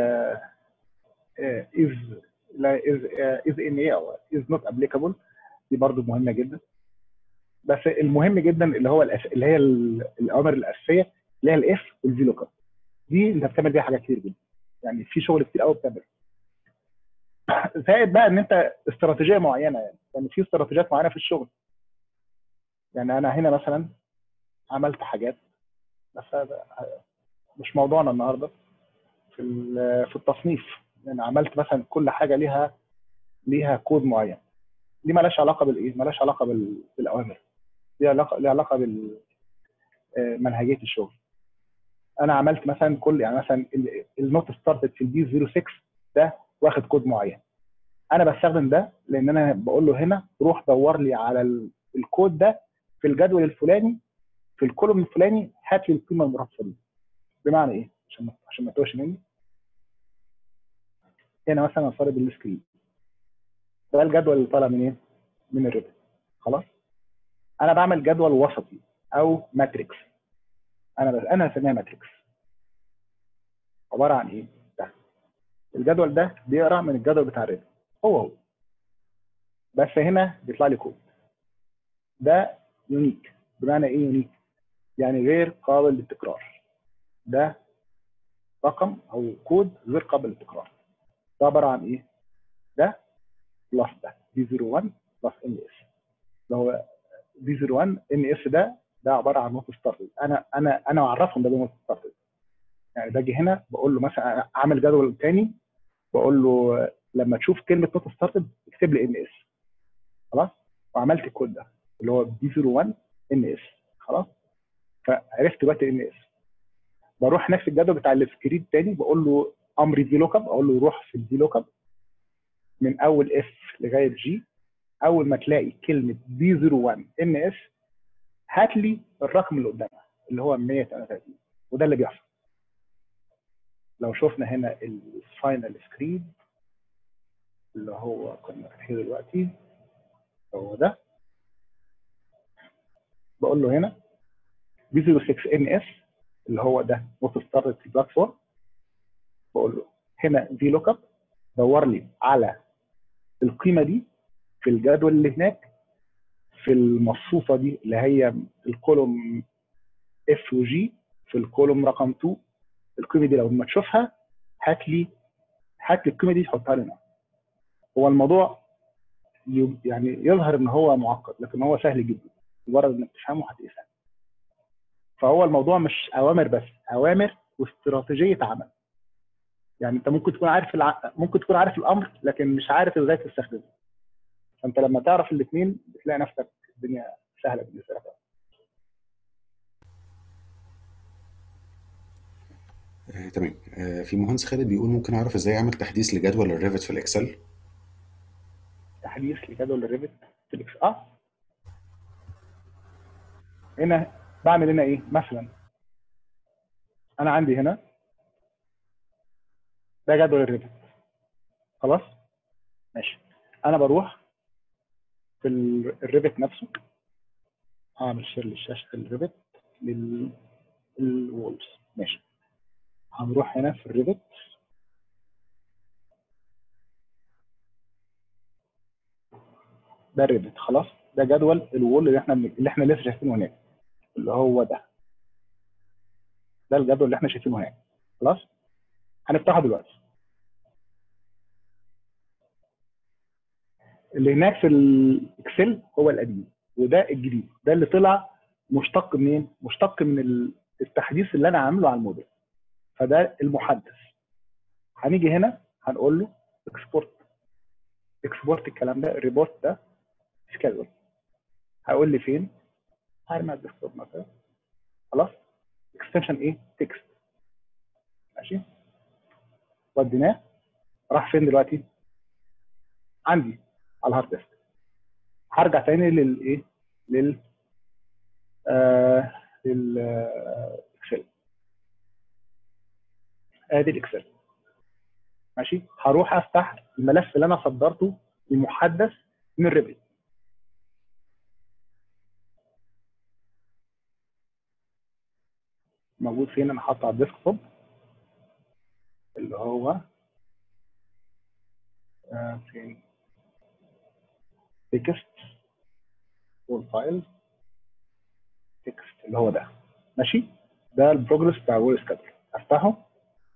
از لا از از ان ايه او از نوت ابليكابل، دي برضه مهمه جدا. بس المهم جدا اللي هو الأس... اللي هي ال- الاوامر الاساسيه اللي هي الاف والفي لوك اب، دي انت بتعمل بيها حاجات كتير جدا، يعني في شغل كتير قوي بتعمل. زائد بقى ان انت استراتيجيه معينه، يعني يعني في استراتيجيات معينه في الشغل. يعني انا هنا مثلا عملت حاجات، بس هذا مش موضوعنا النهارده، في ال- في التصنيف. يعني عملت مثلا كل حاجه ليها ليها كود معين، دي مالهاش علاقه بالايه؟ مالهاش علاقه بال- بالاوامر، ليها علاقه ليها علاقه بمنهجيه الشغل. انا عملت مثلا كل يعني مثلا النوت ستارتد في البي صفر ستة ده واخد كود معين، انا بستخدم ده لان انا بقول له هنا روح دور لي على ال- الكود ده في الجدول الفلاني في الكولوم الفلاني، هات لي القيمه المرصده دي. بمعنى ايه؟ عشان ما عشان ما توهش مني. هنا مثلا افترض السكرين ده الجدول اللي طالع منين؟ من الريبت. خلاص، انا بعمل جدول وسطي او ماتريكس، انا بس انا هسميها ماتريكس. عباره عن ايه؟ ده الجدول ده بيقرا من الجدول بتاع الريبت هو هو، بس هنا بيطلع لي كود. ده يونيك. بمعنى ايه يونيك؟ يعني غير قابل للتكرار. ده رقم او كود غير قابل للتكرار. ده عباره عن ايه؟ ده بلس ده دي صفر واحد بلس ان اس، اللي هو دي صفر واحد ان اس ده ده عباره عن نوت ستارتد. انا انا انا معرفهم ده نوت ستارتد. يعني باجي هنا بقول له مثلا اعمل جدول تاني، بقول له لما تشوف كلمه نوت ستارتد اكتب لي ان اس. خلاص، وعملت الكود ده اللي هو دي صفر واحد ان اس. خلاص، فعرفت دلوقتي ان اس. بروح نفس الجدول بتاع السكريد تاني، بقول له امر في لوك اب، اقول له روح في الفي لوك اب من اول اف لغايه جي، اول ما تلاقي كلمه دي صفر واحد ان اس هات لي الرقم اللي قدامها اللي هو مية وتمانية وتلاتين، وده اللي بيحصل. لو شفنا هنا الفاينل سكريد اللي هو كنا فاتحينه دلوقتي، هو ده. بقول له هنا دي صفر ستة ان اس اللي هو ده نوت ستارتد في بلاتفورم. بقول له هنا في لوك اب، دور لي على القيمه دي في الجدول اللي هناك في المصفوفه دي اللي هي الكولوم اف وجي، في الكولوم رقم اتنين. القيمه دي لو ما تشوفها هات لي هات لي القيمه دي حطها لنا. هو الموضوع يعني يظهر ان هو معقد، لكن هو سهل جدا، مجرد انك تفهمه هتلاقيه سهل. فهو الموضوع مش اوامر بس، اوامر واستراتيجيه عمل. يعني انت ممكن تكون عارف الع... ممكن تكون عارف الامر لكن مش عارف ازاي تستخدمه. فانت لما تعرف الاثنين بتلاقي نفسك الدنيا سهله بالنسبه لك. آه، تمام. آه، في مهندس خالد بيقول ممكن اعرف ازاي اعمل تحديث لجدول الريفت في الاكسل؟ تحديث لجدول الريفت في الاكس اه هنا بعمل هنا ايه؟ مثلا انا عندي هنا ده جدول الريفت. خلاص ماشي، انا بروح في الريفت نفسه، هعمل شير للشاشه الريفت للوولز. ماشي، هنروح هنا في الريفت، ده الريفت. خلاص، ده جدول الوول اللي احنا اللي احنا لسه شايفينه هناك، اللي هو ده ده الجدول اللي احنا شايفينه هناك. خلاص، هنفتحه دلوقتي. اللي هناك في الاكسل هو القديم، وده الجديد، ده اللي طلع مشتق منين؟ مشتق من التحديث اللي انا عامله على الموديل. فده المحدث. هنيجي هنا هنقول له اكسبورت اكسبورت الكلام ده، الريبورت ده سكادول. هيقول لي فين؟ هرمي على الديسكتوب مثلا. خلاص، اكستنشن ايه؟ تكست. ماشي، وديناه. راح فين دلوقتي؟ عندي على الهارد ديسك. هرجع تاني للايه؟ لل آه للاكسل. ادي الاكسل. ماشي، هروح افتح الملف اللي انا صدرته المحدث من الريفت. موجود فين؟ انا حاطه على الديسك توب اللي هو آه فين؟ تكست والفايل تكست اللي هو ده. ماشي، ده البروجرس بتاع وول سكادول. افتحه،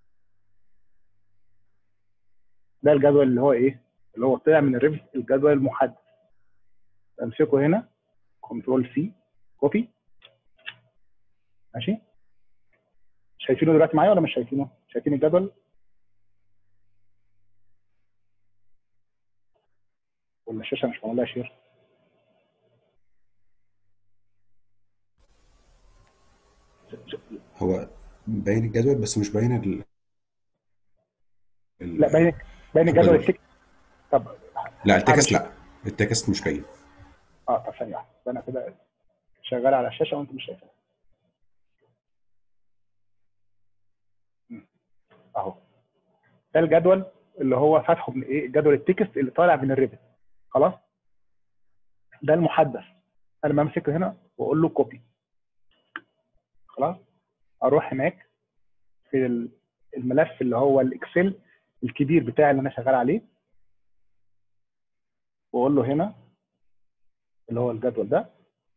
ده الجدول اللي هو ايه؟ اللي هو طلع من الريفت، الجدول المحدث. امسكه هنا كنترول سي كوبي. ماشي، شايفينه دلوقتي معايا ولا مش شايفينه؟ شايفين الجدول ولا الشاشه مش معمول لها شير؟ هو باين الجدول بس مش باين ال... ال... لا باين باين الجدول الجدول. التكست. طب لا اعمل التكست، شير. لا التكست مش باين. اه طب ثانيه واحده، انا كده شغال على الشاشه وانت مش شايفها. اهو ده الجدول اللي هو فاتحه من ايه؟ جدول التكست اللي طالع من الريفت. خلاص، ده المحدث. انا بمسكه هنا واقول له كوبي. خلاص، اروح هناك في الملف اللي هو الاكسل الكبير بتاعي اللي انا شغال عليه، واقول له هنا اللي هو الجدول ده.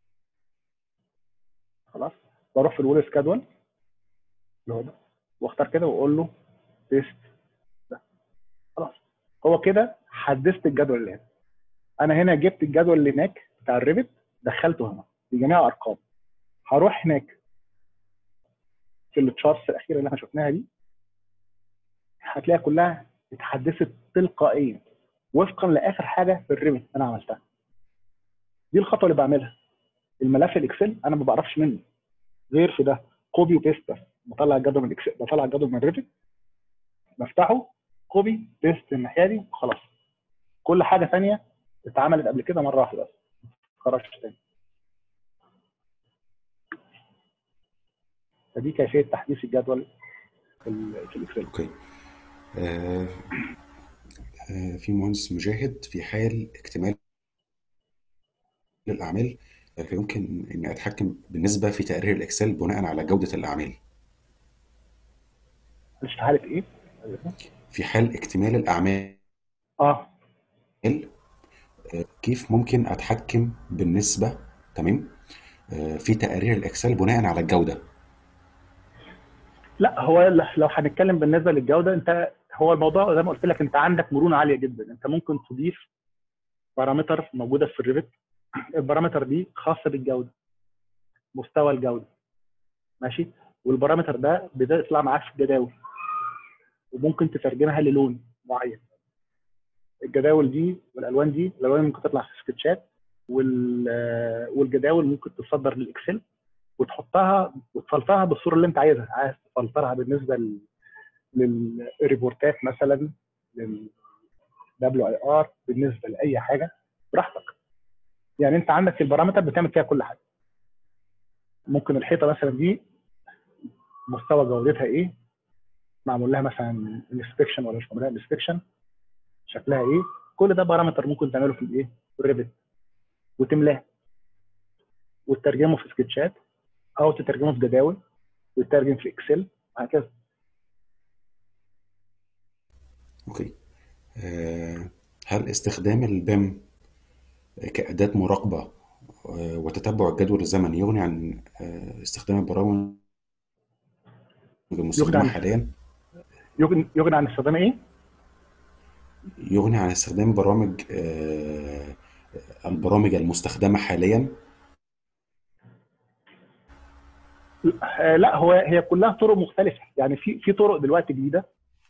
خلاص، بروح في الوول سكادول اللي هو ده، واختار كده واقول له بيست ده. خلاص، هو كده حدثت الجدول اللي هنا. انا هنا جبت الجدول اللي هناك بتاع الريفت دخلته هنا بجميع ارقام. هروح هناك في التشارتس الاخيره اللي احنا شفناها دي، هتلاقيها كلها اتحدثت تلقائيا وفقا لاخر حاجه في الريفت انا عملتها. دي الخطوه اللي بعملها. الملف الاكسل انا ما بعرفش منه غير في ده كوبي وبيست. بس بطلع الجدول من الاكسل، بطلع الجدول من الريفت، بفتحه كوبي بيست الناحيه دي وخلاص. كل حاجه ثانيه اتعملت قبل كده مره واحده بس، ما تتكررش تاني. فدي كيفيه تحديث الجدول في الاكسل. اوكي. آه آه في مهندس مجاهد، في حال اكتمال الاعمال يمكن اني اتحكم بالنسبه في تقرير الاكسل بناء على جوده الاعمال. مش في حاله ايه؟ في حال اكتمال الاعمال اه كيف ممكن اتحكم بالنسبه تمام آه في تقرير الاكسل بناء على الجوده؟ لا، هو لو هنتكلم بالنسبه للجوده، انت هو الموضوع زي ما قلت لك، انت عندك مرونه عاليه جدا. انت ممكن تضيف بارامتر موجوده في الريفت، البارامتر دي خاصه بالجوده، مستوى الجوده، ماشي. والبارامتر ده بيطلع معاك في الجداول، وممكن تترجمها للون معين. الجداول دي والالوان دي، الالوان ممكن تطلع في سكتشات، والجداول ممكن تصدر للاكسل وتحطها وتفلترها بالصوره اللي انت عايزها. عايز تفلترها بالنسبه للريبورتات مثلا، لل دبليو اي ار، بالنسبه لاي حاجه براحتك. يعني انت عندك البارامتر بتعمل فيها كل حاجه. ممكن الحيطه مثلا دي مستوى جودتها ايه، معمول لها مثلا انسبكشن ولا مش معمول لها انسبكشن، شكلها ايه، كل ده بارامتر ممكن تعمله في الايه في الريفت وتملاه وتترجمه في سكتشات او تترجمه في جداول وتترجم في اكسل وهكذا. اوكي. أه هل استخدام البيم كأداة مراقبة أه وتتبع الجدول الزمني يغني عن أه استخدام البرامج المستخدمة حاليا؟ يغني يغني عن استخدام ايه؟ يغني عن استخدام برامج أه البرامج المستخدمة حاليا؟ لا، هو هي كلها طرق مختلفة. يعني في في طرق دلوقتي جديدة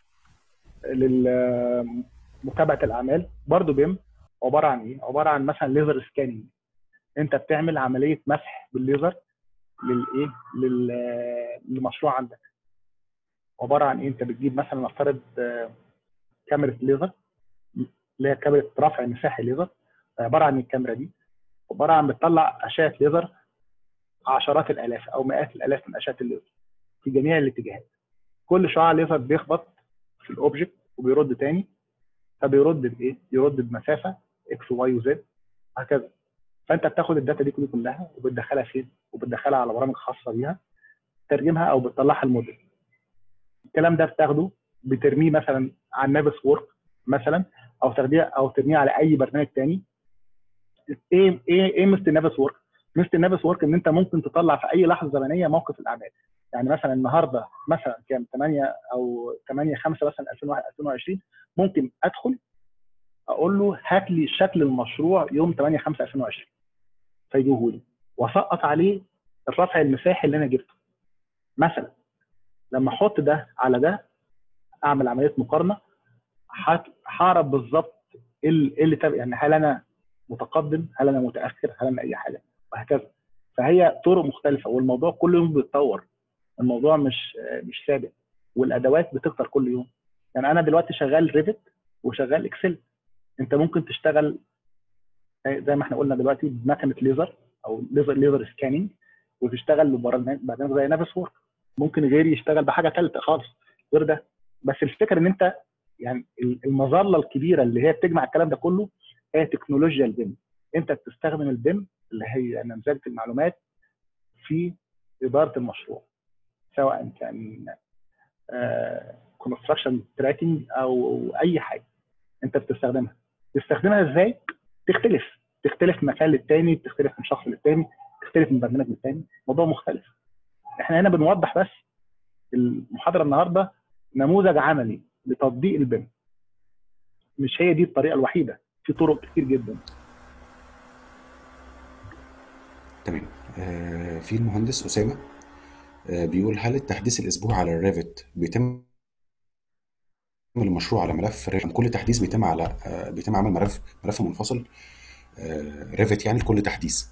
لمتابعة الأعمال برضه بيم. عبارة عن ايه؟ عبارة عن مثلا ليزر سكاننج. انت بتعمل عملية مسح بالليزر للايه؟ للمشروع عندك. عبارة عن ايه؟ انت بتجيب مثلا نفترض كاميرا ليزر اللي هي كاميرا رفع مساحي ليزر. عبارة عن الكاميرا دي عبارة عن بتطلع أشعة ليزر عشرات الالاف او مئات الالاف من اشعه الليزر في جميع الاتجاهات. كل شعاع ليزر بيخبط في الاوبجكت وبيرد تاني، فبيرد بايه؟ يرد بمسافه اكس وواي وزد هكذا. فانت بتاخد الداتا دي كلها وبتدخلها فين؟ وبتدخلها على برامج خاصه بيها تترجمها او بتطلعها الموديل. الكلام ده بتاخده بترميه مثلا على نافس وورك مثلا، او ترميه او ترميه على اي برنامج تاني. ايه ايه ايه مثل نافس وورك؟ مثل النافس وورك ان انت ممكن تطلع في اي لحظه زمنيه موقف الاعمال. يعني مثلا النهارده مثلا كام ثمانية او ثمانية خمسة مثلا ألفين وواحد ألفين وعشرين، ممكن ادخل اقول له هات لي شكل المشروع يوم ثمانية خمسة ألفين وعشرين فيجيبه لي، واسقط عليه الرفع المساحي اللي انا جبته مثلا. لما احط ده على ده اعمل عمليه مقارنه، هعرف بالظبط ايه اللي تابع. يعني هل انا متقدم، هل انا متاخر، هل انا اي حاجه وهكذا. فهي طرق مختلفه والموضوع كل يوم بيتطور. الموضوع مش مش ثابت والادوات بتكتر كل يوم. يعني انا دلوقتي شغال ريفت وشغال اكسل. انت ممكن تشتغل زي ما احنا قلنا دلوقتي بمكنه ليزر او ليزر ليزر سكاننج، وتشتغل ببرنامج زي نافس وورك. ممكن غيري يشتغل بحاجه ثالثه خالص غير ده. بس الفكره ان انت يعني المظله الكبيره اللي هي بتجمع الكلام ده كله هي تكنولوجيا البيم. انت بتستخدم البيم اللي هي نمذجه المعلومات في اداره المشروع، سواء كان كونستراكشن تراكنج او اي حاجه انت بتستخدمها. تستخدمها ازاي؟ تختلف تختلف من مكان للتاني، تختلف من شخص للتاني، تختلف من برنامج للتاني، موضوع مختلف. احنا هنا بنوضح بس المحاضره النهارده نموذج عملي لتطبيق البيم. مش هي دي الطريقه الوحيده، في طرق كتير جدا. تمام. آه في المهندس اسامه آه بيقول هل التحديث الاسبوعي على الريفت بيتم المشروع على ملف ريفت؟ كل تحديث بيتم على آه بيتم عمل ملف ملف منفصل آه ريفت يعني لكل تحديث؟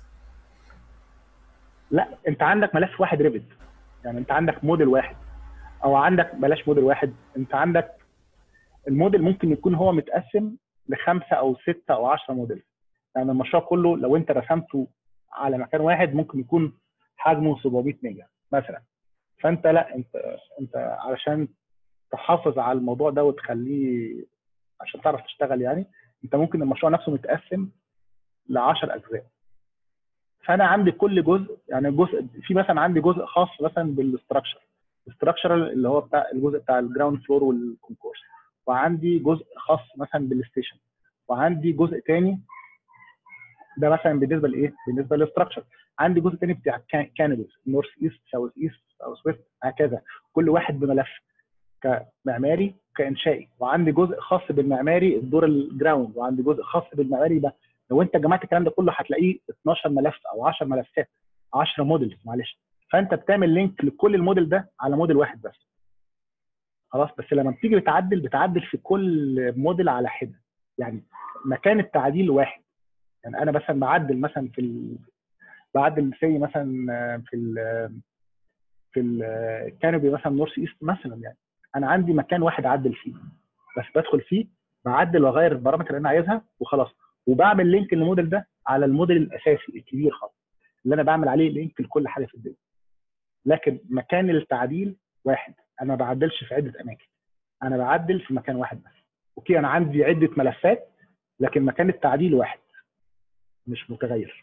لا، انت عندك ملف واحد ريفت، يعني انت عندك موديل واحد، او عندك بلاش موديل واحد، انت عندك الموديل ممكن يكون هو متقسم لخمسه او سته او عشرة موديل. يعني المشروع كله لو انت رسمته على مكان واحد ممكن يكون حجمه سبعمية ميجا مثلا. فانت لا، انت انت علشان تحافظ على الموضوع ده وتخليه عشان تعرف تشتغل، يعني انت ممكن المشروع نفسه متقسم ل عشرة اجزاء. فانا عندي كل جزء، يعني جزء في مثلا عندي جزء خاص مثلا بالاستراكشر، الاستراكشر اللي هو بتاع الجزء بتاع الجراوند فلور والكونكورس، وعندي جزء خاص مثلا بالستيشن، وعندي جزء تاني ده مثلا بالنسبه لايه؟ بالنسبه للاستراكشر. عندي جزء تاني بتاع كانبس، نورث ايست، ساوث ايست، ساوث ويست، هكذا، كل واحد بملف كمعماري كانشائي. وعندي جزء خاص بالمعماري الدور الجراوند، وعندي جزء خاص بالمعماري ده. لو انت جمعت الكلام ده كله هتلاقيه اتناشر ملف او عشرة ملفات، عشرة موديلز معلش. فانت بتعمل لينك لكل الموديل ده على موديل واحد بس، خلاص. بس لما بتيجي بتعدل بتعدل في كل موديل على حده، يعني مكان التعديل واحد. يعني انا مثلا بعدل مثلا في ال... بعدل زي مثلا في ال... في الكانوبي مثلا نورث ايست مثلا، يعني انا عندي مكان واحد اعدل فيه بس، بدخل فيه بعدل واغير البارامتر اللي انا عايزها وخلاص، وبعمل لينك للموديل ده على الموديل الاساسي الكبير خالص اللي انا بعمل عليه لينك لكل حاجه في الدنيا. لكن مكان التعديل واحد، انا ما بعدلش في عده اماكن، انا بعدل في مكان واحد بس. اوكي، انا عندي عده ملفات لكن مكان التعديل واحد مش متغير.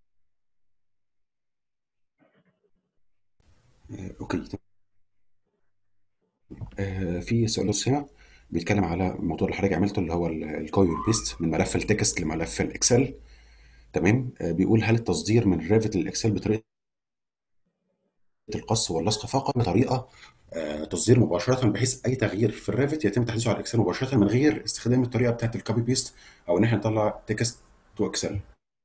آه اوكي. آه في سؤال هنا بيتكلم على الموضوع اللي حضرتك عملته اللي هو الكوبي بيست من ملف التكست لملف الاكسل. تمام. آه بيقول هل التصدير من ريفت للاكسل بطريقه القص واللصق فقط بطريقه آه تصدير مباشره، بحيث اي تغيير في الريفت يتم تحديثه على الاكسل مباشره من غير استخدام الطريقه بتاعت الكوبي بيست او ان احنا نطلع تكست تو اكسل؟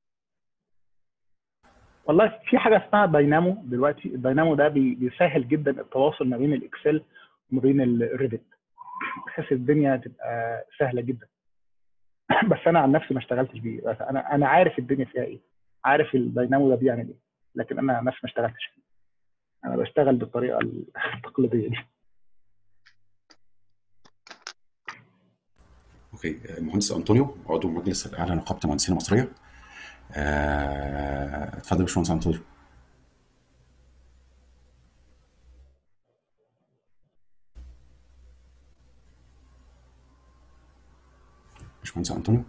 والله في حاجه اسمها داينامو دلوقتي. الداينامو ده بيسهل جدا التواصل ما بين الاكسل وما بين الريفت، بحيث الدنيا تبقى سهله جدا. بس انا عن نفسي ما اشتغلتش بيه، بس انا انا عارف الدنيا فيها ايه، عارف الداينامو ده بيعمل ايه، لكن انا عن نفسي ما اشتغلتش فيه. انا بشتغل بالطريقه التقليديه دي. اوكي. المهندس انطونيو عضو مجلس الاعلى لنقابه المهندسين المصريه. آه، اتفضل يا باشمهندس انطونيو. باشمهندس انطونيو.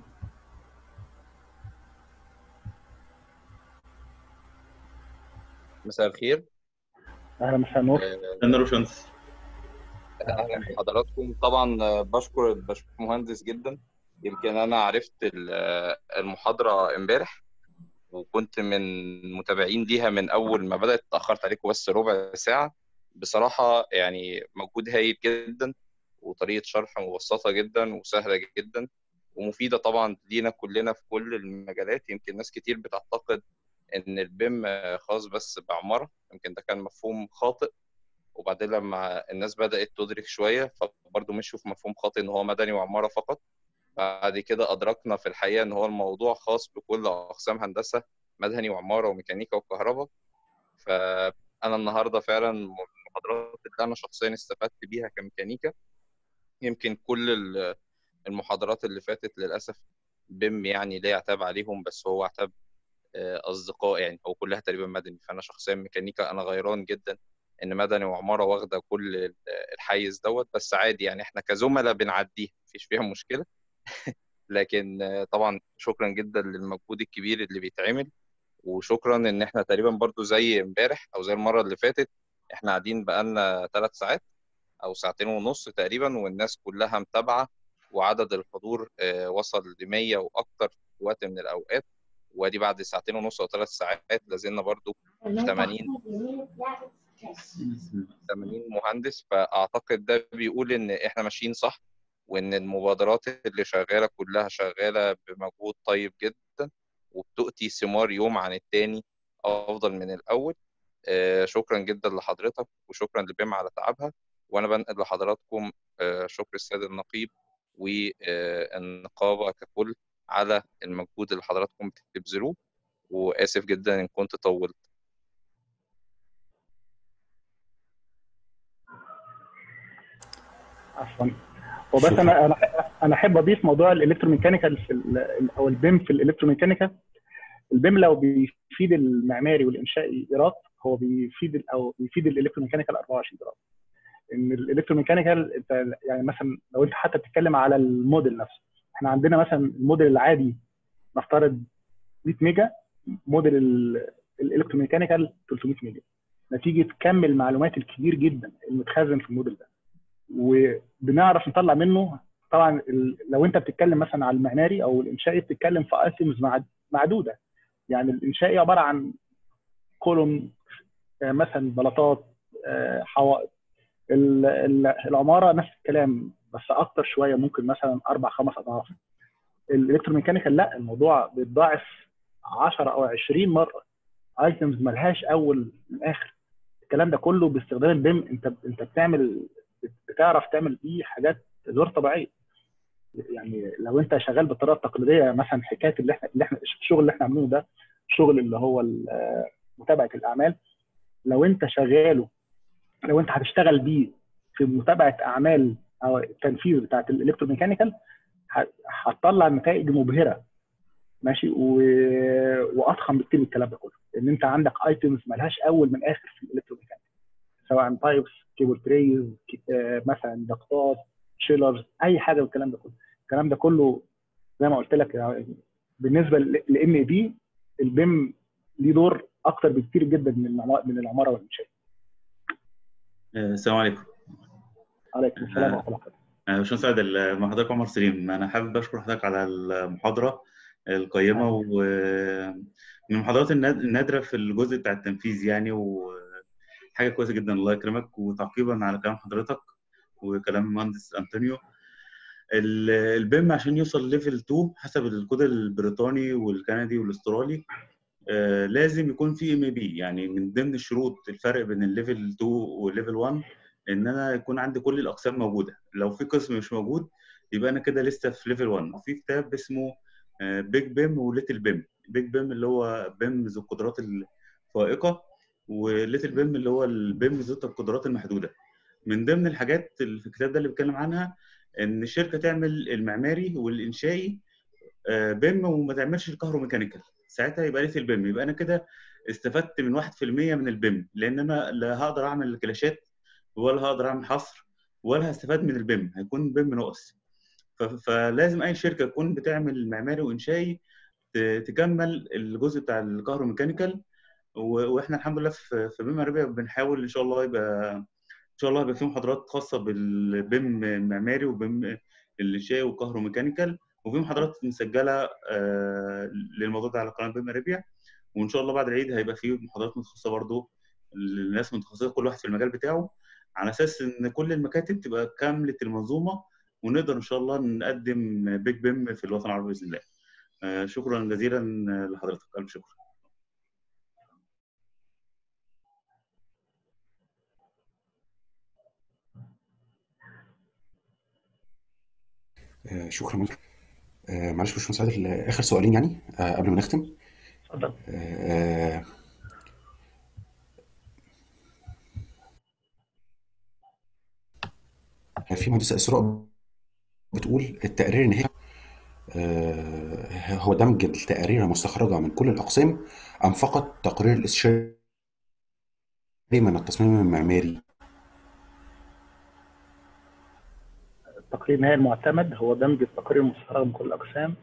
مساء الخير. اهلا، مساء النور. انا روشنس. اهلا بحضراتكم. طبعا بشكر الباشمهندس جدا. يمكن انا عرفت المحاضره امبارح وكنت من متابعين ليها من اول ما بدات، اتاخرت عليكم بس ربع ساعه. بصراحه يعني مجهود هايل جدا، وطريقه شرح مبسطه جدا وسهله جدا ومفيده طبعا لينا كلنا في كل المجالات. يمكن ناس كتير بتعتقد ان البيم خاص بس بعماره، يمكن ده كان مفهوم خاطئ، وبعدين لما الناس بدأت تدرك شوية فبرضه مشوا في مفهوم خاطئ إن هو مدني وعمارة فقط. بعد كده أدركنا في الحقيقة إن هو الموضوع خاص بكل أقسام هندسة، مدني وعمارة وميكانيكا وكهرباء. فأنا النهاردة فعلا المحاضرات اللي أنا شخصيا استفدت بيها كميكانيكا، يمكن كل المحاضرات اللي فاتت للأسف بيم يعني ليه عتاب عليهم، بس هو عتاب أصدقاء يعني، أو كلها تقريبا مدني. فأنا شخصيا ميكانيكا أنا غيران جدا ان مدني وعماره واخده كل الحيز دوت، بس عادي يعني احنا كزملاء بنعديه مفيش فيها مشكله. لكن طبعا شكرا جدا للمجهود الكبير اللي بيتعمل، وشكرا ان احنا تقريبا برضو زي امبارح او زي المره اللي فاتت احنا قاعدين بقالنا ثلاث ساعات او ساعتين ونص تقريبا، والناس كلها متابعه، وعدد الحضور وصل ل مية واكتر في وقت من الاوقات. وادي بعد ساعتين ونص او ثلاث ساعات لازلنا برضو ثمانين ثمانين مهندس. فاعتقد ده بيقول ان احنا ماشيين صح، وإن المبادرات اللي شغالة كلها شغالة بمجهود طيب جدا وبتؤتي ثمار يوم عن التاني أفضل من الأول. آه، شكرا جدا لحضرتك وشكرا لبيم على تعبها، وأنا بنقل لحضراتكم آه، شكر السيد النقيب والنقابة ككل على المجهود اللي حضراتكم بتبذلوه، وآسف جدا إن كنت طولت. عفوا. هو بس شكرا. انا انا انا احب اضيف موضوع الالكتروميكانيكال في ال- او البيم في الالكتروميكانيكال. البيم لو بيفيد المعماري والانشائي ايراد، هو بيفيد ال- او بيفيد الالكتروميكانيكال أربعة وعشرين ايراد. ان الالكتروميكانيكال انت يعني مثلا لو انت حتى بتتكلم على الموديل نفسه، احنا عندنا مثلا الموديل العادي نفترض مية ميجا، موديل ال- الالكتروميكانيكال ثلاثمية ميجا، نتيجه كم المعلومات الكبير جدا المتخزن في الموديل ده، وبنعرف نطلع منه. طبعا ال- لو انت بتتكلم مثلا على المعماري او الانشائي بتتكلم في ايتمز معدوده، يعني الانشائي عباره عن كولوم، آه، مثلا بلاطات، آه، حوائط. ال- ال- العماره نفس الكلام بس اكتر شويه، ممكن مثلا اربع خمس اضعاف. الالكتروميكانيكال لا، الموضوع بيتضاعف عشرة او عشرين مره، ايتمز ملهاش اول من اخر. الكلام ده كله باستخدام البيم، انت انت بتعمل بتعرف تعمل بيه حاجات غير طبيعيه. يعني لو انت شغال بالطريقه التقليديه، مثلا حكايه اللي احنا اللي احنا الشغل اللي احنا عاملينه ده، شغل اللي هو ال- آه، متابعه الاعمال، لو انت شغاله، لو انت هتشتغل بيه في متابعه اعمال او التنفيذ بتاعت الالكتروميكانيكال، ه- هتطلع نتائج مبهره، ماشي، و... واضخم بكتير من الكلام ده كله، لان انت عندك ايتمز ملهاش اول من اخر في الالكتروميكانيكال، سواء بايبس، كيبل تريز، مثلا ضغطات، شيلرز، اي حاجه من الكلام ده كله. الكلام ده كله زي ما قلت لك يعني بالنسبه لان بي، البيم ليه دور اكتر بكتير جدا من العماره من العماره والانشاء. السلام عليكم. عليكم السلام ورحمه الله وبركاته. أنا باشمهندس سعد، مع حضرتك عمر سليم. أنا حابب أشكر حضرتك على المحاضرة القيمة، ومن المحاضرات الناد- النادرة في الجزء بتاع التنفيذ يعني، وحاجة كويسة جدا. الله يكرمك. وتعقيبا على كلام حضرتك وكلام المهندس أنطونيو، ال- البيم عشان يوصل ليفل اتنين حسب الكود البريطاني والكندي والاسترالي، آه، لازم يكون في ام بي. يعني من ضمن الشروط الفرق بين الليفل اتنين والليفل واحد ان انا يكون عندي كل الاقسام موجوده. لو في قسم مش موجود يبقى انا كده لسه في ليفل واحد. في كتاب اسمه بيج بيم وليتل بيم. بيج بيم اللي هو بيم ذو القدرات الفائقه، وليتل بيم اللي هو البيم ذو القدرات المحدوده. من ضمن الحاجات اللي في الكتاب ده اللي بيتكلم عنها ان الشركه تعمل المعماري والانشائي بيم وما تعملش الكهروميكانيكال، ساعتها يبقى ليث البيم. يبقى انا كده استفدت من واحد في المية من البيم، لان انا لا هقدر اعمل كلاشات ولا هقدر اعمل حصر ولا هستفاد من البيم، هيكون بيم ناقص. ف- فلازم اي شركه تكون بتعمل معماري وانشائي ت- تكمل الجزء بتاع الكهروميكانيكال. و- واحنا الحمد لله في في بيم ارابيا بنحاول ان شاء الله يبقى ان شاء الله يبقى في محاضرات خاصه بالبيم المعماري وبيم الانشائي والكهروميكانيكال، وفي محاضرات مسجله آه، للموضوع ده على قناه بيم ارابيا. وان شاء الله بعد العيد هيبقى في محاضرات متخصصه برضه للناس متخصصه كل واحد في المجال بتاعه، على اساس ان كل المكاتب تبقى كامله المنظومه، ونقدر ان شاء الله نقدم بيج بيم في الوطن العربي باذن الله. آه، شكرا جزيلا لحضرتك. الف شكر. آه، شكرا مصر. آه، معلش يا باشمهندس عادل، اخر سؤالين يعني آه، قبل ما نختم. اتفضل. آه، آه، في مهندسه اسراء بتقول التقرير النهائي آه، هو دمج التقارير المستخرجه من كل الاقسام ام فقط تقرير الاستشاري من التصميم المعماري؟ التقرير النهائي المعتمد هو دمج التقارير المستخرجه من كل الاقسام.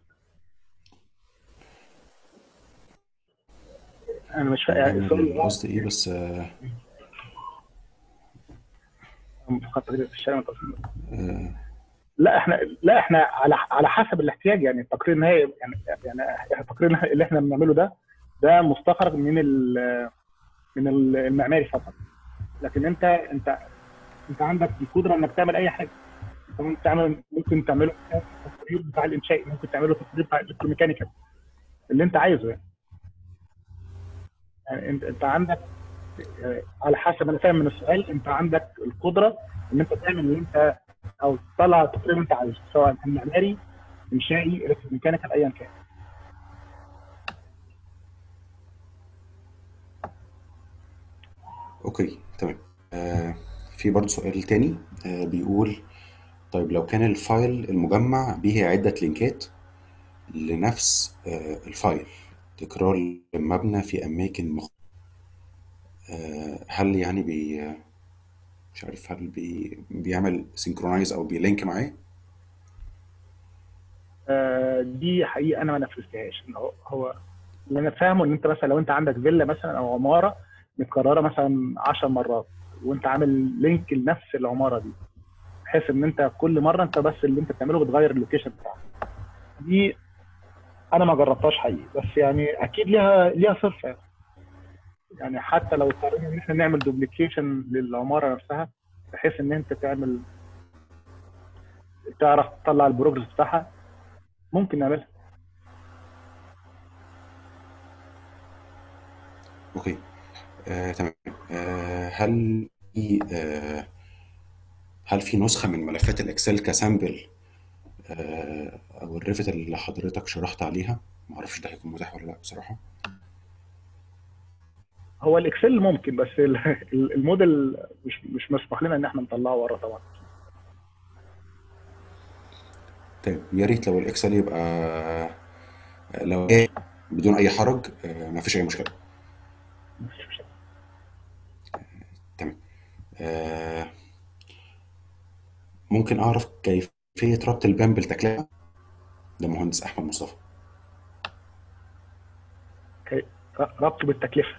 انا مش فاهم انا السؤال. القصد ايه بس آه، فقط تقرير في الشارع من التصميم. آه، لا احنا لا احنا على على حسب الاحتياج. يعني التقرير النهائي يعني يعني التقرير النهائي اللي احنا بنعمله ده ده مستخرج من ال- من المعماري فقط. لكن انت انت انت عندك القدره انك تعمل اي حاجه. انت ممكن تعمل ممكن تعمله التطوير بتاع الانشائي، ممكن تعمله التطوير بتاع الالكتروميكانيكال اللي انت عايزه يعني. يعني انت انت عندك آه، على حسب انا فاهم من السؤال، انت عندك القدره ان انت تعمل اللي انت او تطلع التطوير اللي انت عايزه، سواء كان معماري، انشائي، الكتروميكانيكال، ايا كان. اوكي تمام. آه في برضه سؤال تاني آه بيقول طيب لو كان الفايل المجمع به عدة لينكات لنفس آه الفايل تكرار المبنى في أماكن مختلفة، آه هل يعني بي مش عارف هل بي بيعمل سينكرونايز أو بيلينك معاه؟ آه، دي حقيقه انا ما نفذتهاش. إن هو هو اللي انا فاهمه ان انت مثلا لو انت عندك فيلا مثلا او عماره متكرره مثلا عشر مرات، وانت عامل لينك لنفس العماره دي، بحيث ان انت كل مره انت بس اللي انت بتعمله بتغير اللوكيشن بتاعها. دي انا ما جربتهاش حقيقي، بس يعني اكيد ليها ليها صرفه يعني. يعني حتى لو اضطرينا ان احنا نعمل دوبليكيشن للعماره نفسها، بحيث ان انت تعمل تعرف تطلع البروجرس بتاعها، ممكن نعملها. اوكي آه تمام. آه هل في آه هل في نسخة من ملفات الإكسل كسامبل آه أو الريفت اللي حضرتك شرحت عليها؟ معرفش ده هيكون متاح ولا لأ بصراحة. هو الاكسل ممكن، بس ال- ال- الموديل مش مش مسموح لنا ان احنا نطلعه بره طبعا. طيب يا ريت لو الإكسل يبقى لو إيه بدون أي حرج، آه مفيش أي مشكلة. تمام. آه ممكن أعرف كيفية ربط البان بالتكلفة؟ ده مهندس أحمد مصطفى. كي- ربطه بالتكلفه.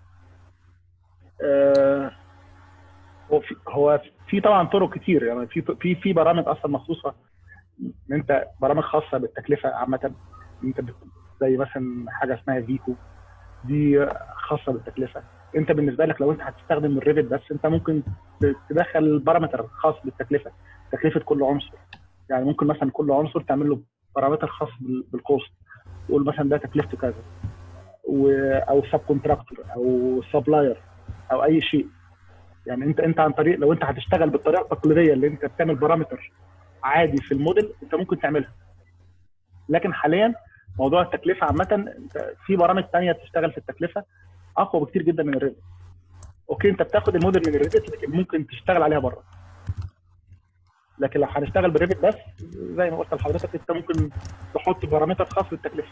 آه، هو في هو في طبعا طرق كتير يعني. في في في برامج اصلا مخصوصه ان انت برامج خاصه بالتكلفه عامه. انت بت- زي مثلا حاجه اسمها فيكو، دي خاصه بالتكلفه. انت بالنسبه لك لو انت هتستخدم الريفت بس، انت ممكن ت- تدخل بارامتر خاص بالتكلفه، تكلفه كل عنصر. يعني ممكن مثلا كل عنصر تعمل له بارامتر خاص بال- بالكوست، تقول مثلا ده تكلفته كذا، و- او سب كونتراكتور او سبلاير او اي شيء. يعني انت انت عن طريق، لو انت هتشتغل بالطريقه التقليديه اللي انت بتعمل بارامتر عادي في الموديل، انت ممكن تعملها. لكن حاليا موضوع التكلفه عامه، انت في برامج ثانيه بتشتغل في التكلفه اقوى بكتير جدا من الريفت. اوكي انت بتاخد الموديل من الريفت، لكن ممكن تشتغل عليها بره. لكن لو هنشتغل بالريفت بس، زي ما قلت لحضرتك، انت ممكن تحط بارامتر خاص بالتكلفه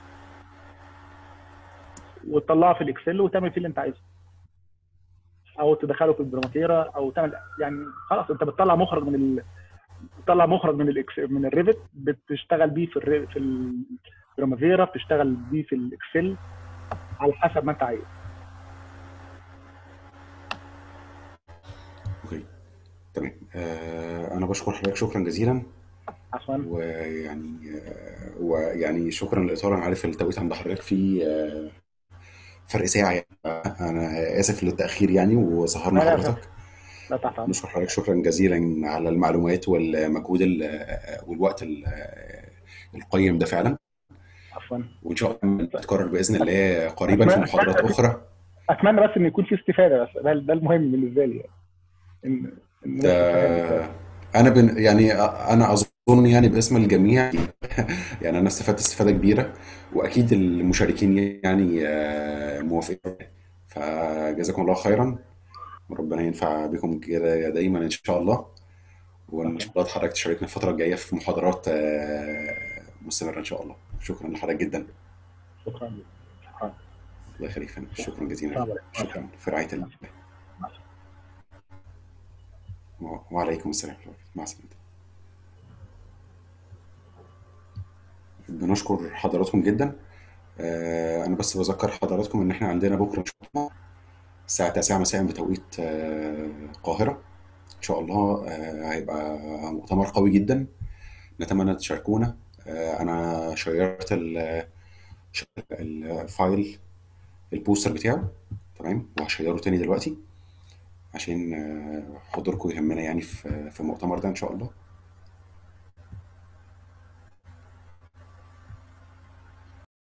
وتطلعه في الاكسل وتعمل فيه اللي انت عايزه، او تدخله في البروماتيرا، او تعمل يعني خلاص انت بتطلع مخرج من ال... بتطلع مخرج من الاكس من الريفت، بتشتغل بيه في الري... في البروماتيرا، بتشتغل بيه في الاكسل على حسب ما انت عايز. اوكي تمام. آه انا بشكر حضرتك شكرا جزيلا. عفوا. ويعني آه ويعني شكرا للاطاله. انا عارف التوقيت عند حضرتك في آه فرق ساعه يعني. انا اسف للتاخير يعني وسهرنا لا لا حضرتك. لا تحت امرك. نشكر حضرتك شكرا جزيلا على المعلومات والمجهود ال- والوقت ال- القيم ده فعلا. عفوا. وان شاء الله تتكرر باذن الله قريبا في اتمنى محاضرات اتمنى اخرى. اتمنى بس ان يكون في استفاده، بس ده, ده المهم بالنسبه لي يعني. ان ان الناس تستفاد بالفعل. انا بن يعني انا اظن يعني باسم الجميع يعني انا استفدت استفاده كبيره، واكيد المشاركين يعني آه، موافقين. فجزاكم الله خيرا، وربنا ينفع بكم كده دايما ان شاء الله. وان شاء الله حضرتك تشاركنا الفتره الجايه في محاضرات آه، مستمره ان شاء الله. شكرا لحضرتك جدا. شكرا لك. شكرا. الله يخليك فندم. شكرا جزيلا. السلام عليكم. شكرا في رعايه الله. وعليكم السلام ورحمه الله. مع السلامه. بنشكر حضراتكم جدا. آه، انا بس بذكر حضراتكم ان احنا عندنا بكره ان شاء الله الساعه تسعة مساء بتوقيت آه، القاهره ان شاء الله. آه، هيبقى مؤتمر قوي جدا، نتمنى تشاركونا. آه، انا شيرت ال- الفايل البوستر بتاعه تمام، وهشيره تاني دلوقتي عشان آه، حضوركم يهمنا يعني في في المؤتمر ده ان شاء الله.